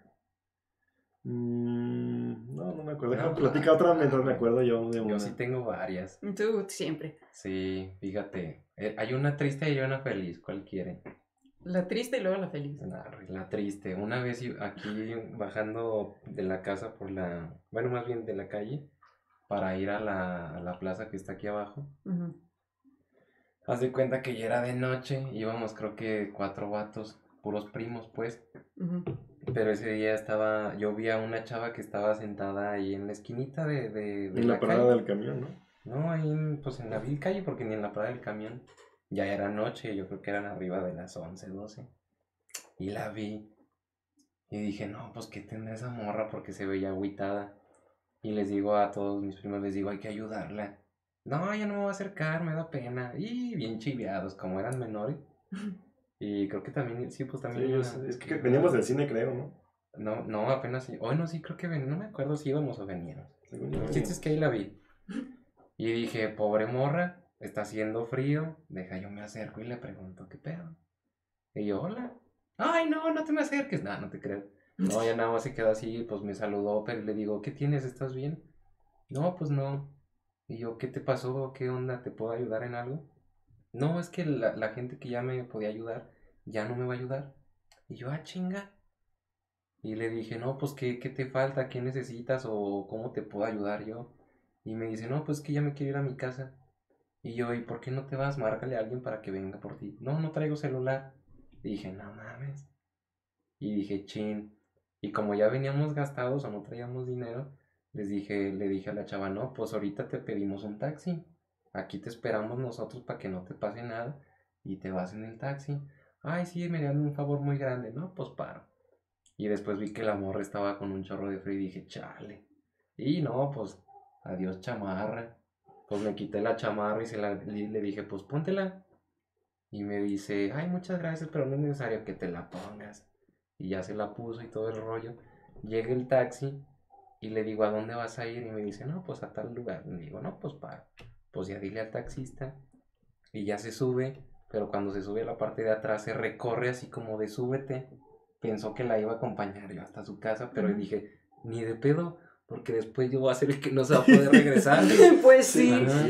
C: No me acuerdo. Déjame platicar otra mientras me acuerdo yo de una.
B: Yo sí tengo varias.
A: Tú siempre.
B: Sí, fíjate. Hay una triste y una feliz. ¿Cuál quieren?
A: La triste y luego la feliz.
B: La triste. Una vez aquí bajando de la casa bueno, más bien de la calle, para ir a la plaza que está aquí abajo. Haz de cuenta que ya era de noche, íbamos creo que 4 vatos, puros primos pues. Pero ese día yo vi a una chava que estaba sentada ahí en la esquinita de
C: en la parada del camión, ¿no?
B: No, ahí pues en la calle, porque ni en la parada del camión. Ya era noche, yo creo que eran arriba de las 11, 12. Y la vi. Y dije, no, pues ¿qué tendrá esa morra? Porque se veía agüitada. Y les digo a todos mis primos, hay que ayudarla. No, ya no me voy a acercar, me da pena. Y bien chiveados, como eran menores. Y creo que también, sí, pues también.
C: Sí, es que veníamos del cine, creo, ¿no?
B: No, apenas sí. No, sí, creo que no me acuerdo si íbamos o veníamos. El chiste es que ahí la vi. Y dije, pobre morra, está haciendo frío. Deja, yo me acerco y le pregunto, ¿qué pedo? Y yo, hola. Ay, no te me acerques. No te creo. No, ya nada más se quedó así, pues me saludó, pero le digo, ¿qué tienes? ¿Estás bien? No, pues no. Y yo, ¿qué te pasó? ¿Qué onda? ¿Te puedo ayudar en algo? No, es que la gente que ya me podía ayudar, ya no me va a ayudar. Y yo, chinga. Y le dije, no, pues, ¿qué te falta? ¿Qué necesitas? ¿O cómo te puedo ayudar yo? Y me dice, no, pues que ya me quiero ir a mi casa. Y yo, ¿y por qué no te vas? Márcale a alguien para que venga por ti. No traigo celular. Y dije, no mames. Y dije, chin. Y como ya veníamos gastados o no traíamos dinero, le dije a la chava, no, pues ahorita te pedimos un taxi. Aquí te esperamos nosotros para que no te pase nada y te vas en el taxi. Ay, sí, me dan un favor muy grande. No, pues paro. Y después vi que la morra estaba con un chorro de frío y dije, chale. Y no, pues, adiós chamarra. Pues me quité la chamarra y le dije, pues póntela. Y me dice, ay, muchas gracias, pero no es necesario que te la pongas. Y ya se la puso y todo el rollo. Llega el taxi y le digo, ¿a dónde vas a ir? Y me dice, no, pues a tal lugar. Y digo, no, pues paro. Pues ya dile al taxista. Y ya se sube, pero cuando se sube a la parte de atrás se recorre así como de súbete. Pensó que la iba a acompañar yo hasta su casa, pero dije, ni de pedo, porque después yo voy a ser el que no se va a poder regresar.
A: Pues sí.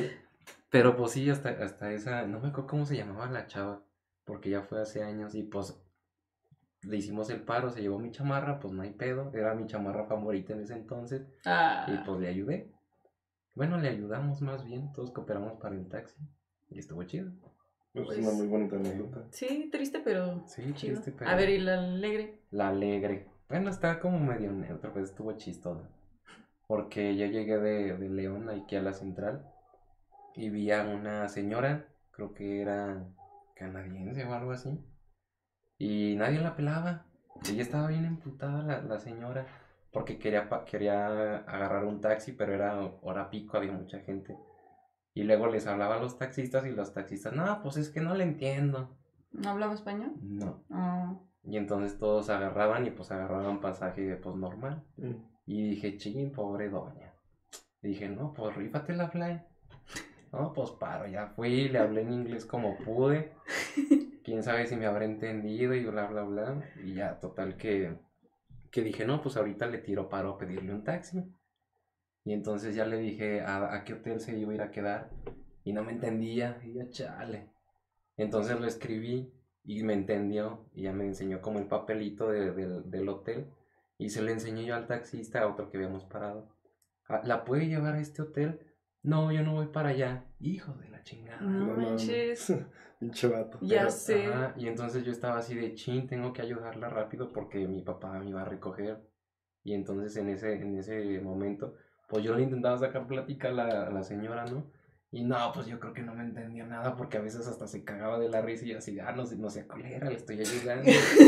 B: Pero pues sí, hasta esa, no me acuerdo cómo se llamaba la chava, porque ya fue hace años y pues le hicimos el paro, se llevó mi chamarra, pues no hay pedo, era mi chamarra favorita en ese entonces, y pues le ayudé. Bueno, le ayudamos más bien, todos cooperamos para el taxi, y estuvo chido.
C: Pues
A: Pues,
C: es una muy bonita anécdota.
A: Sí, triste, pero
B: Sí,
A: chido.
B: triste, pero...
A: A ver, ¿y la alegre?
B: La alegre. Bueno, está como medio neutro, pues estuvo chistoso. Porque yo llegué de León aquí a la central y vi a una señora, creo que era canadiense o algo así, y nadie la pelaba. Ella estaba bien emputada, la señora, porque quería agarrar un taxi, pero era hora pico, había mucha gente. Y luego les hablaba a los taxistas y los taxistas, no, pues es que no le entiendo.
A: ¿No hablaba español?
B: No.
A: Oh.
B: Y entonces todos agarraban y pues agarraban pasaje pues normal. Y dije, ching, pobre doña. Y dije, no, pues rífatela, Fly. No, pues paro, ya fui, le hablé en inglés como pude. Quién sabe si me habrá entendido y bla, bla, bla. Y ya, total que dije, no, pues ahorita le tiro paro a pedirle un taxi. Y entonces ya le dije a qué hotel se iba a ir a quedar. Y no me entendía. Y yo, chale. Entonces lo escribí y me entendió. Y ya me enseñó como el papelito del hotel. Y se lo enseñé yo al taxista, a otro que habíamos parado. ¿La puede llevar a este hotel? No, yo no voy para allá. Hijo de la chingada.
A: No manches.
C: Pinche vato.
A: Ya
B: Pero,
A: sé.
B: ajá, y entonces yo estaba así de chin, tengo que ayudarla rápido porque mi papá me iba a recoger. Y entonces en ese momento, pues yo le intentaba sacar plática a la señora, ¿no? Y no, pues yo creo que no me entendía nada porque a veces hasta se cagaba de la risa y así, no sé cuál era, le estoy ayudando.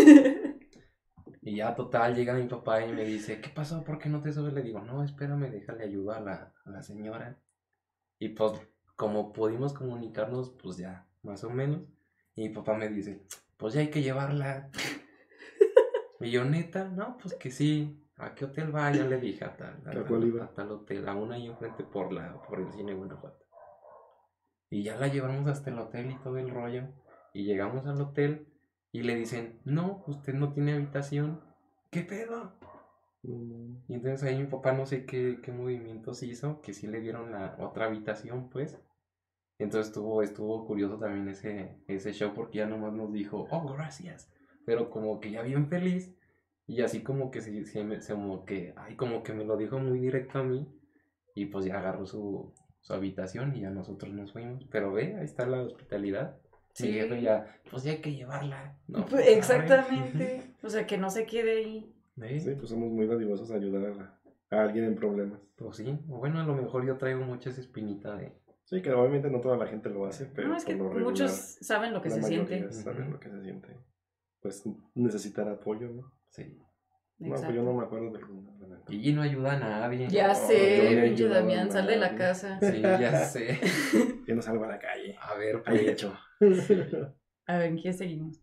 B: Y ya total, llega mi papá y me dice, ¿qué pasó? ¿Por qué no te subes? Le digo, no, espérame, déjale ayudar a la señora. Y pues como pudimos comunicarnos, pues ya, más o menos. Y mi papá me dice, pues ya hay que llevarla. Y yo, neta, no, pues que sí. ¿A qué hotel va? Ya le dije a tal hotel, a una ahí enfrente por el cine Guanajuato. Y ya la llevamos hasta el hotel y todo el rollo. Y llegamos al hotel y le dicen, no, usted no tiene habitación. ¿Qué pedo? Y entonces ahí mi papá no sé qué movimientos hizo, que sí le dieron la otra habitación, pues. Entonces estuvo curioso también ese show porque ya nomás nos dijo, oh, gracias. Pero como que ya bien feliz. Y así como que como que me lo dijo muy directo a mí. Y pues ya agarró su habitación y ya nosotros nos fuimos. Pero ve, ahí está la hospitalidad.
A: Sí.
B: Mi jefe ya, pues ya hay que llevarla. No,
A: Pues, exactamente. O sea, que no se quede ahí.
C: Sí, pues somos muy dadivosos a ayudar a alguien en problemas.
B: Pues sí, o bueno, a lo mejor yo traigo mucha esa espinita de...
C: Sí, que obviamente no toda la gente lo hace, pero
A: No, es que
C: por lo regular,
A: muchos saben lo que
C: la
A: se
C: mayoría
A: siente.
C: saben lo que se siente. Pues necesitar apoyo, ¿no?
B: Sí.
C: No, pues yo no me acuerdo de alguna.
B: Y no ayuda a nadie.
A: Ya
C: No,
A: sé,
C: yo no
A: pinche
C: ayudaba a
A: Damián, sal de la
C: nadie.
A: casa.
B: Sí, ya sé.
C: Yo no salgo a la calle.
B: A ver,
C: Hay
B: pues.
C: hecho.
A: A ver, ¿en qué seguimos?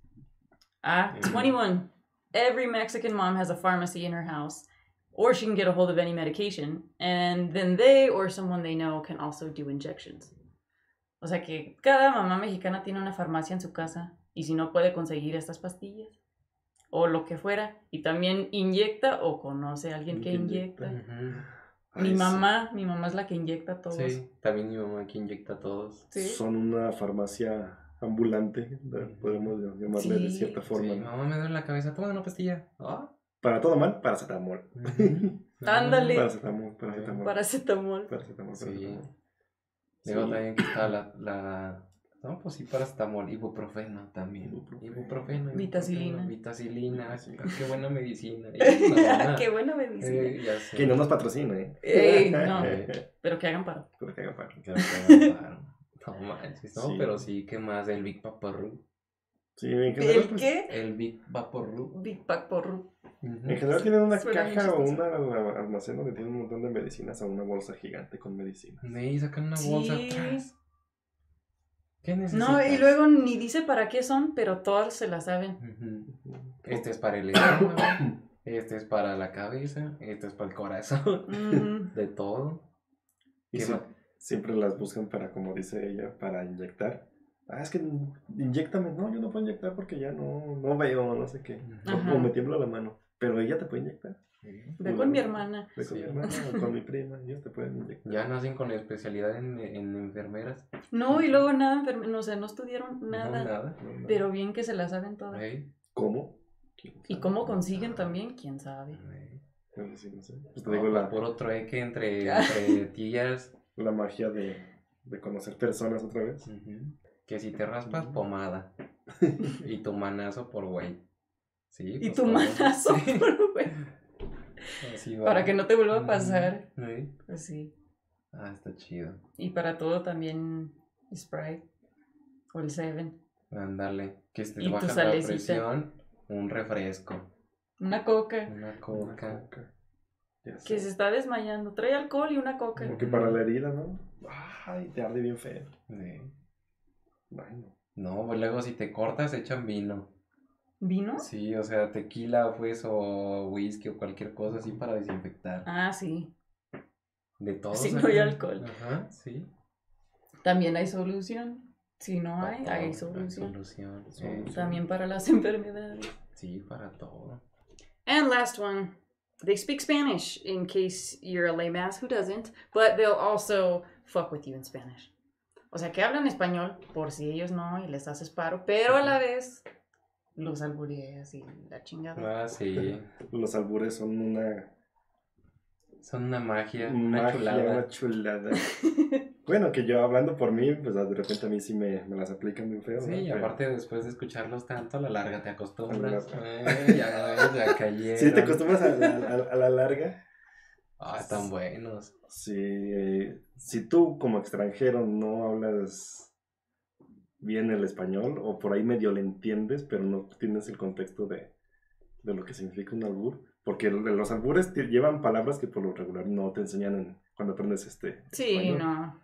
A: 21. Every Mexican mom has a pharmacy in her house, or she can get a hold of any medication, and then they or someone they know can also do injections. O sea que cada mamá mexicana tiene una farmacia en su casa, y si no puede conseguir estas pastillas, o lo que fuera, y también inyecta o conoce a alguien que inyecta.
B: Ujú.
A: Mi mamá es la que inyecta a todos.
B: Sí, también mi mamá que inyecta a todos.
A: ¿Sí?
C: Son una farmacia ambulante, podemos llamarle de
A: Sí.
C: cierta forma.
B: Sí,
C: ¿no?
B: mamá me duele la cabeza, toma una pastilla. Ah.
C: Para todo mal, paracetamol.
B: Ujú.
A: Ándale.
C: Paracetamol.
B: Sí. Luego también que está no, pues sí, paracetamol, ibuprofeno también. Ibuprofeno.
A: Vitacilina.
B: Vitacilina.
C: Sí.
B: Qué buena medicina.
A: Qué buena medicina.
B: Ya sé.
C: Que no nos patrocina, ¿eh?
A: Ey, no, pero que hagan paro.
C: Pero que haga paro.
B: Que hagan paro. No manches, no,
C: Sí.
B: pero sí, ¿qué más? El Big Vaporru.
C: Sí, en general,
A: ¿El
C: pues,
A: qué?
B: El Big Vaporru.
A: Big Pack Porru.
C: en general tienen una
A: Suena bien
C: caja o
A: chistoso.
C: un almacén donde tienen un montón de medicinas o una bolsa gigante con medicinas.
B: De ahí sacan una
A: Sí.
B: bolsa atrás. ¿Qué necesitas?
A: No, y luego ni dice para qué son, pero todas se la saben.
B: Ujú. Este es para el estómago, este es para la cabeza, este es para el corazón,
A: Mm,
B: de todo.
C: Y
B: ¿Qué
C: sí,
B: más?
C: siempre las buscan para, como dice ella, para inyectar. Ah, es que inyéctame. No, yo no puedo inyectar porque ya no veo, no sé qué.
A: Ajá.
C: O me tiembla la mano. Pero ella te puede inyectar.
A: ve con mi hermana.
C: Ve con
B: Sí.
C: mi hermana o con mi prima. Ellos te pueden inyectar.
B: Ya nacen con especialidad en enfermeras.
A: No, y luego nada, no estudiaron
B: No,
A: nada.
B: nada.
C: No, no.
A: Pero bien que se la saben todas.
B: Ey,
C: ¿Cómo?
A: ¿Y cómo consiguen también? ¿Quién sabe?
C: No sé. Pues te
B: No,
C: digo
B: pues puro trueque entre tías.
C: la magia de conocer personas otra vez.
B: Que si te raspas, pomada. Y tu manazo por güey. Sí,
A: Y
B: pues
A: tu
B: todo.
A: manazo,
B: Sí.
A: güey.
B: Así va.
A: Para que no te vuelva a pasar.
B: Sí.
A: Pues sí.
B: Ah, está chido.
A: Y para todo también Sprite. O el Seven.
B: Ándale. Que si te
A: Y tu
B: baja la
A: salecita.
B: presión, un refresco.
A: Una coca.
B: Una coca.
C: Ya sé.
A: Que se está desmayando. Trae alcohol y una coca.
C: Como que para la herida, ¿no? Ay, te arde bien feo.
B: Sí.
C: Bueno.
B: No, pues luego si te cortas, echan vino.
A: ¿Vino?
B: Sí, o sea, tequila, pues, o whisky o cualquier cosa así para desinfectar.
A: Ah, sí.
B: De todo.
A: Si no hay alcohol.
B: Ajá, sí.
A: También hay solución. Si no
B: Para
A: hay,
B: todo,
A: hay solución.
B: solución.
A: También para las enfermedades.
B: Sí, para todo.
A: And last one. They speak Spanish in case you're a lame ass who doesn't, but they'll also fuck with you in Spanish. O sea, que hablan español por si ellos no y les haces paro, pero a la vez los albureas y la chingada.
B: Ah, sí.
C: Los albures son una
B: Son una magia, una chulada.
C: Una chulada. Bueno, que yo hablando por mí, pues de repente a mí sí me las aplican bien feo.
B: Sí,
C: ¿no?
B: y
C: Pero
B: aparte después de escucharlos tanto, a la larga te acostumbras.
C: A
B: Ya cayeron.
C: sí, te acostumbras a la larga.
B: Ah, están buenos.
C: Sí, si tú como extranjero no hablas bien el español, o por ahí medio le entiendes, pero no tienes el contexto de lo que significa un albur, porque los albures llevan palabras que por lo regular no te enseñan cuando aprendes
A: Sí,
C: español.
A: no.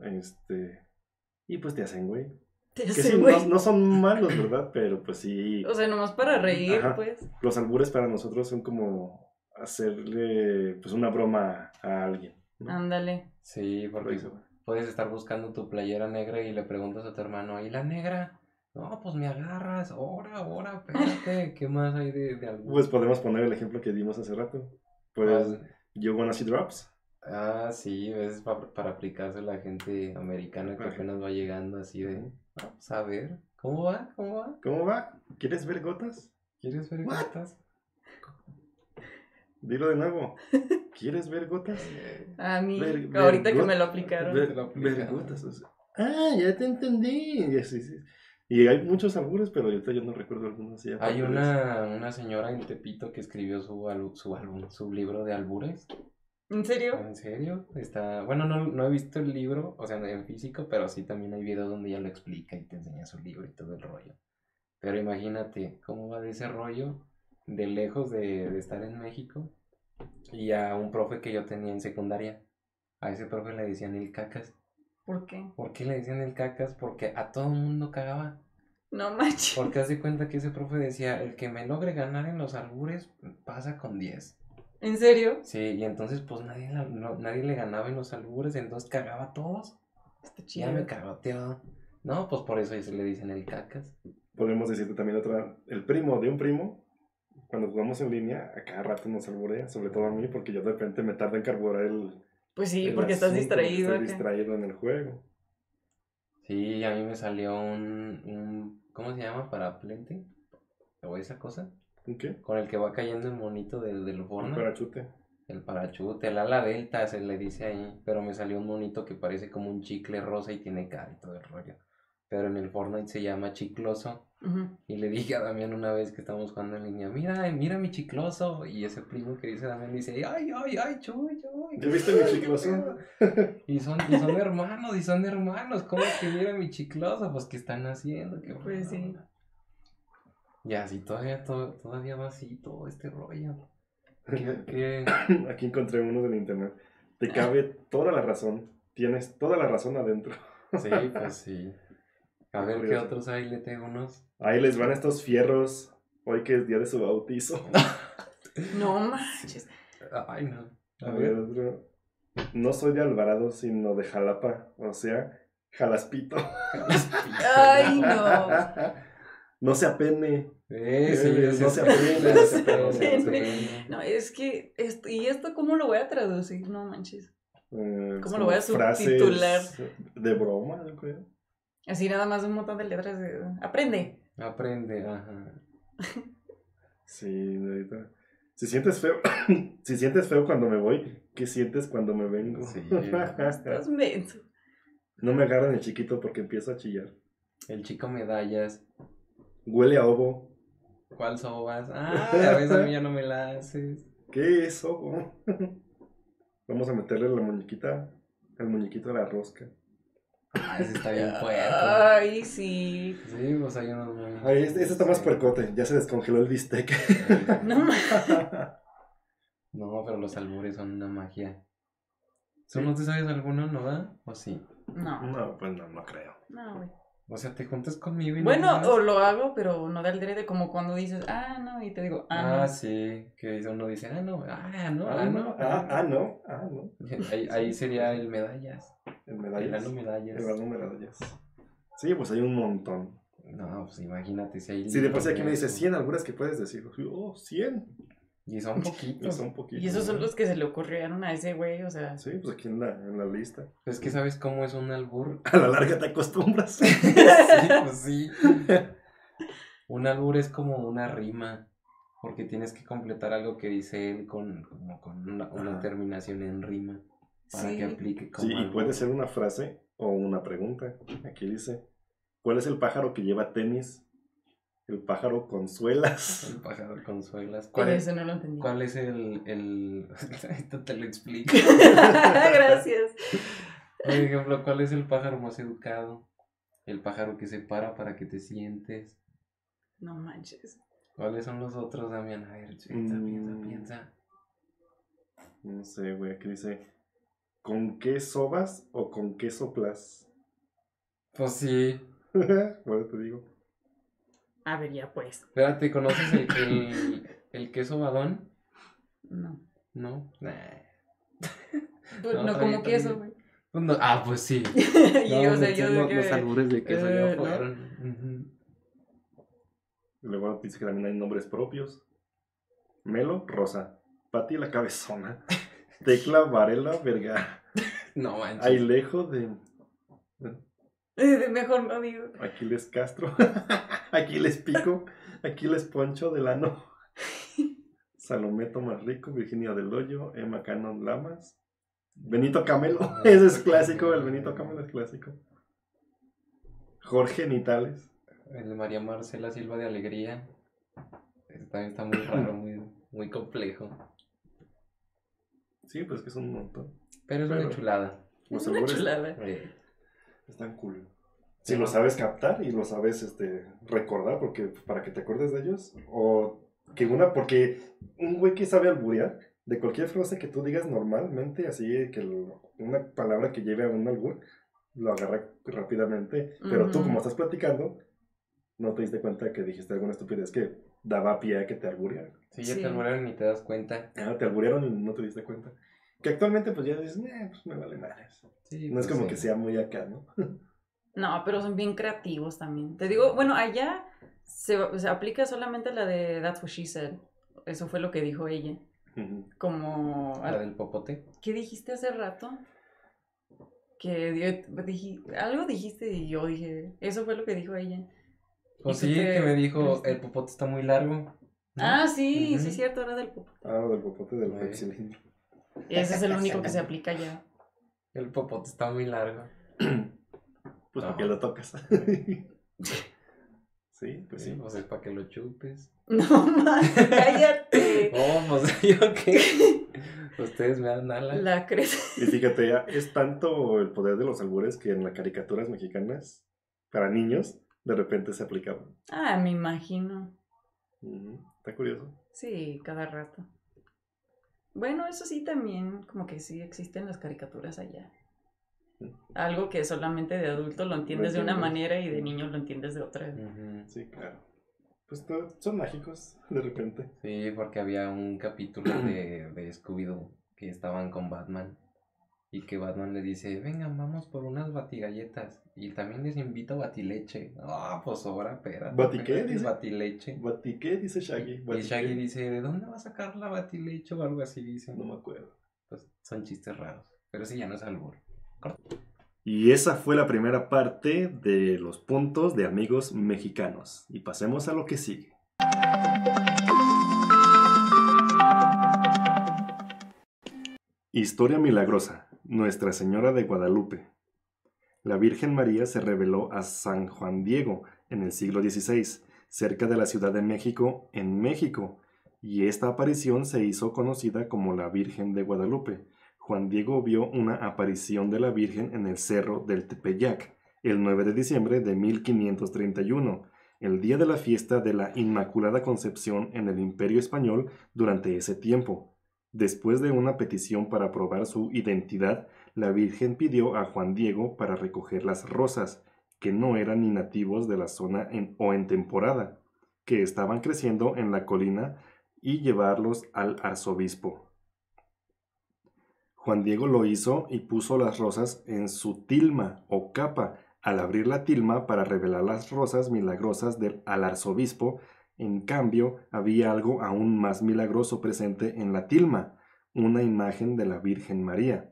C: Y pues te hacen, güey.
A: Te
C: Que
A: hace,
C: sí,
A: güey.
C: no son malos, ¿verdad? Pero pues sí.
A: O sea, nomás para reír,
C: Ajá.
A: pues.
C: Los albures para nosotros son como hacerle pues una broma a alguien, ¿no?
A: Ándale.
B: Sí, porque puedes estar buscando tu playera negra y le preguntas a tu hermano, ¿y la negra? No, pues me agarras, ahora, espérate, ¿qué más hay de algo?
C: Pues podemos poner el ejemplo que dimos hace rato. Pues, you wanna see drops?
B: Ah, sí, es para aplicarse a la gente americana que
C: Ajá.
B: apenas va llegando así de, vamos a ver, ¿cómo va?
C: ¿Cómo va? ¿Quieres ver gotas?
B: ¿Quieres ver
C: What?
B: gotas?
C: Dilo de nuevo. ¿Quieres ver gotas?
A: A mí,
C: Ver
A: ahorita que
C: got-
A: me lo aplicaron.
C: Ver gotas. O sea, ya te entendí. Sí. Y hay muchos albures, pero ahorita yo no recuerdo algunos. Sí,
B: Hay
C: aparte de eso.
B: una señora en Tepito que escribió su libro de albures.
A: ¿En serio?
B: ¿En serio? Bueno, no he visto el libro, o sea, en físico, pero sí también hay videos donde ella lo explica y te enseña su libro y todo el rollo. Pero imagínate cómo va de ese rollo de lejos de estar en México y a un profe que yo tenía en secundaria. A ese profe le decían el cacas.
A: ¿Por qué?
B: ¿Por qué le decían el cacas? Porque a todo el mundo cagaba.
A: No manches.
B: Porque hace cuenta que ese profe decía, el que me logre ganar en los albures pasa con 10.
A: ¿En serio?
B: Sí, y entonces pues nadie le ganaba en los albures, entonces cagaba a todos.
A: Está
B: Ya
A: chido.
B: me cagoteó. No, pues por eso se le dicen el cacas.
C: Podemos decirte también el primo de un primo, cuando jugamos en línea, a cada rato nos alburea, sobre todo a mí, porque yo de repente me tarda en carburar
A: Pues sí,
C: el
A: porque estás
C: asunto,
A: distraído.
C: Estoy
A: acá.
C: distraído en el juego.
B: Sí, a mí me salió un ¿cómo se llama? Paraplente. ¿O esa cosa?
C: ¿Un qué?
B: Con el que va cayendo el monito del
C: Un
B: Fortnite.
C: parachute.
B: El parachute, el ala delta se le dice ahí. Pero me salió un monito que parece como un chicle rosa y tiene cara y todo el rollo. Pero en el Fortnite se llama chicloso.
A: Ujú.
B: Y le dije a Damián una vez que estábamos jugando en línea, mira mi chicloso. Y ese primo que dice Damián dice, ay, chuy.
C: ¿Ya viste mi chicloso?
B: Y son hermanos. ¿Cómo que mira mi chicloso? Pues, ¿qué están haciendo? ¿Qué
A: Pues sí.
B: onda? Y así todavía va así todo este rollo. ¿Qué?
C: Aquí encontré uno del internet. Te cabe toda la razón. Tienes toda la razón adentro.
B: Sí, pues sí. A ver, ¿qué
C: Curioso.
B: otros hay? Le tengo unos.
C: Ahí les van estos fierros. Hoy que es día de su bautizo.
A: No manches.
B: Ay, no.
C: A ver, otro. No soy de Alvarado, sino de Jalapa. O sea, Jalaspito.
A: Ay, no.
C: No se apene.
B: Sí,
C: No se apene.
A: No se apene. No, es que, ¿y esto cómo lo voy a traducir? No manches.
C: ¿Cómo
A: lo voy a subtitular?
C: De broma, yo creo.
A: Así nada más un montón de letras de... Aprende.
B: Aprende, ajá.
C: Sí, ahorita. Si sientes feo, si sientes feo cuando me voy, ¿qué sientes cuando me vengo?
B: Sí.
A: Estás menso.
C: No me agarran el chiquito porque empiezo a chillar.
B: El chico medallas.
C: Huele a ovo.
B: ¿Cuál sobas? Ah, a veces a mí ya no me la haces.
C: ¿Qué es ovo? Vamos a meterle la muñequita, al muñequito de la rosca.
B: Ah, ese está bien puerco.
A: Ay, sí.
B: Sí, pues hay unos muy...
C: Ay, este está más puercote, ya se descongeló el bistec.
A: No mames.
B: No, pero los albures son una magia. ¿Tú no te sabes alguno, no va? ¿O sí?
A: No,
C: No, pues no creo.
A: no, güey.
B: O sea, te juntas conmigo y no
A: Bueno,
B: te sabes?
A: o lo hago, pero no de adrede, como cuando dices, ah, no, y te digo, ah,
B: Ah,
A: no.
B: sí, que uno dice, no.
C: No.
B: Ahí sería el medallas.
C: El medallas.
B: El ano medallas.
C: El ano medallas. Sí, pues hay un montón.
B: No, pues imagínate si hay...
C: Si de por sí aquí me dice
B: eso.
C: 100 algunas que puedes decir. Oh, 100.
B: Y son
C: Y
B: poquitos.
C: son poquitos.
A: Y esos son los que se le ocurrieron a ese güey, o sea.
C: Sí, pues aquí en la lista.
B: Es que ¿sabes cómo es un albur?
C: A la larga te acostumbras.
B: Sí, pues sí. Un albur es como una rima, porque tienes que completar algo que dice él con una
C: Ajá.
B: terminación en rima para
A: Sí.
B: que aplique como
C: Sí, y
B: albur.
C: puede ser una frase o una pregunta. Aquí dice, ¿cuál es el pájaro que lleva tenis? El pájaro con suelas.
B: El pájaro con suelas.
A: Pero eso no lo entendí.
B: ¿Cuál es el... Esto te lo explico.
A: Gracias.
B: Por ejemplo, ¿cuál es el pájaro más educado? El pájaro que se para para que te sientes.
A: No manches.
B: ¿Cuáles son los otros, Damián? A ver, piensa.
C: No sé, güey, aquí dice, ¿con qué sobas o con qué soplas?
B: Pues sí.
C: Bueno, te digo.
A: A ver, ya pues.
B: Espérate, ¿conoces el queso badón?
A: No.
B: No. Nah.
A: Pues
B: No,
A: no,
B: está
A: como
B: bien,
A: queso,
B: está
A: güey.
B: Pues no, pues sí.
A: Y
B: No,
A: o sea, yo de
B: los
A: que.
B: albures de queso ya
A: ¿no?
B: fueron.
C: Y luego dice que también hay nombres propios. Melo, Rosa. Pati, la cabezona. Tecla, Varela, Vergara.
B: No manches.
C: Ailejo de...
A: Mejor no digo.
C: Aquiles Castro. Aquiles Pico. Aquiles Poncho Delano. Salomé Tomás Rico. Virginia del Hoyo. Emma Canon Lamas. Benito Camelo. Ese es clásico. El Benito Camelo es clásico. Jorge Nitales.
B: El de María Marcela Silva de Alegría. Ese también está muy raro, muy complejo.
C: Sí, pues que es un montón.
B: Pero es una chulada.
C: Los
A: Es una
C: albures
A: chulada.
C: están cool. Si lo sabes captar y lo sabes recordar, porque para que te acuerdes de ellos, o que porque un güey que sabe alburear, de cualquier frase que tú digas normalmente, así que una palabra que lleve a un albur, lo agarra rápidamente, pero tú
A: Ujú.
C: como estás platicando, no te diste cuenta que dijiste alguna estupidez que daba pie a que te alburearan.
B: Sí, ya
A: Sí.
B: te alburearon y te das cuenta.
C: Ah, te alburearon y no te diste cuenta. Que actualmente pues ya dices, pues me vale madres.
B: Sí,
C: No es
B: pues
C: como
B: sí.
C: que sea muy acá, ¿no?
A: No, pero son bien creativos también. Te digo, bueno, allá se aplica solamente la de That's What She Said. Eso fue lo que dijo ella.
C: Ujú.
A: Como...
B: La del popote.
A: ¿Qué dijiste hace rato? Algo dijiste y yo dije... Eso fue lo que dijo ella.
B: Pues
A: ¿Y tú
B: sí,
A: qué
B: que me dijo,
A: creíste?
B: el popote está muy largo. ¿no?
A: Ah, sí,
B: Ujú.
A: sí es cierto, era del pop.
C: Ah, lo del popote del
B: Muy
C: pepsilindro.
A: Ese es el único que se aplica allá.
B: El popote está muy largo.
C: Pues
B: No.
C: porque lo tocas. Sí, pues
B: Sí,
C: sí.
B: pues es para que lo chupes.
A: No más, cállate.
B: Oh, pues yo qué. Ustedes me dan alas.
A: La crees.
C: Y fíjate, ya es tanto el poder de los albures que en las caricaturas mexicanas, para niños, de repente se aplicaban.
A: Ah, me imagino.
C: Ujú. Está curioso.
A: Sí, cada rato. Bueno, eso sí también, como que sí existen las caricaturas allá. Algo que solamente de adulto lo entiendes de una
C: entiendes.
A: manera y de niño lo entiendes de otra.
B: Ujú.
C: Sí, claro. Pues son mágicos, de repente.
B: Sí, porque había un capítulo de Scooby-Doo que estaban con Batman y que Batman le dice, vengan, vamos por unas batigalletas y también les invito batileche. Ah, pues ahora, espérate.
C: ¿Bati qué,
B: espérate,
C: dice?
B: Batileche.
C: ¿Bati qué? Dice Shaggy.
B: Y
C: ¿Bati
B: Shaggy
C: qué?
B: dice, ¿de dónde va a sacar la batileche o algo así? Dice.
C: No me acuerdo.
B: Pues son chistes raros, pero sí ya no es albur.
C: Y esa fue la primera parte de los puntos de amigos mexicanos. Y pasemos a lo que sigue. Historia milagrosa. Nuestra Señora de Guadalupe. La Virgen María se reveló a San Juan Diego en el siglo XVI, cerca de la Ciudad de México, en México, y esta aparición se hizo conocida como la Virgen de Guadalupe. Juan Diego vio una aparición de la Virgen en el Cerro del Tepeyac, el 9 de diciembre de 1531, el día de la fiesta de la Inmaculada Concepción en el Imperio Español durante ese tiempo. Después de una petición para probar su identidad, la Virgen pidió a Juan Diego para recoger las rosas, que no eran ni nativos de la zona o en temporada, que estaban creciendo en la colina, y llevarlos al arzobispo. Juan Diego lo hizo y puso las rosas en su tilma o capa. Al abrir la tilma para revelar las rosas milagrosas al arzobispo, en cambio, había algo aún más milagroso presente en la tilma, una imagen de la Virgen María.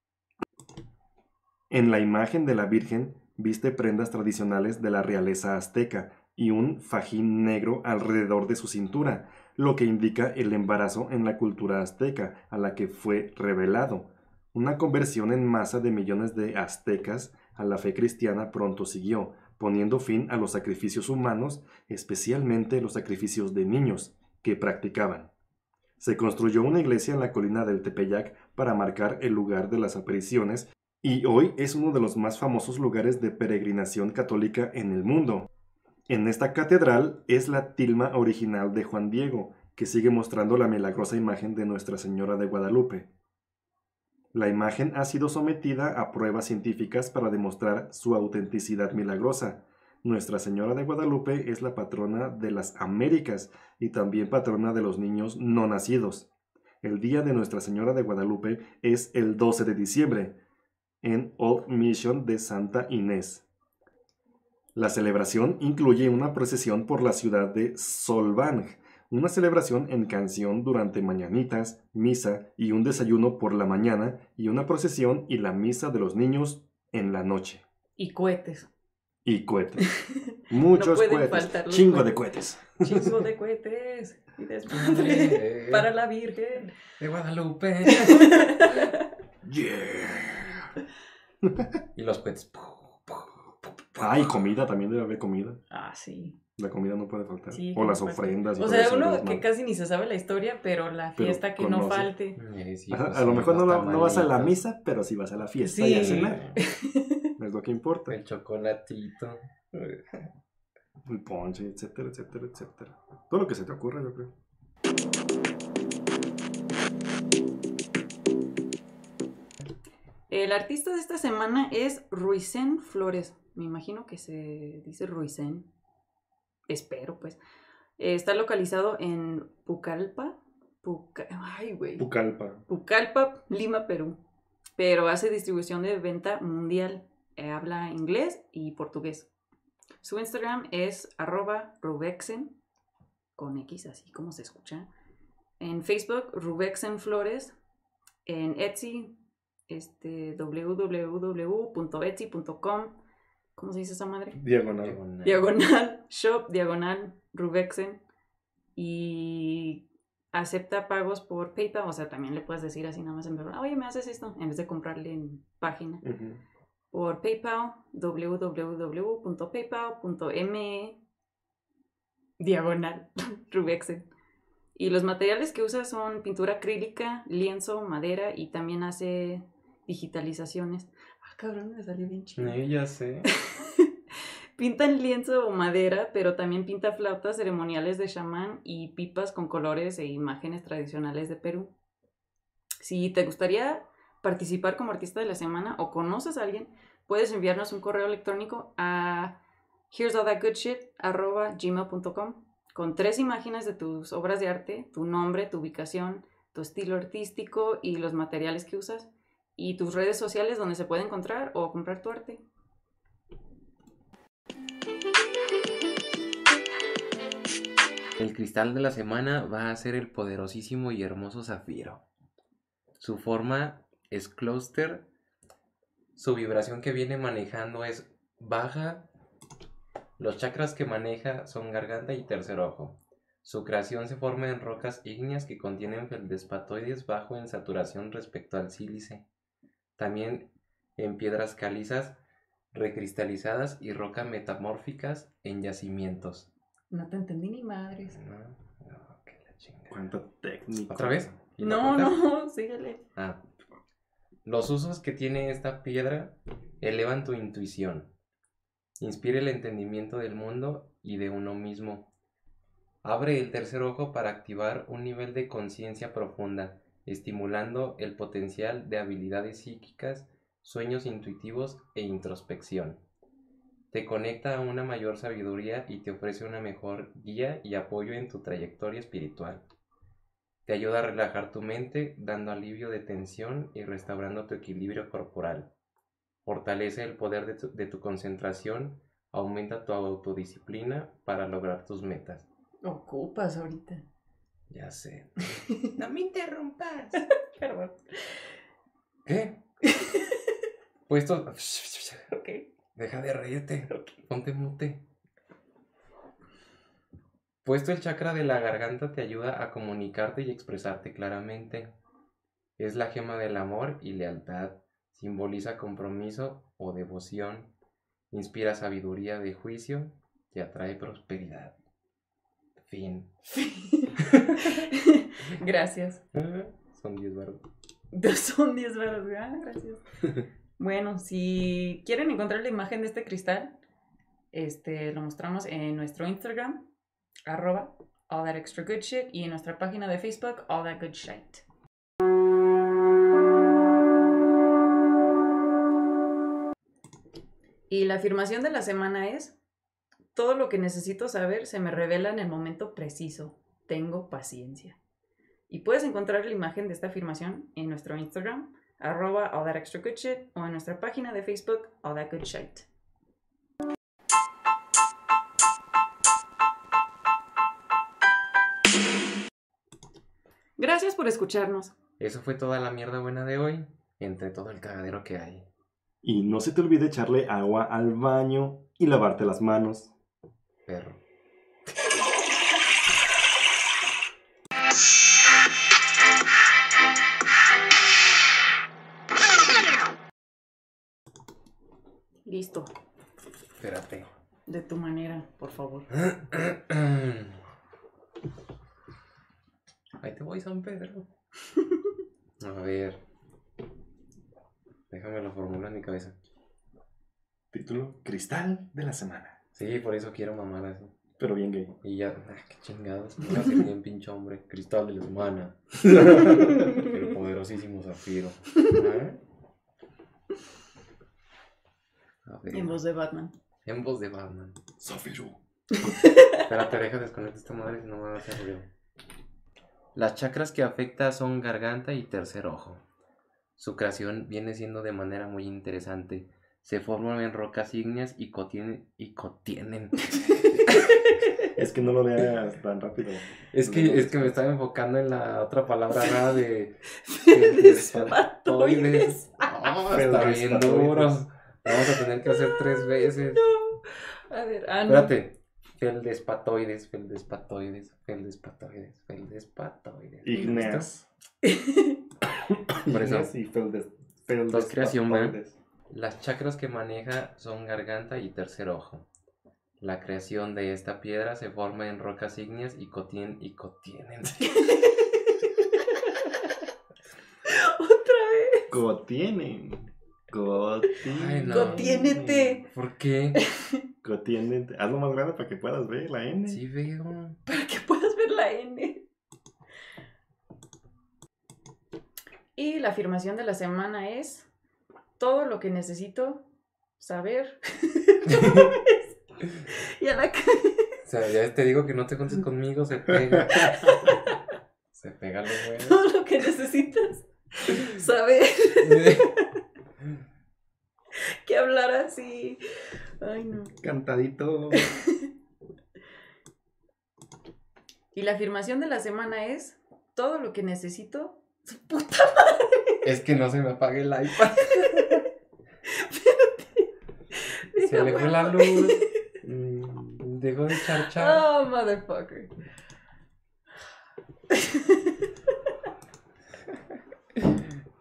C: En la imagen de la Virgen viste prendas tradicionales de la realeza azteca y un fajín negro alrededor de su cintura, lo que indica el embarazo en la cultura azteca a la que fue revelado. Una conversión en masa de millones de aztecas a la fe cristiana pronto siguió, poniendo fin a los sacrificios humanos, especialmente los sacrificios de niños, que practicaban. Se construyó una iglesia en la colina del Tepeyac para marcar el lugar de las apariciones y hoy es uno de los más famosos lugares de peregrinación católica en el mundo. En esta catedral es la tilma original de Juan Diego, que sigue mostrando la milagrosa imagen de Nuestra Señora de Guadalupe. La imagen ha sido sometida a pruebas científicas para demostrar su autenticidad milagrosa. Nuestra Señora de Guadalupe es la patrona de las Américas y también patrona de los niños no nacidos. El día de Nuestra Señora de Guadalupe es el 12 de diciembre, en Old Mission de Santa Inés. La celebración incluye una procesión por la ciudad de Solvang, una celebración en canción durante mañanitas, misa y un desayuno por la mañana y una procesión y la misa de los niños en la noche.
A: Y cohetes.
C: Y cohetes. Muchos
A: No pueden
C: cohetes.
A: faltar los
C: Chingo de cohetes.
A: Chingo de cohetes. Y desmadre para la Virgen
B: de Guadalupe.
C: Yeah.
B: Y los cohetes.
C: Ah, y comida, también debe haber comida.
A: Ah, sí.
C: La comida no puede faltar.
A: Sí,
C: o las
A: no falta.
C: ofrendas. Y
A: O
C: todo
A: sea,
C: eso,
A: uno
C: desmadre.
A: que casi ni se sabe la historia, pero la
C: Pero
A: fiesta que no
C: conoce.
A: falte.
B: Sí,
C: Ajá,
B: pues
C: a lo
B: sí,
C: mejor
B: los
C: no vas a la
B: tamalitos,
C: misa, pero sí vas a la fiesta
A: Sí.
C: y a cenar. Es lo que importa.
B: el chocolatito.
C: El ponche, etcétera, etcétera, etcétera. Todo lo que se te ocurra, yo creo.
A: El artista de esta semana es Ruicén Flores. Me imagino que se dice Ruicén. Espero, pues. Está localizado en Pucallpa. Pucallpa, Lima, Perú. Pero hace distribución de venta mundial. Habla inglés y portugués. Su Instagram es @rubexen, con X, así como se escucha. En Facebook, Rubexen Flores. En Etsy, www.etsy.com. ¿Cómo se dice esa madre?
C: Diagonal.
A: Diagonal shop, diagonal Rubexen. Y acepta pagos por PayPal. O sea, también le puedes decir así nada más en verdad, oye, me haces esto, en vez de comprarle en página.
C: Uh-huh.
A: Por PayPal, www.paypal.me diagonal Rubexen. Y los materiales que usa son pintura acrílica, lienzo, madera y también hace digitalizaciones. Ah, cabrón, me salió bien chido.
B: Ya sé.
A: Pinta en lienzo o madera, pero también pinta flautas ceremoniales de chamán y pipas con colores e imágenes tradicionales de Perú. Si te gustaría participar como artista de la semana o conoces a alguien, puedes enviarnos un correo electrónico a here'sallthatgoodshit@gmail.com con 3 imágenes de tus obras de arte, tu nombre, tu ubicación, tu estilo artístico y los materiales que usas, y tus redes sociales donde se puede encontrar o comprar tu arte.
B: El cristal de la semana va a ser el poderosísimo y hermoso zafiro. Su forma es clúster. Su vibración que viene manejando es baja. Los chakras que maneja son garganta y tercer ojo. Su creación se forma en rocas ígneas que contienen feldespatoides bajo en saturación respecto al sílice. También en piedras calizas recristalizadas y rocas metamórficas en yacimientos.
A: No te entendí ni madres.
B: No, que la chingada.
C: Cuánta técnica.
B: ¿Otra vez? ¿Y
A: No,
B: cuentas?
A: no, síguele.
B: Los usos que tiene esta piedra elevan tu intuición, inspira el entendimiento del mundo y de uno mismo. Abre el tercer ojo para activar un nivel de conciencia profunda, estimulando el potencial de habilidades psíquicas, sueños intuitivos e introspección. Te conecta a una mayor sabiduría y te ofrece una mejor guía y apoyo en tu trayectoria espiritual. Te ayuda a relajar tu mente, dando alivio de tensión y restaurando tu equilibrio corporal. Fortalece el poder de tu concentración, aumenta tu autodisciplina para lograr tus metas.
A: Ocupas ahorita.
B: Ya sé. No me interrumpas.
A: Perdón.
B: ¿Qué? Puesto.
A: Ok.
B: Deja de reírte. Ponte mute. Puesto el chakra de la garganta te ayuda a comunicarte y expresarte claramente. Es la gema del amor y lealtad. Simboliza compromiso o devoción. Inspira sabiduría de juicio y atrae prosperidad. Fin.
A: Gracias.
B: Son 10 baros.
A: Son 10 varos. Gracias. Bueno, si quieren encontrar la imagen de este cristal, lo mostramos en nuestro Instagram, @allthatextragoodshit, y en nuestra página de Facebook, allthatgoodshit. Y la afirmación de la semana es: todo lo que necesito saber se me revela en el momento preciso. Tengo paciencia. Y puedes encontrar la imagen de esta afirmación en nuestro Instagram, @allthatextragoodshit, o en nuestra página de Facebook, allthatgoodshit. Gracias por escucharnos.
B: Eso fue toda la mierda buena de hoy, entre todo el cagadero que hay.
C: Y no se te olvide echarle agua al baño y lavarte las manos.
B: Perro.
A: Listo.
B: Espérate.
A: De tu manera, por favor.
B: Ahí te voy, San Pedro. A ver. Déjame lo formular en mi cabeza.
C: Título: Cristal de la semana.
B: Sí, por eso quiero mamar así.
C: Pero bien gay.
B: Y ya, qué chingados. Me hace bien pinche hombre. Cristal de la semana. El poderosísimo zafiro. ¿Eh? A ver.
A: En voz de Batman.
B: En voz de Batman.
C: Zafiro.
B: Espérate, deja desconectar esta madre si no me va a hacer ruido. Las chakras que afecta son garganta y tercer ojo. Su creación viene siendo de manera muy interesante. Se forman en rocas ígneas y contienen.
C: Es que no lo leas tan rápido.
B: Es que me estaba enfocando en la otra palabra rara de
A: Feldespatoides.
B: Oh, está bien duro. Vamos a tener que hacer 3 veces.
A: No. A ver, no.
B: Espérate. Feldespatoides.
C: Ígneas.
B: Por eso.
C: Ígneas y
B: Dos creación, ¿verdad?
C: feldespatoides.
B: Las chakras que maneja son garganta y tercer ojo. La creación de esta piedra se forma en rocas ígneas y contienen.
A: Otra vez.
C: Contienen.
B: Ay, no.
A: Contiénete.
B: ¿Por qué?
C: Contienen. Hazlo más grande para que puedas ver la N.
B: Sí veo.
A: Para que puedas ver la N. Y la afirmación de la semana es: todo lo que necesito saber. Y a la
B: O sea, ya te digo que no te juntes conmigo, se pega. Se pega lo bueno.
A: todo lo que necesitas saber. Que hablar así. Ay, no.
C: Cantadito.
A: Y la afirmación de la semana es: todo lo que necesito. Puta.
B: Es que no se me apague el iPad. Se le fue la luz. Dejó de charchar.
A: Oh, motherfucker.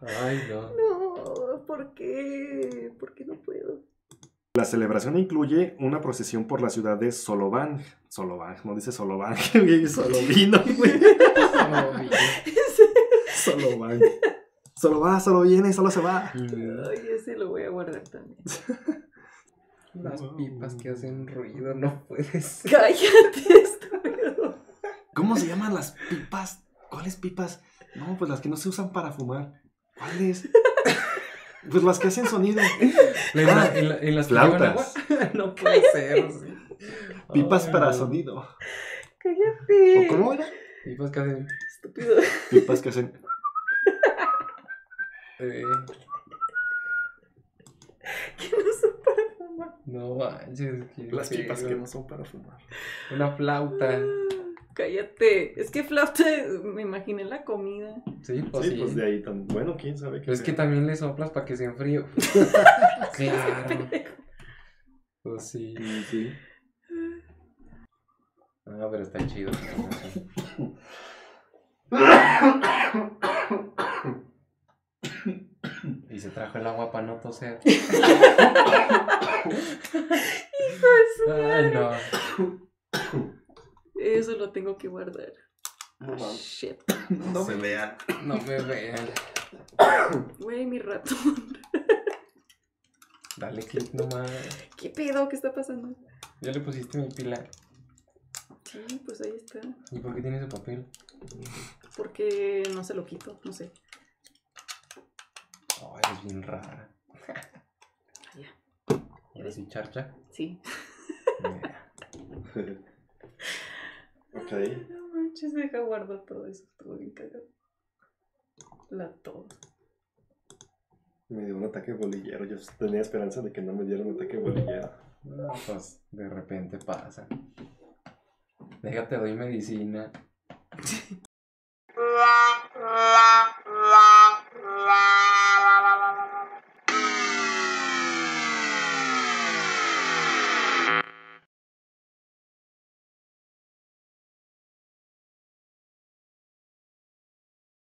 B: Ay, no.
A: No, ¿por qué? ¿Por qué no puedo?
C: La celebración incluye una procesión por la ciudad de Solovang. Solovang, no dice Solovang, güey, Solovino, güey. Solovang. Solo va, solo viene, solo se va.
A: Ay, ese lo voy a guardar también.
B: Las pipas que hacen ruido, no puedes.
A: Cállate, estúpido.
C: ¿Cómo se llaman las pipas? ¿Cuáles pipas? No, pues las que no se usan para fumar. ¿Cuáles? Pues las que hacen sonido.
B: En las
C: flautas.
B: No puede ser. Sí.
C: Pipas
B: Ay,
C: para
B: no.
C: sonido.
A: Cállate.
C: ¿O cómo era?
B: Pipas que hacen.
A: Estúpido.
C: Pipas que hacen.
A: Que no son para fumar.
B: No manches.
C: Las pipas que no son para fumar.
B: Una flauta.
A: Cállate. Es que flauta, me imaginé la comida.
B: Sí, pues
C: Sí,
B: sí.
C: pues de ahí tan. Bueno, quién sabe qué.
B: Pero es que
C: sea.
B: también le soplas para que se enfríe. Claro. Pues sí.
C: Sí.
B: Ah, pero está chido. Y se trajo el agua para no toser. Ay, no.
A: Eso lo tengo que guardar.
C: No mames.
A: Shit.
C: No me
B: Sí.
C: vean.
B: No me vean.
A: Güey, mi ratón.
B: Dale click nomás.
A: ¿Qué pedo? ¿Qué está pasando?
B: Ya le pusiste mi pila.
A: Sí, pues ahí está.
B: ¿Y por qué tiene ese papel?
A: Porque no se lo quito, no sé.
B: Oh, eres bien rara.
A: Ya.
B: Ahora sí, charcha.
A: Sí.
B: Mira.
C: Ok.
A: No manches, deja guardar todo eso. Estuvo bien cagado. La todo.
C: Me dio un ataque bolillero. Yo tenía esperanza de que no me diera un ataque bolillero.
B: No, pues de repente pasa. Déjate, doy medicina.